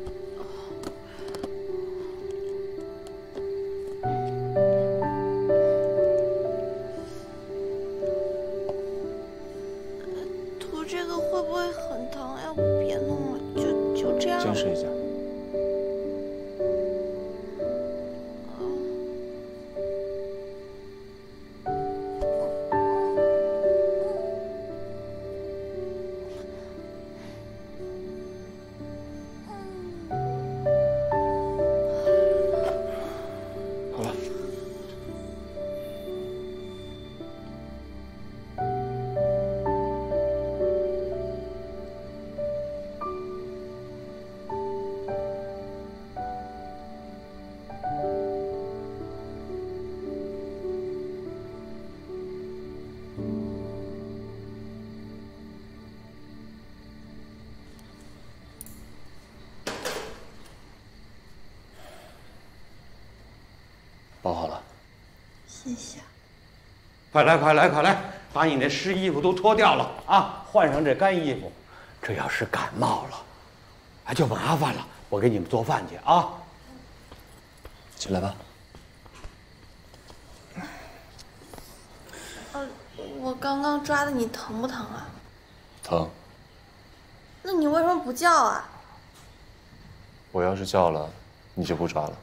涂这个会不会很疼？要不别弄了，就就这样。 坚持一下。包好了。 谢谢。 快来快来快来，把你那湿衣服都脱掉了啊，换上这干衣服。这要是感冒了， 那就麻烦了，我给你们做饭去啊。 起来吧。 呃，我刚刚抓的你疼不疼啊？ 疼。 那你为什么不叫啊？ 我要是叫了，你就不抓了。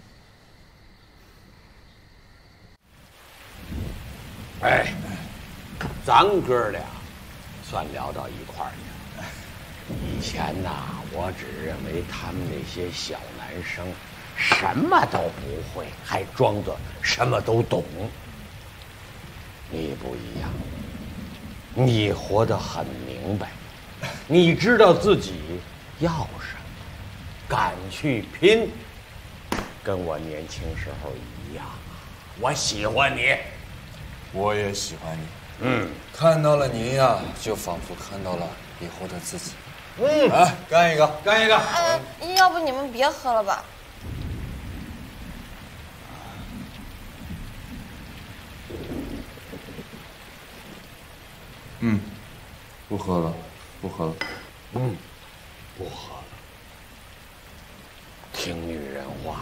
哎，咱哥俩算聊到一块儿去了。以前呐，我只认为他们那些小男生什么都不会，还装作什么都懂。你不一样，你活得很明白，你知道自己要什么，敢去拼，跟我年轻时候一样。我喜欢你。 我也喜欢你。 嗯， 看到了你呀，就仿佛看到了以后的自己。 嗯， 来干一个，干一个。 哎，要不你们别喝了吧？ 嗯，不喝了，不喝了。 嗯，不喝了。听女人话。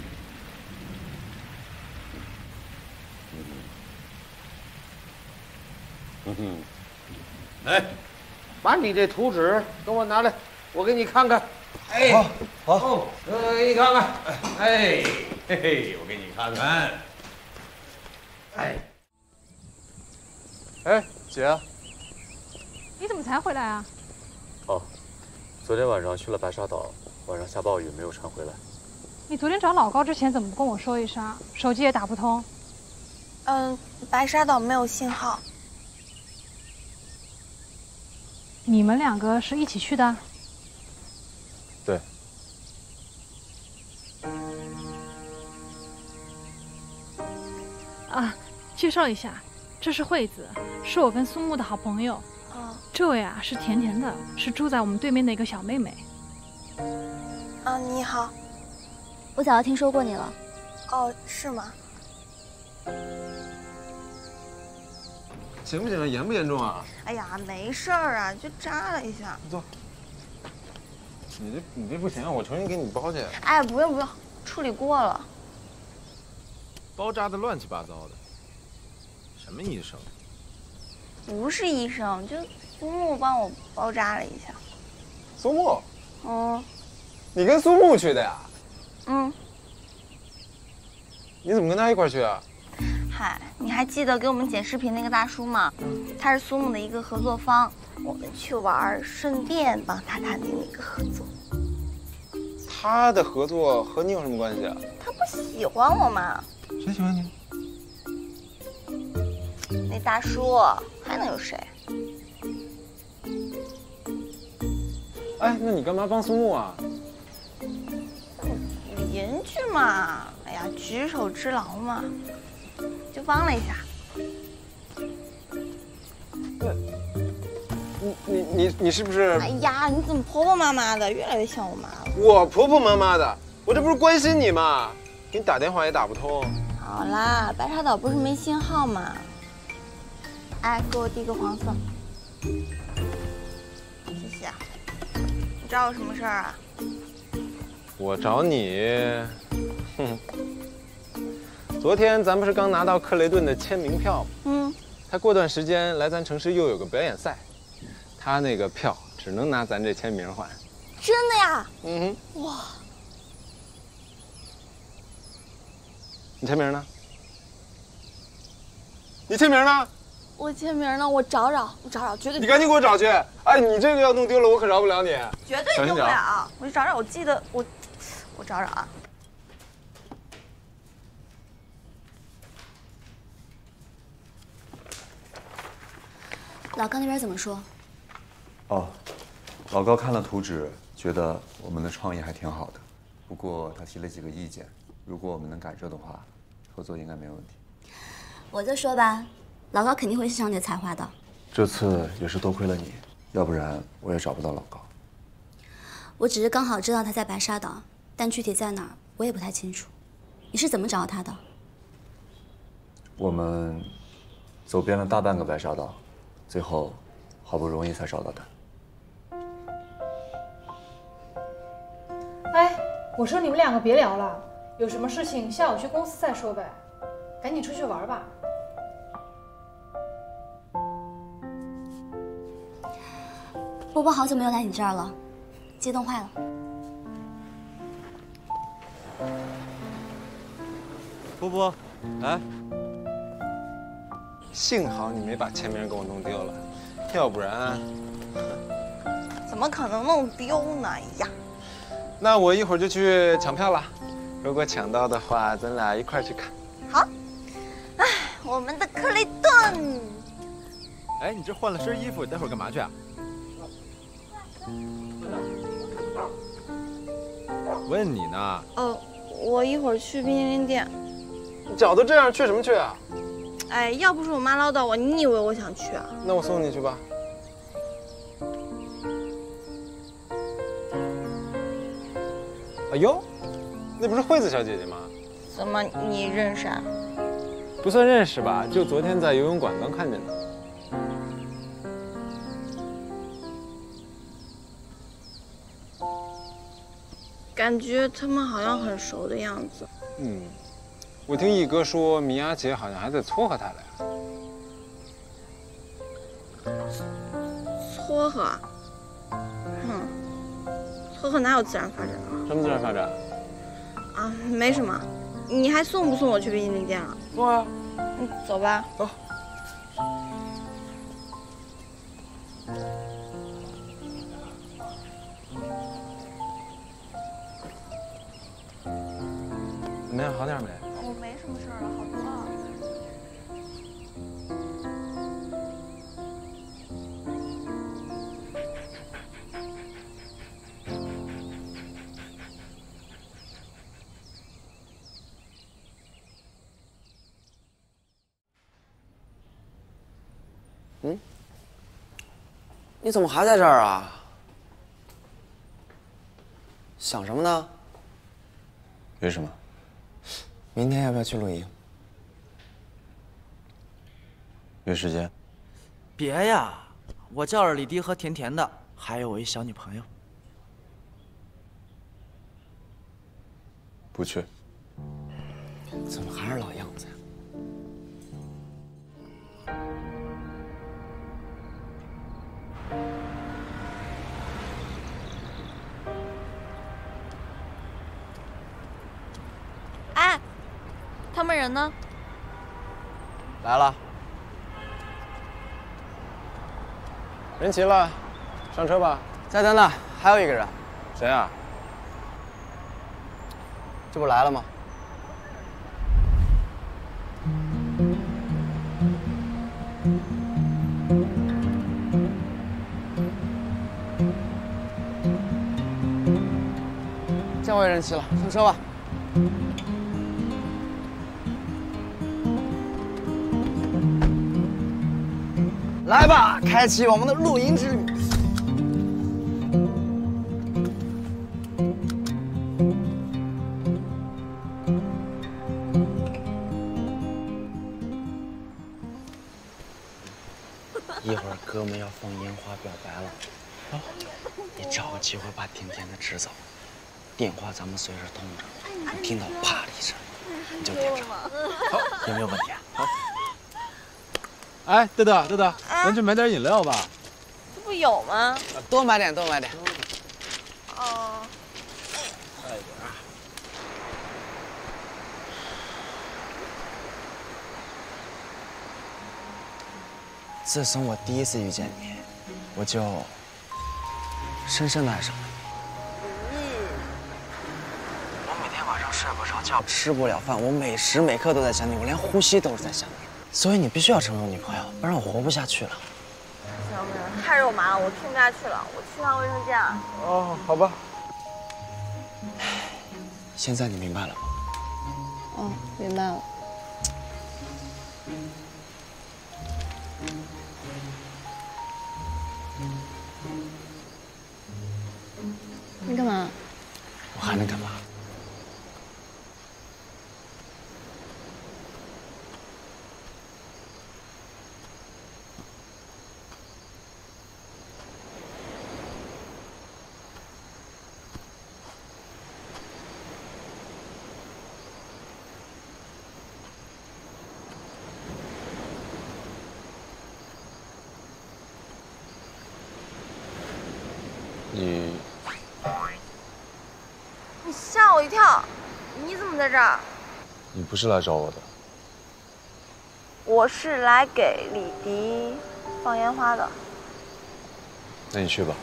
嗯哼，哎，把你这图纸给我拿来，我给你看看。哎，好，好，呃，给你看看。哎，嘿嘿，我给你看看。哎， 哎，姐。 你怎么才回来啊？ 哦，昨天晚上去了白沙岛，晚上下暴雨没有船回来。 你昨天找老高之前怎么不跟我说一声？手机也打不通。 嗯，白沙岛没有信号。 你们两个是一起去的？ 对。 啊，介绍一下，这是惠子，是我跟苏木的好朋友。 哦。 这位啊是甜甜的，是住在我们对面的一个小妹妹。 啊，你好。 我早就听说过你了。 哦，是吗？ 行不行啊？严不严重啊？ 哎呀，没事儿啊，就扎了一下。 坐。你这你这不行啊，我重新给你包去。 哎，不用不用，处理过了。 包扎的乱七八糟的。什么医生？ 不是医生，就苏木帮我包扎了一下。 苏木？ 嗯。 你跟苏木去的呀？ 嗯。 你怎么跟他一块去啊？ 嗨，你还记得给我们剪视频那个大叔吗？他是苏木的一个合作方，我们去玩，顺便帮他谈定了一个合作。 他的合作和你有什么关系啊？ 他不喜欢我吗？ 谁喜欢你？ 那大叔还能有谁？ 哎，那你干嘛帮苏木啊？ 邻居嘛，哎呀，举手之劳嘛。就帮了一下。 那，你你你你是不是？ 哎呀，你怎么婆婆妈妈的，越来越像我妈了。 我婆婆妈妈的，我这不是关心你吗？给你打电话也打不通。 好啦，白沙岛不是没信号吗？哎，给我递个黄色。谢谢。你找我什么事儿啊？ 我找你，哼。昨天咱不是刚拿到克雷顿的签名票吗？ 嗯， 他过段时间来咱城市又有个表演赛，他那个票只能拿咱这签名换。 真的呀？ 嗯哼。哇！ 你签名呢？你签名呢？ 我签名呢，我找找，我找找，绝对。 你赶紧给我找去！哎，你这个要弄丢了，我可饶不了你。 绝对丢不了，我去找找，我记得我，我找找啊。 老高那边怎么说？ 哦，老高看了图纸，觉得我们的创意还挺好的，不过他提了几个意见，如果我们能改正的话，合作应该没问题。 我就说吧，老高肯定会欣赏你的才华的。 这次也是多亏了你，要不然我也找不到老高。 我只是刚好知道他在白沙岛，但具体在哪儿我也不太清楚。你是怎么找到他的？ 我们走遍了大半个白沙岛。最后，好不容易才找到他。 哎，我说你们两个别聊了，有什么事情下午去公司再说呗，赶紧出去玩吧。 波波好久没有来你这儿了，激动坏了。 波波，来。幸好你没把签名给我弄丢了，要不然…… 怎么可能弄丢呢呀？ 那我一会儿就去抢票了。如果抢到的话，咱俩一块儿去看。 好。哎，我们的克雷顿。 哎，你这换了身衣服，待会儿干嘛去啊？问你呢。 哦，我一会儿去冰淇淋店。 你脚都这样，去什么去啊？ 哎，要不是我妈唠叨我，你以为我想去啊？ 那我送你去吧。哎呦，那不是惠子小姐姐吗？ 怎么你认识啊？ 不算认识吧，就昨天在游泳馆刚看见的。 感觉他们好像很熟的样子。 嗯，我听毅哥说，米娅姐好像还在撮合他俩。 撮合？哼，撮合哪有自然发展啊？ 什么自然发展？ 啊，没什么。你还送不送我去冰淇淋店了？ 送啊。 嗯，走吧。 走。怎么样，好点没？ 我没什么事儿了，好多了。 嗯？你怎么还在这儿啊？想什么呢？ 约什么？ 明天要不要去露营？ 约时间？ 别呀，我叫着李迪和甜甜的，还有我一小女朋友。 不去。 怎么还是老样子呀？ 哎，他们人呢？ 来了。人齐了，上车吧。 再等等，还有一个人。 谁啊？ 这不来了吗？这回人齐了，上车吧。来吧，开启我们的露营之旅。一会儿哥们要放烟花表白了，哦，你找个机会把甜甜的支走，电话咱们随时通着，你听到啪的一声，你就点着。好，有没有问题啊？好。 哎，豆豆豆豆，咱去买点饮料吧。 这不有吗？ 多买点，多买点。 哦。 快点。 自从我第一次遇见你，我就深深的爱上了你。我每天晚上睡不着觉，吃不了饭，我每时每刻都在想你，我连呼吸都是在想你。所以你必须要成为我女朋友，不然我活不下去了。 行不行？太肉麻了，我听不下去了。我去趟卫生间啊。 哦，好吧。 现在你明白了吗？ 哦，明白了。你干嘛？ 我还能干嘛？ 你你吓我一跳！你怎么在这儿？ 你不是来找我的？ 我是来给李迪放烟花的。 那你去吧。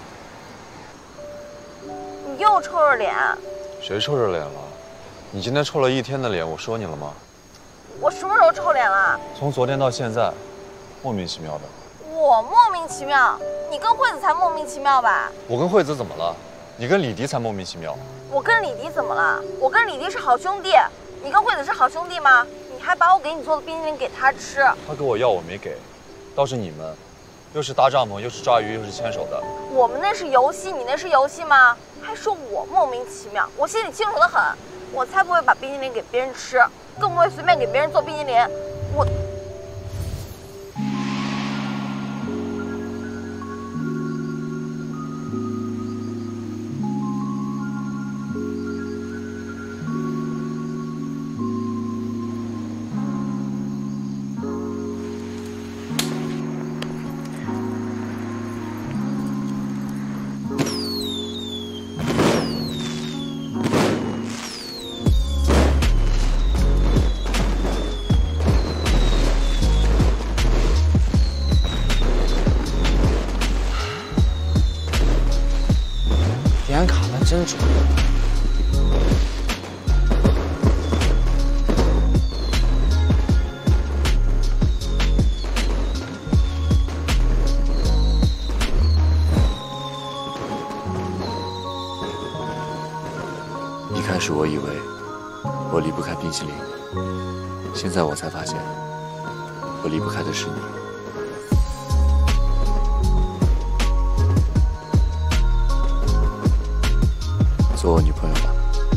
你又臭着脸。 谁臭着脸了？你今天臭了一天的脸，我说你了吗？ 我什么时候臭脸了？ 从昨天到现在，莫名其妙的。 我莫名其妙，你跟惠子才莫名其妙吧？ 我跟惠子怎么了？你跟李迪才莫名其妙。 我跟李迪怎么了？我跟李迪是好兄弟，你跟惠子是好兄弟吗？你还把我给你做的冰淇淋给他吃。 他给我要我没给，倒是你们，又是搭帐篷，又是抓鱼，又是牵手的。 我们那是游戏，你那是游戏吗？还说我莫名其妙，我心里清楚的很，我才不会把冰淇淋给别人吃，更不会随便给别人做冰淇淋。我。 点卡的真准。 一开始我以为我离不开冰淇淋，现在我才发现，我离不开的是你。做我女朋友吧。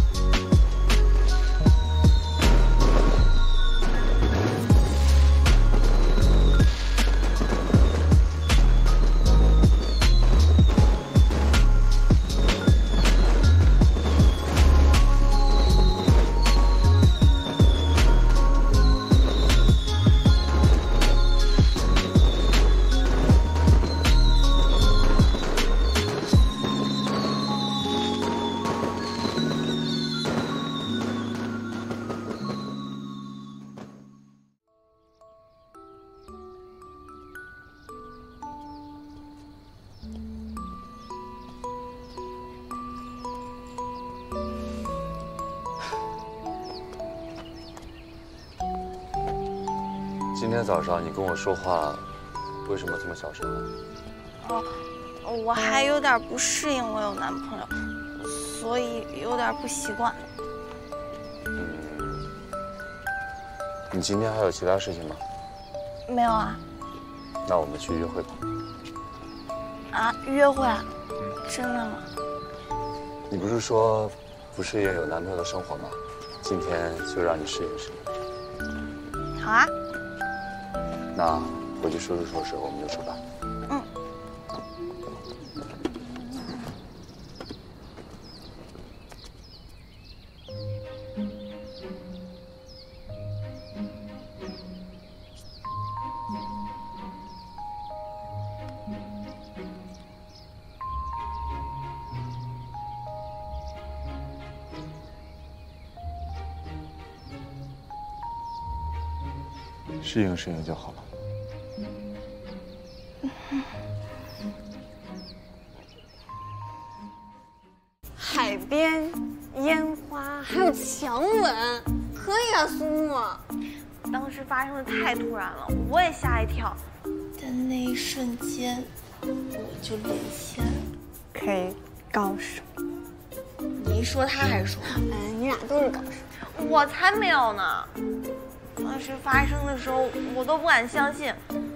今天早上你跟我说话，为什么这么小声啊？ 哦，我还有点不适应我有男朋友，所以有点不习惯。 嗯，你今天还有其他事情吗？ 没有啊。 那我们去约会吧。 啊，约会啊？真的吗？ 你不是说不适应有男朋友的生活吗？今天就让你适应适应。 好啊。 那回去收拾收拾，我们就出发。 嗯。 适应适应就好了。 海边、烟花，还有强吻，可以啊，苏木。 当时发生的太突然了，我也吓一跳。但那一瞬间，我就沦陷了。 可以高手。 你一说他还说， 哎，你俩都是高手。 我才没有呢。当时发生的时候，我都不敢相信，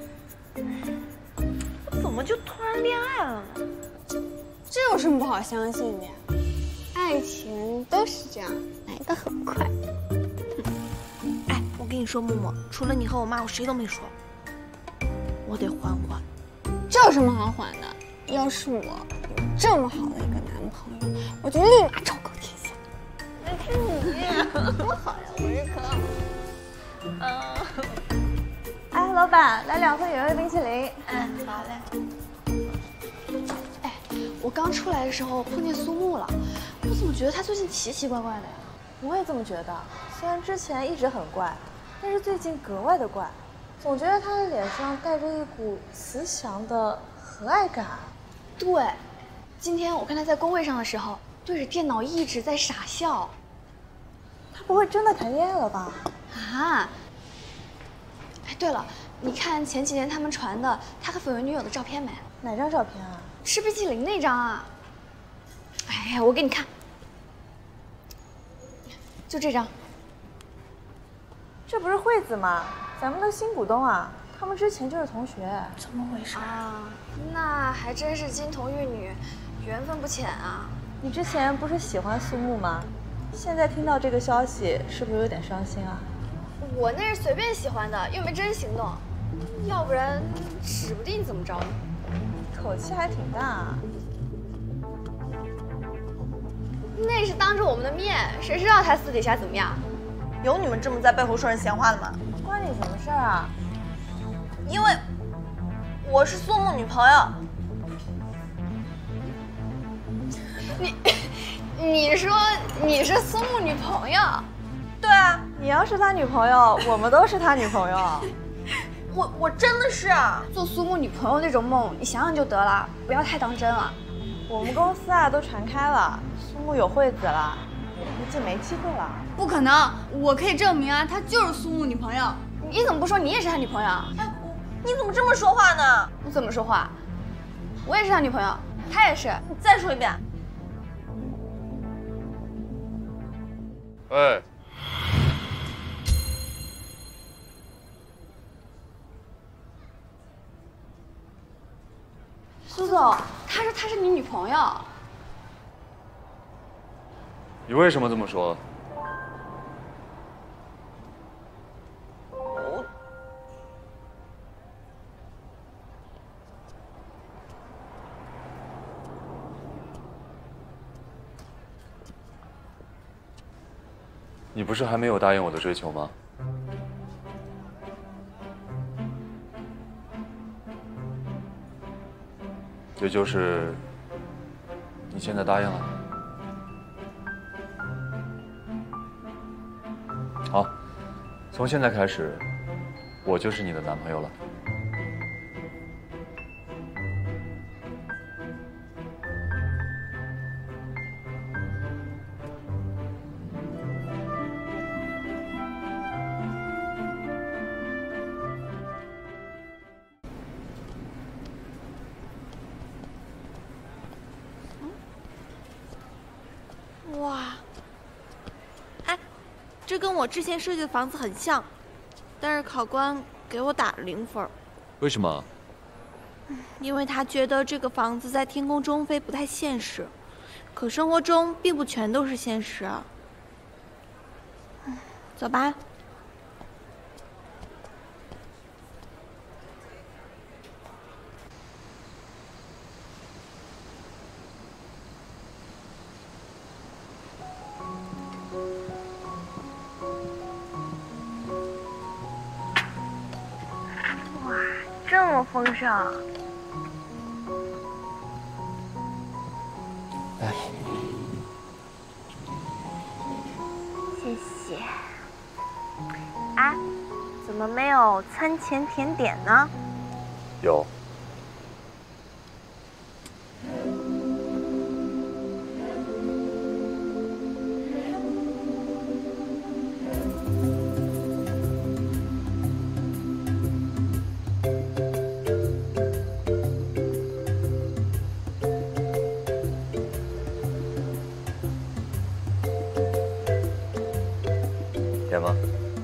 我怎么就突然恋爱了呢？ 这有什么不好相信的呀？爱情都是这样，来得很快。 哎，我跟你说，默默，除了你和我妈，我谁都没说。我得缓缓。 这有什么好缓的？要是我有这么好的一个男朋友，我就立马昭告天下。 那是你，多好呀！我是可好。 嗯。哎，老板，来两份原味冰淇淋。 嗯，好嘞。 哎， 我刚出来的时候碰见苏木了，我怎么觉得他最近奇奇怪怪的呀？ 我也这么觉得，虽然之前一直很怪，但是最近格外的怪，总觉得他的脸上带着一股慈祥的和蔼感。 对，今天我看他在工位上的时候，对着电脑一直在傻笑。 他不会真的谈恋爱了吧？ 啊！哎，对了，你看前几天他们传的他和绯闻女友的照片没？ 哪张照片啊？ 吃冰淇淋那张啊。哎呀，我给你看，就这张。 这不是惠子吗？咱们的新股东啊，他们之前就是同学。 怎么回事啊？那还真是金童玉女，缘分不浅啊。 你之前不是喜欢苏木吗？现在听到这个消息，是不是有点伤心啊？ 我那是随便喜欢的，又没真行动，要不然指不定怎么着呢。 口气还挺大啊。 那是当着我们的面，谁知道他私底下怎么样？ 有你们这么在背后说人闲话的吗？关你什么事儿啊？因为我是苏木女朋友。 你，你说你是苏木女朋友？ 对啊，你要是他女朋友，我们都是他女朋友。我我真的是啊， 做苏木女朋友那种梦，你想想就得了，不要太当真了。 我们公司啊都传开了，苏木有惠子了，我估计没机会了。 不可能，我可以证明啊，她就是苏木女朋友。你怎么不说你也是他女朋友？ 哎，你怎么这么说话呢？ 我怎么说话？我也是他女朋友，他也是。 你再说一遍。 喂。 苏总，她说她是你女朋友。 你为什么这么说？ 我你不是还没有答应我的追求吗？也就是你现在答应了。好，从现在开始，我就是你的男朋友了。 哇，哎，这跟我之前设计的房子很像，但是考官给我打了零分。 为什么？ 因为他觉得这个房子在天空中飞不太现实，可生活中并不全都是现实啊。走吧。 这么丰盛， 来， 谢谢。啊，怎么没有餐前甜点呢？ 有。甜吗？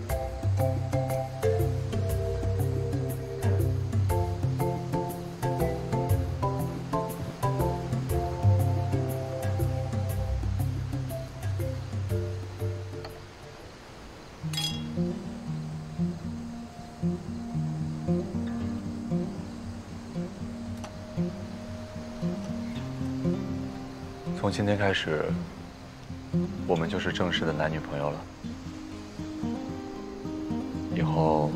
从今天开始，我们就是正式的男女朋友了。以后，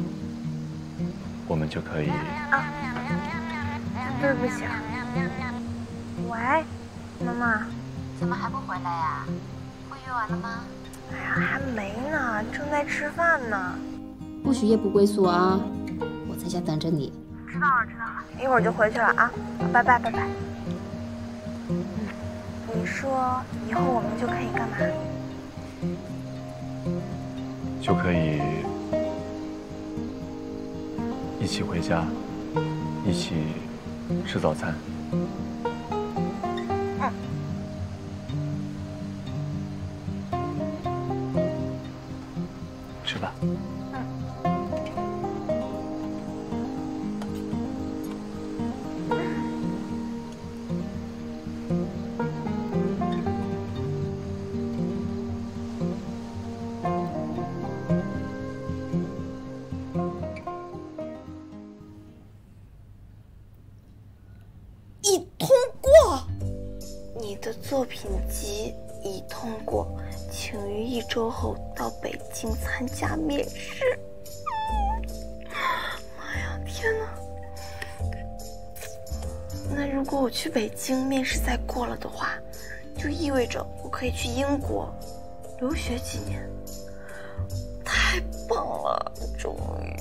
我们就可以…… 啊，对不起，我喂，妈妈， 怎么还不回来呀？会约完了吗？ 哎呀，还没呢，正在吃饭呢。 不许夜不归宿啊！我在家等着你。 知道了，知道了，一会儿就回去了啊！拜拜，拜拜。你说以后我们就可以干嘛？ 就可以一起回家，一起吃早餐。 嗯。 吃吧。 已通过，你的作品集已通过，请于一周后到北京参加面试。妈呀，天哪！那如果我去北京面试再过了的话，就意味着我可以去英国留学几年。太棒了，终于！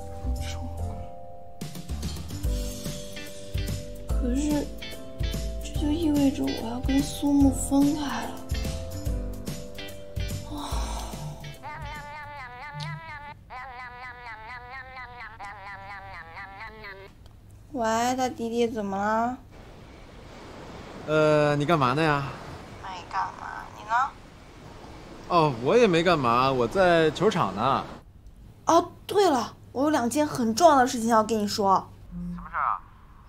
可是，这就意味着我要跟苏木分开了。喂，大弟弟，怎么了？ 呃，你干嘛呢呀？ 没干嘛，你呢？ 哦，我也没干嘛，我在球场呢。 哦，对了，我有两件很重要的事情要跟你说。 什么事儿啊？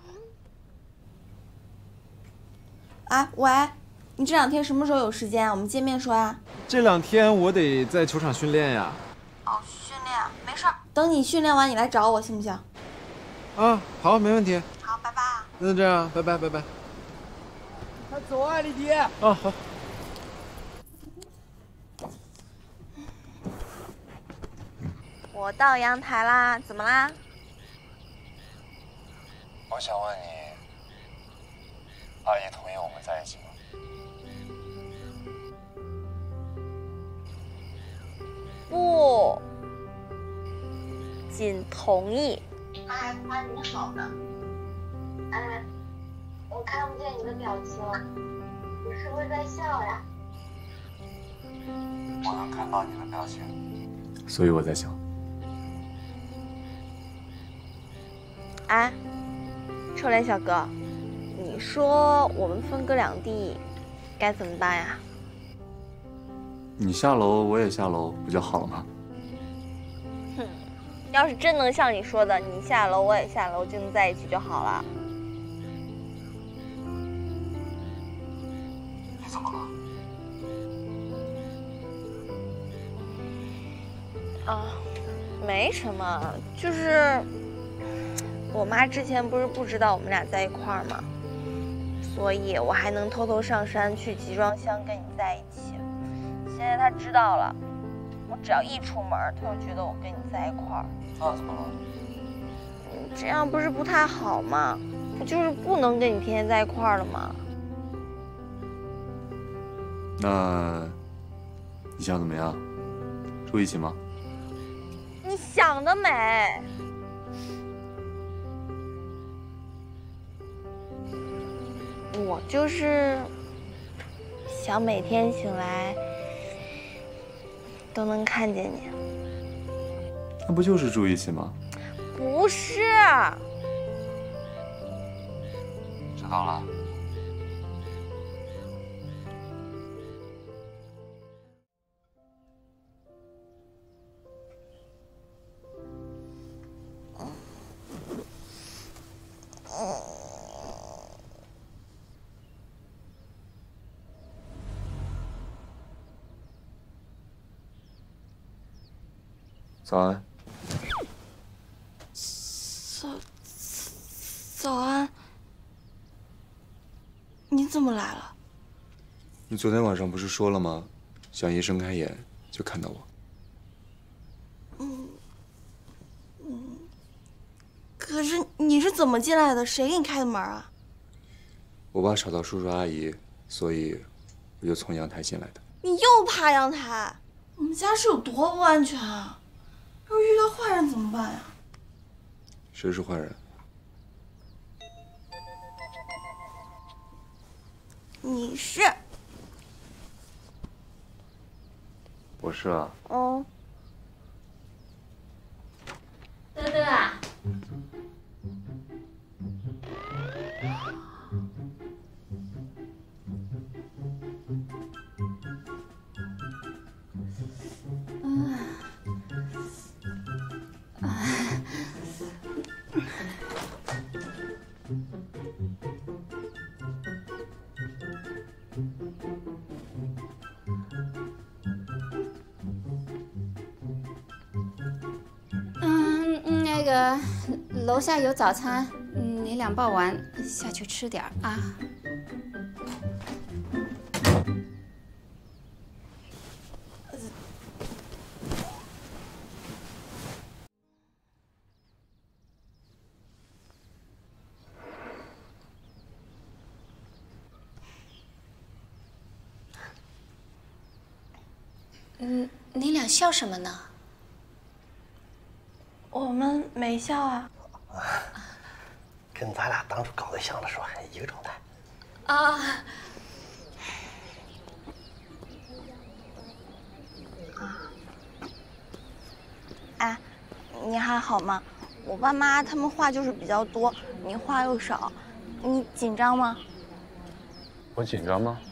哎，喂，你这两天什么时候有时间啊？我们见面说呀。 这两天我得在球场训练呀。 哦，训练，没事儿。等你训练完，你来找我，行不行？ 啊，好，没问题。 好，拜拜。 那就这样，拜拜，拜拜。 快走啊，李迪！ 啊，好。 我到阳台啦，怎么啦？ 我想问你，阿姨同意我们在一起吗？ 不，仅同意。 哎，妈，你好呢？哎，我看不见你的表情，你是不是在笑呀？ 我能看到你的表情，所以我在想。 哎，臭脸小哥，你说我们分隔两地，该怎么办呀？ 你下楼，我也下楼，不就好了吗？ 哼，要是真能像你说的，你下楼我也下楼，就能在一起就好了。 你怎么了？ 啊，没什么，就是我妈之前不是不知道我们俩在一块儿吗？所以我还能偷偷上山去集装箱跟你在一起。现在她知道了，我只要一出门，她就觉得我跟你在一块儿。 那怎么了？ 嗯，这样不是不太好吗？我就是不能跟你天天在一块儿了吗？ 那你想怎么样？住一起吗？ 你想得美！我就是想每天醒来都能看见你。 那不就是住一起吗？ 不是。 知道了。早安。 早早安。你怎么来了？ 你昨天晚上不是说了吗？想一睁开眼就看到我。 嗯嗯。可是你是怎么进来的？谁给你开的门啊？ 我爸吵到叔叔阿姨，所以我就从阳台进来的。 你又爬阳台？我们家是有多不安全啊？要是遇到坏人怎么办呀？ 谁是坏人？ 你是。 我是啊。 哦。 德德啊。 嗯，那个楼下有早餐，你俩抱完下去吃点啊。 嗯，你俩笑什么呢？ 我们没笑啊， 跟咱俩当初搞对象的时候还一个状态。 啊。 哎，你还好吗？我爸妈他们话就是比较多，你话又少，你紧张吗？ 我紧张吗？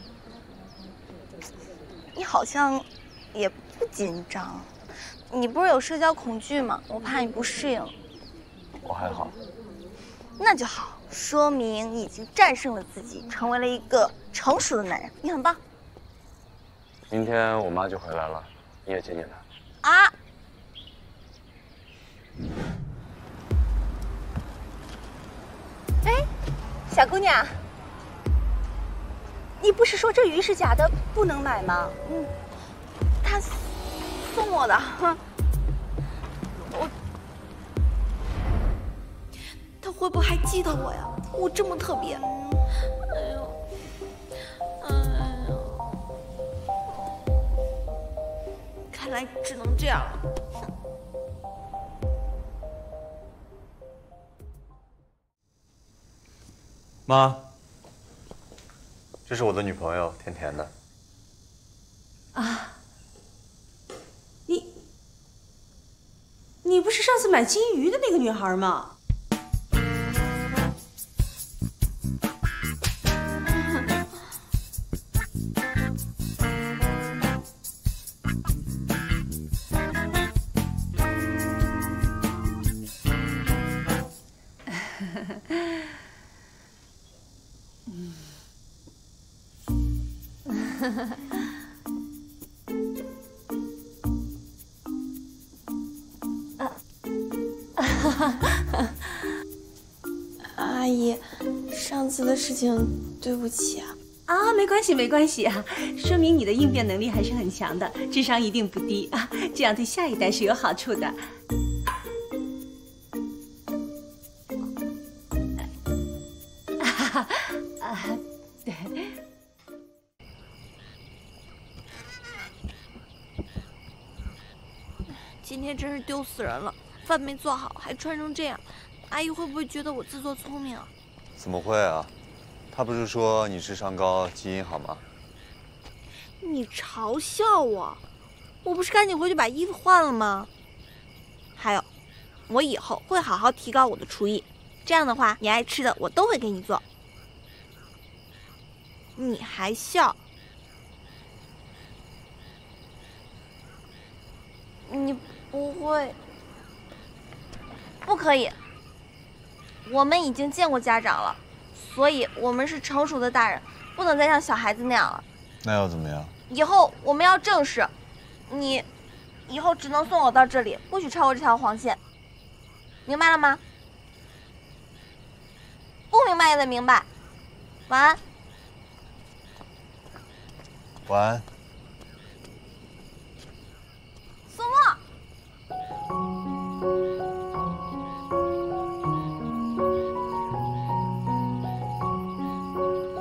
你好像。 也不紧张，你不是有社交恐惧吗？我怕你不适应。 我还好。 那就好，说明你已经战胜了自己，成为了一个成熟的男人，你很棒。 明天我妈就回来了，你也见见她。 啊！ 哎，小姑娘，你不是说这鱼是假的，不能买吗？ 嗯。 他送我的，我，他会不会还记得我呀？我这么特别，哎呦，哎呦，看来只能这样了。 妈，这是我的女朋友甜甜的。 啊。 你不是上次买金鱼的那个女孩吗？ 阿姨，上次的事情对不起啊。 啊，没关系，没关系啊，说明你的应变能力还是很强的，智商一定不低啊，这样对下一代是有好处的。啊，啊对。 今天真是丢死人了，饭没做好，还穿成这样。 阿姨会不会觉得我自作聪明啊？ 怎么会啊？他不是说你智商高，基因好吗？ 你嘲笑我，我不是赶紧回去把衣服换了吗？还有，我以后会好好提高我的厨艺，这样的话，你爱吃的我都会给你做。你还笑？你不会？不可以。 我们已经见过家长了，所以我们是成熟的大人，不能再像小孩子那样了。 那要怎么样？ 以后我们要正式，你以后只能送我到这里，不许超过这条黄线，明白了吗？不明白也得明白。晚安。 晚安。 苏沫。 我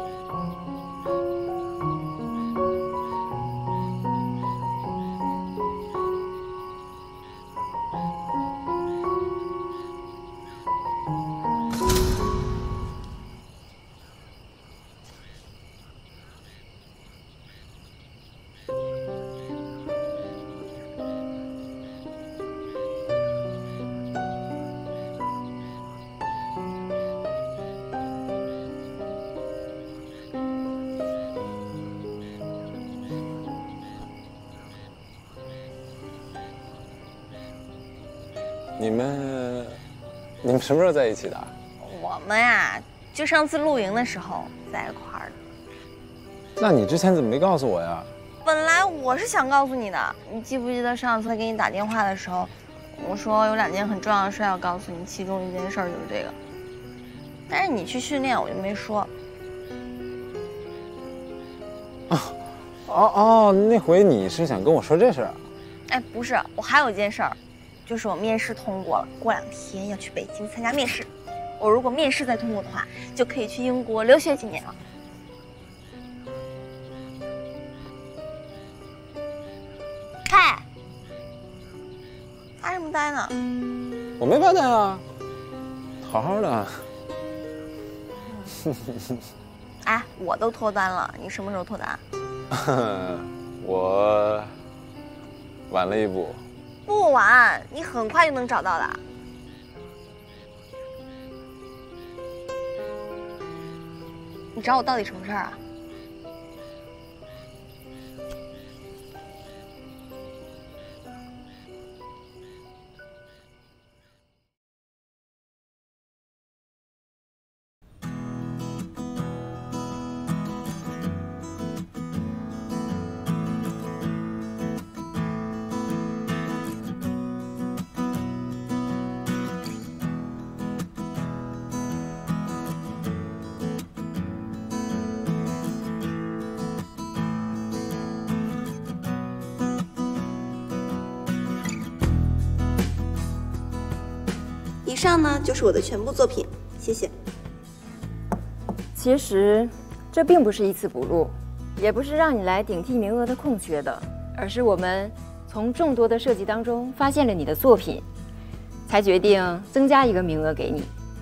你们，你们什么时候在一起的？ 我们呀，就上次露营的时候在一块儿的。 那你之前怎么没告诉我呀？ 本来我是想告诉你的，你记不记得上次给你打电话的时候，我说有两件很重要的事要告诉你，其中一件事就是这个。但是你去训练，我就没说。 哦哦，那回你是想跟我说这事儿？ 哎，不是，我还有一件事儿，就是我面试通过了，过两天要去北京参加面试。我如果面试再通过的话，就可以去英国留学几年了。嗨，发什么呆呢？ 我没发呆啊，好好的。 哎，我都脱单了，你什么时候脱单？ 我晚了一步。 不晚，你很快就能找到的。你找我到底什么事儿啊？ 以上呢就是我的全部作品，谢谢。 其实，这并不是一次补录，也不是让你来顶替名额的空缺的，而是我们从众多的设计当中发现了你的作品，才决定增加一个名额给你。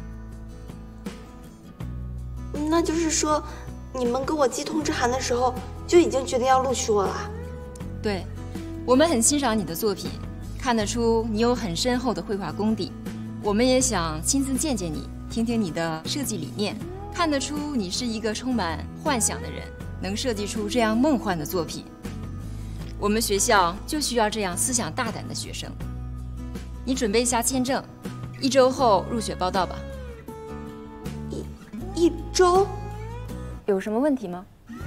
那就是说，你们给我寄通知函的时候就已经决定要录取我了？ 对，我们很欣赏你的作品，看得出你有很深厚的绘画功底。我们也想亲自见见你，听听你的设计理念，看得出你是一个充满幻想的人，能设计出这样梦幻的作品。我们学校就需要这样思想大胆的学生。你准备一下签证，一周后入学报到吧。 一一周？ 有什么问题吗？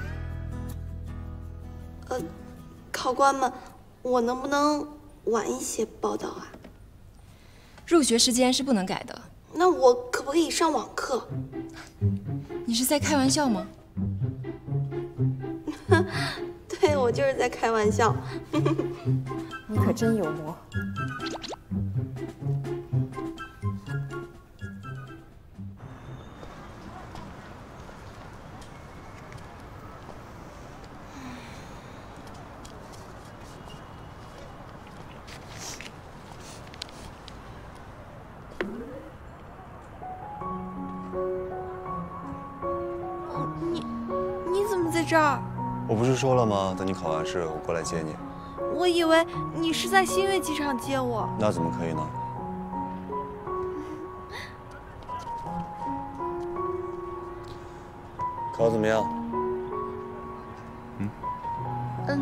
呃，考官们，我能不能晚一些报到啊？ 入学时间是不能改的。 那我可不可以上网课？ 你是在开玩笑吗？ 对，我就是在开玩笑。 你可真幽默。 在这儿， 我不是说了吗？等你考完试，我过来接你。 我以为你是在新月机场接我。 那怎么可以呢？考得怎么样？ 嗯嗯，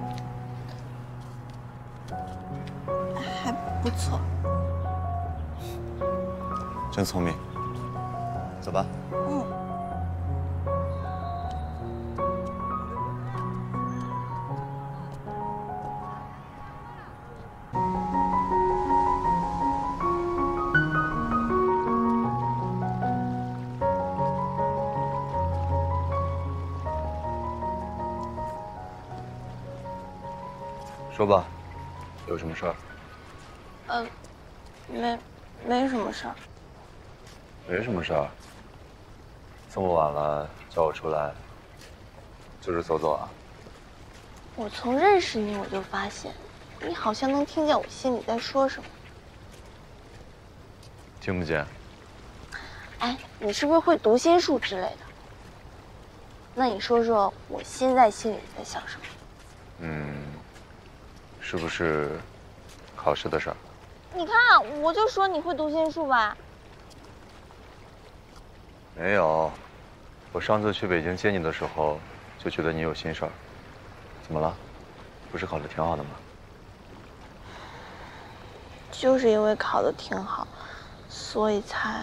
还不错。 真聪明。走吧。 嗯。 说吧，有什么事儿？ 呃，没，没什么事儿。 没什么事儿。这么晚了，叫我出来，就是走走啊？ 我从认识你，我就发现，你好像能听见我心里在说什么。 听不见。 哎，你是不是会读心术之类的？那你说说，我现在心里在想什么？ 嗯。是不是考试的事儿？ 你看，我就说你会读心术吧。 没有，我上次去北京接你的时候，就觉得你有心事儿。怎么了？不是考得挺好的吗？ 就是因为考得挺好，所以才……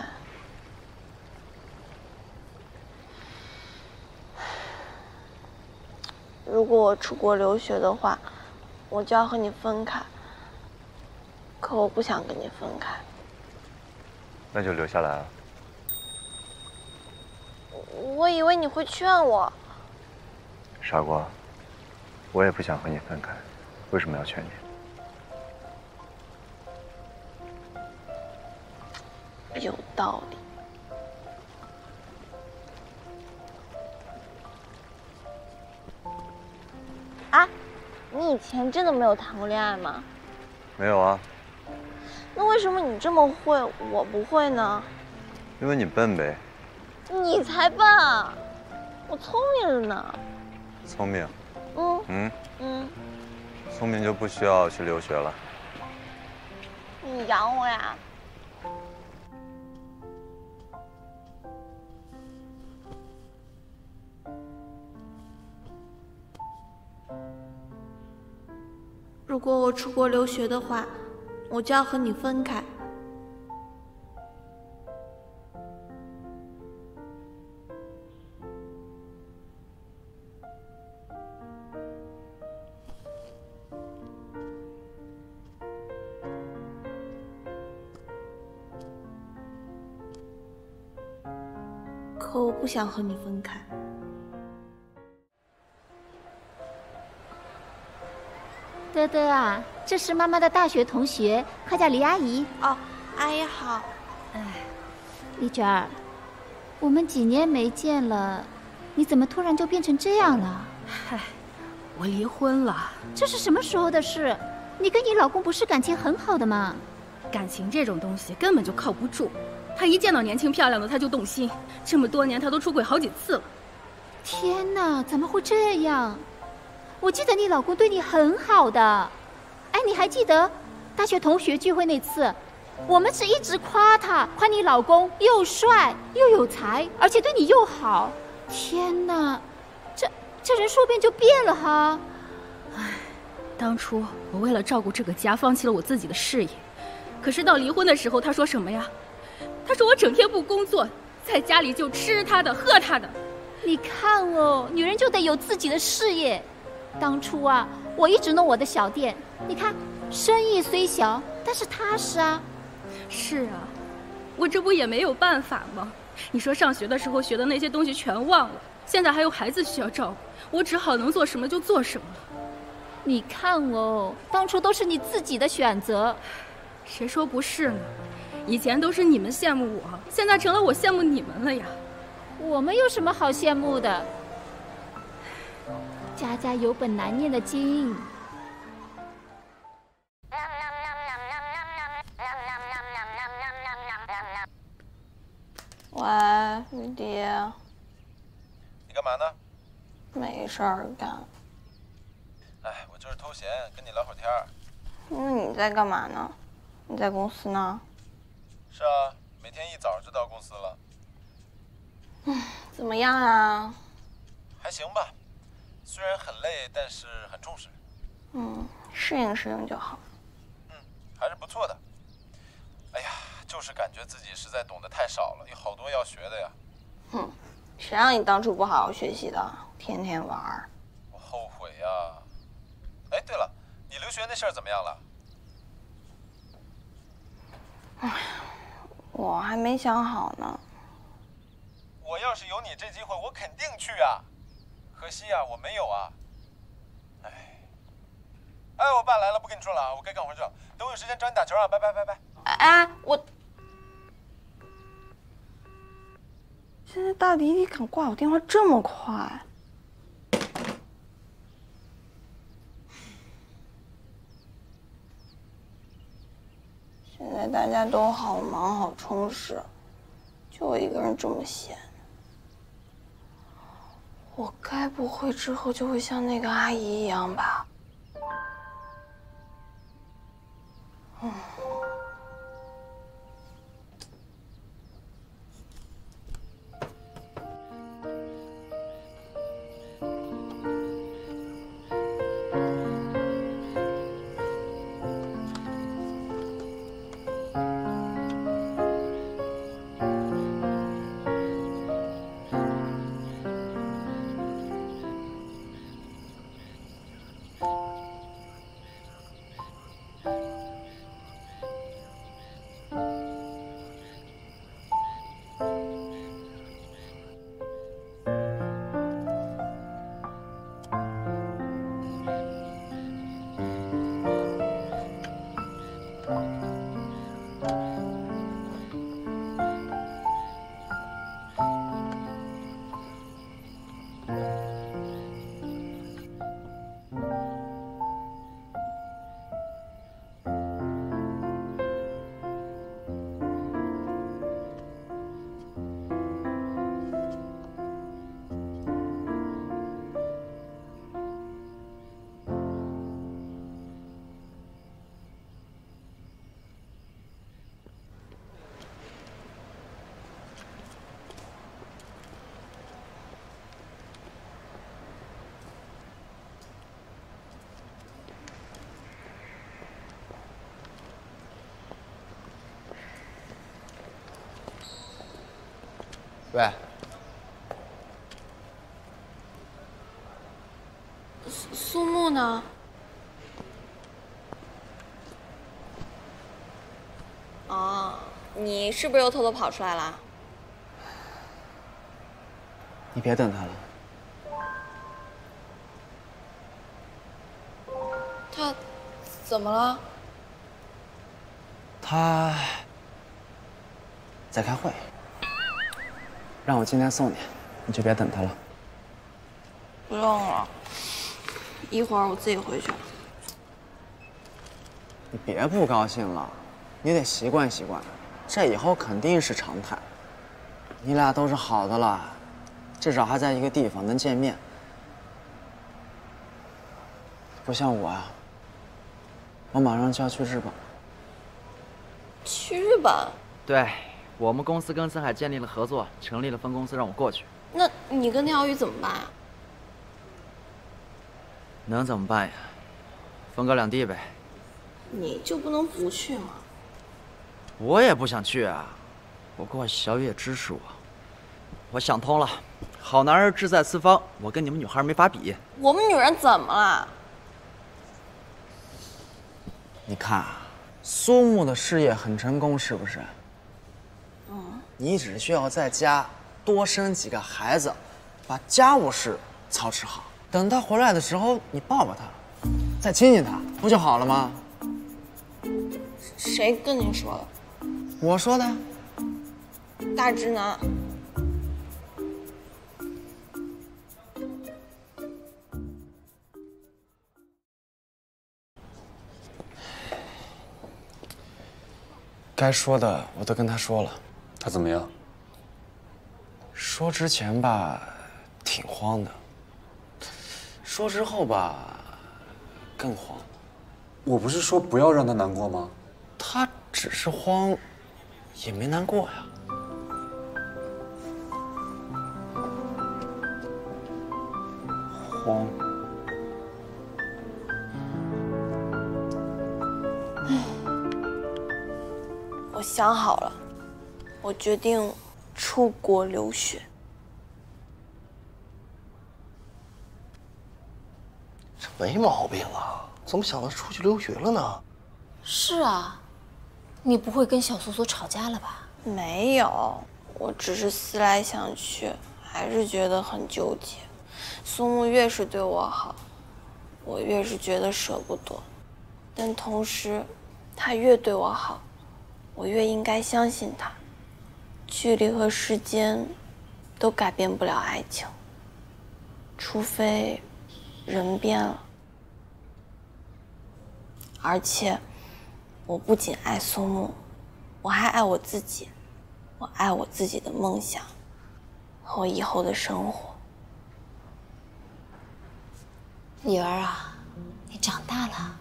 如果我出国留学的话，我就要和你分开。可我不想跟你分开。 那就留下来啊。 我以为你会劝我。 傻瓜，我也不想和你分开，为什么要劝你？有道理。啊，你以前真的没有谈过恋爱吗？ 没有啊。 那为什么你这么会，我不会呢？ 因为你笨呗。 你才笨啊！我聪明着呢。 聪明。 嗯嗯嗯。 聪明就不需要去留学了。 你养我呀？如果我出国留学的话，我就要和你分开。可我不想和你分开。 德德啊，这是妈妈的大学同学，快叫李阿姨。 哦，阿姨好。 哎，丽娟儿，我们几年没见了，你怎么突然就变成这样了？ 嗨，我离婚了。 这是什么时候的事？你跟你老公不是感情很好的吗？ 感情这种东西根本就靠不住，他一见到年轻漂亮的他就动心，这么多年他都出轨好几次了。 天哪，怎么会这样？我记得你老公对你很好的。哎，你还记得大学同学聚会那次，我们是一直夸他，夸你老公又帅又有才，而且对你又好。天哪，这这人说变就变了哈。 唉，当初我为了照顾这个家，放弃了我自己的事业。可是到离婚的时候，他说什么呀？他说我整天不工作，在家里就吃他的喝他的。 你看哦，女人就得有自己的事业。当初啊，我一直弄我的小店，你看，生意虽小，但是踏实啊。 是啊，我这不也没有办法吗？你说上学的时候学的那些东西全忘了，现在还有孩子需要照顾，我只好能做什么就做什么。 你看哦，当初都是你自己的选择。 谁说不是呢？以前都是你们羡慕我，现在成了我羡慕你们了呀。 我们有什么好羡慕的？家家有本难念的经。 喂，雨迪。 你干嘛呢？ 没事儿干。 哎，我就是偷闲，跟你聊会儿天儿。 那你在干嘛呢？你在公司呢？ 是啊，每天一早就到公司了。 嗯，怎么样啊？ 还行吧。虽然很累，但是很充实。 嗯，适应适应就好。 嗯，还是不错的。哎呀，就是感觉自己实在懂得太少了，有好多要学的呀。 哼，谁让你当初不好好学习的，天天玩。 我后悔呀。哎，对了，你留学那事儿怎么样了？ 哎，我还没想好呢。 我要是有你这机会，我肯定去啊。可惜啊，我没有啊。哎，哎，我爸来了，不跟你说了啊，我该干活去了。等我有时间找你打球啊，拜拜拜拜。 哎，我现在大弟弟敢挂我电话这么快？现在大家都好忙好充实，就我一个人这么闲。我该不会之后就会像那个阿姨一样吧？嗯。 喂。 苏苏木呢？哦，你是不是又偷偷跑出来了？ 你别等他了。 他怎么了？ 他在开会，让我今天送你，你就别等他了。 不用了，一会儿我自己回去。 你别不高兴了，你得习惯习惯，这以后肯定是常态。你俩都是好的了，至少还在一个地方能见面，不像我啊，我马上就要去日本。 去日本？ 对，我们公司跟森海建立了合作，成立了分公司，让我过去。 那你跟廖宇怎么办啊？ 能怎么办呀？分隔两地呗。 你就不能不去吗？ 我也不想去啊，不过小雨也支持我。我想通了，好男儿志在四方，我跟你们女孩没法比。 我们女人怎么了？ 你看啊，苏木的事业很成功，是不是？ 嗯。 你只需要在家多生几个孩子，把家务事操持好。等他回来的时候，你抱抱他，再亲亲他，不就好了吗？ 谁跟你说的？ 我说的。 大直男。 该说的我都跟他说了。 他怎么样？ 说之前吧，挺慌的；说之后吧，更慌。 我不是说不要让他难过吗？ 他只是慌，也没难过呀。慌。 我想好了，我决定出国留学。 这没毛病啊，怎么想到出去留学了呢？ 是啊，你不会跟小苏苏吵架了吧？ 没有，我只是思来想去，还是觉得很纠结。苏木越是对我好，我越是觉得舍不得，但同时，他越对我好，我越应该相信他。距离和时间都改变不了爱情，除非人变了。而且，我不仅爱苏木，我还爱我自己，我爱我自己的梦想和我以后的生活。 女儿啊，你长大了。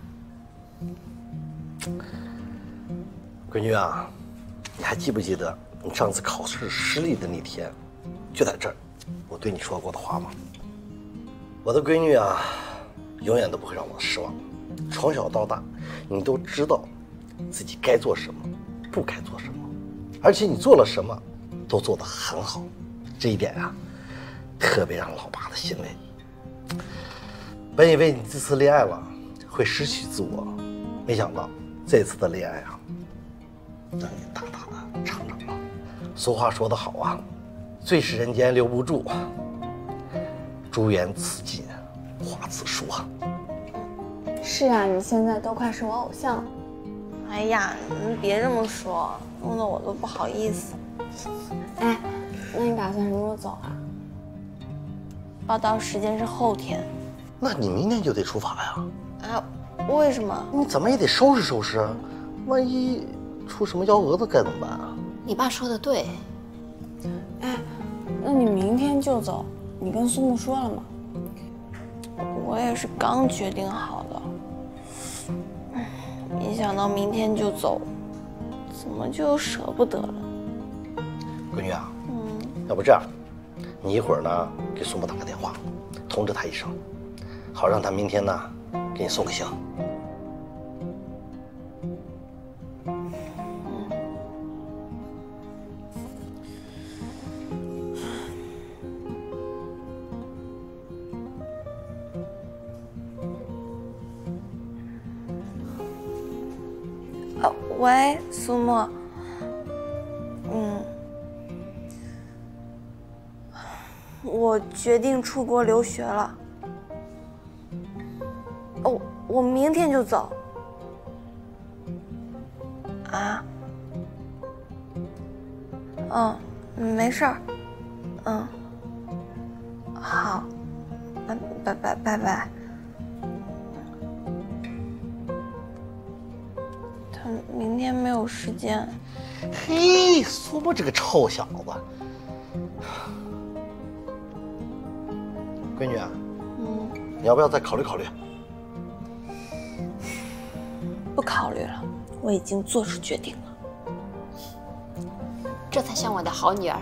闺女啊，你还记不记得你上次考试失利的那天，就在这儿，我对你说过的话吗？我的闺女啊，永远都不会让我失望。从小到大，你都知道自己该做什么，不该做什么，而且你做了什么，都做得很好。这一点啊，特别让老爸的欣慰。本以为你这次恋爱了会失去自我，没想到这次的恋爱啊，让你大大的成长了。俗话说得好啊，最是人间留不住，珠圆此尽花此树啊。 是啊，你现在都快是我偶像了。 哎呀，你别这么说，弄得我都不好意思。 哎，那你打算什么时候走啊？ 报到时间是后天。 那你明天就得出发呀？ 啊，为什么？ 你怎么也得收拾收拾，万一出什么幺蛾子该怎么办啊？ 你爸说的对。 哎，那你明天就走？你跟苏木说了吗？ 我也是刚决定好的，一想到明天就走，怎么就舍不得了？ 闺女啊， 嗯， 要不这样，你一会儿呢给苏木打个电话，通知他一声，好让他明天呢给你送个行。 啊，喂，苏沫。嗯，我决定出国留学了。哦，我明天就走。啊？嗯，没事儿。嗯，好。嗯，拜拜拜拜。他明天没有时间。 嘿，苏沫这个臭小子！闺女啊， 嗯， 你要不要再考虑考虑？ 不考虑了，我已经做出决定了。 这才像我的好女儿。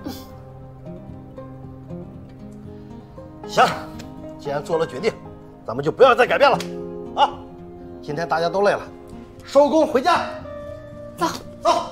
行，既然做了决定，咱们就不要再改变了，啊！今天大家都累了，收工回家。 走走。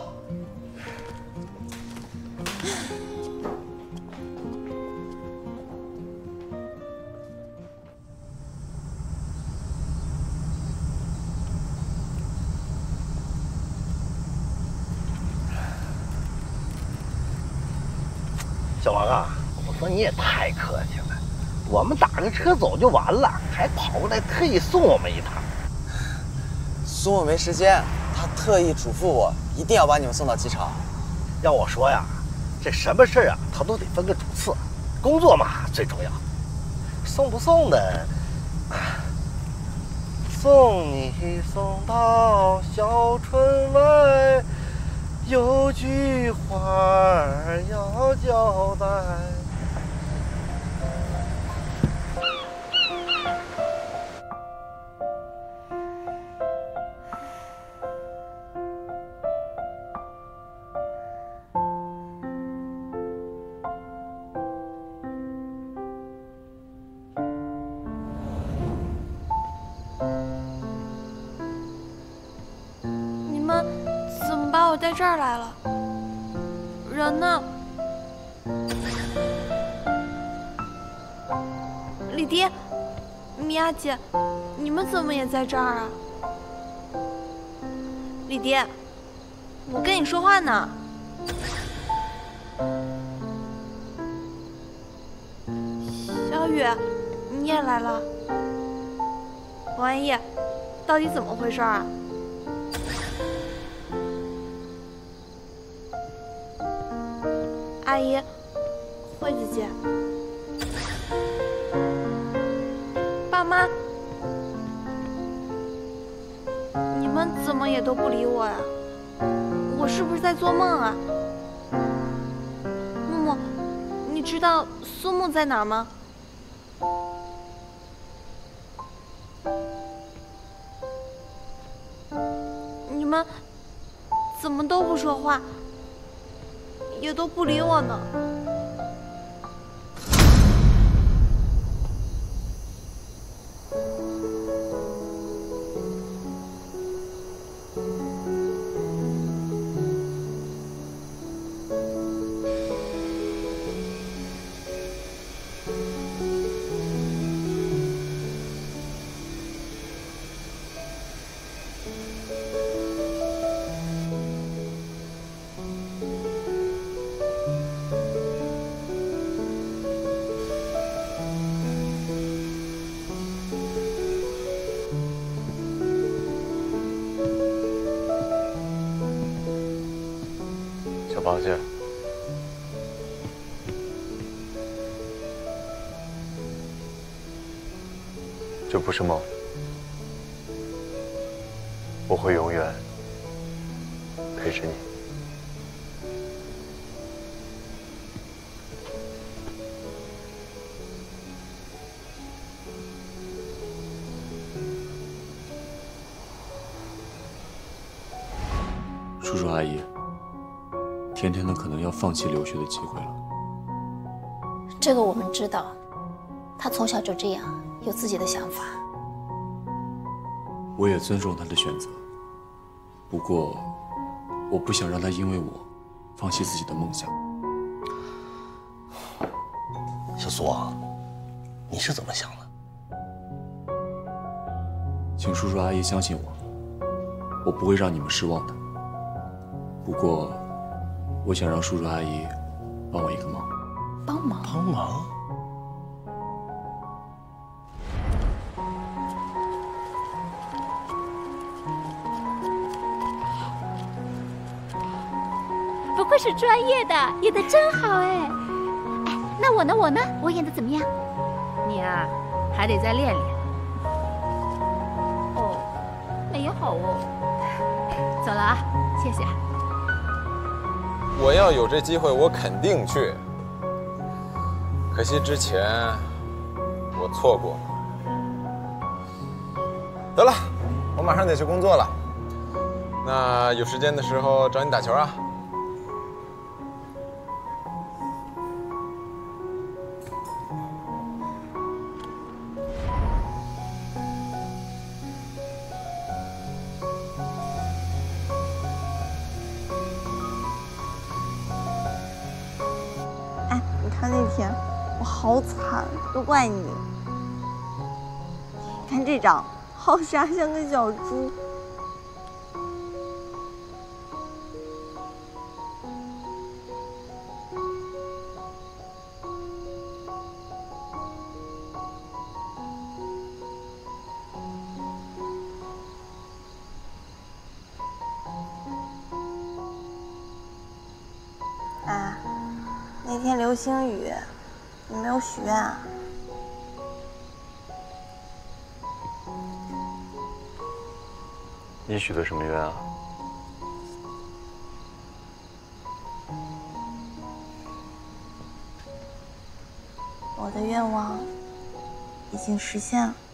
小王啊，我说你也太客气了，我们打个车走就完了，还跑过来特意送我们一趟。 苏沫没时间，他特意嘱咐我一定要把你们送到机场。 要我说呀，这什么事儿啊，他都得分个主次，工作嘛最重要。送不送的，送你送到小村外。有句话要交代。 你们怎么把我带这儿来了？人呢？李迪、米娅姐，你们怎么也在这儿啊？李迪，我跟你说话呢。小雨，你也来了。王阿姨，到底怎么回事啊？阿姨，惠子姐，爸妈，你们怎么也都不理我呀？我是不是在做梦啊？木木，你知道苏木在哪儿吗？你们怎么都不说话？也都不理我呢。 螃蟹，这不是梦，我会永远陪着你。 叔叔阿姨。甜甜的可能要放弃留学的机会了。 这个我们知道，他从小就这样，有自己的想法。 我也尊重他的选择，不过，我不想让他因为我，放弃自己的梦想。 小苏啊，你是怎么想的？ 请叔叔阿姨相信我， 我不会让你们失望的。不过，我想让叔叔阿姨帮我一个忙。 帮忙？ 帮忙？ 不愧是专业的，演得真好哎！哎，那我呢？我呢？我演得怎么样？ 你啊，还得再练练。 哦，那也好哦。 走了啊，谢谢。 我要有这机会，我肯定去。可惜之前我错过了。得了，我马上得去工作了。那有时间的时候找你打球啊。 那天我好惨，都怪你。看这张，好傻，像个小猪。啊。那天流星雨，你没有许愿啊？ 你许的什么愿啊？ 我的愿望已经实现了。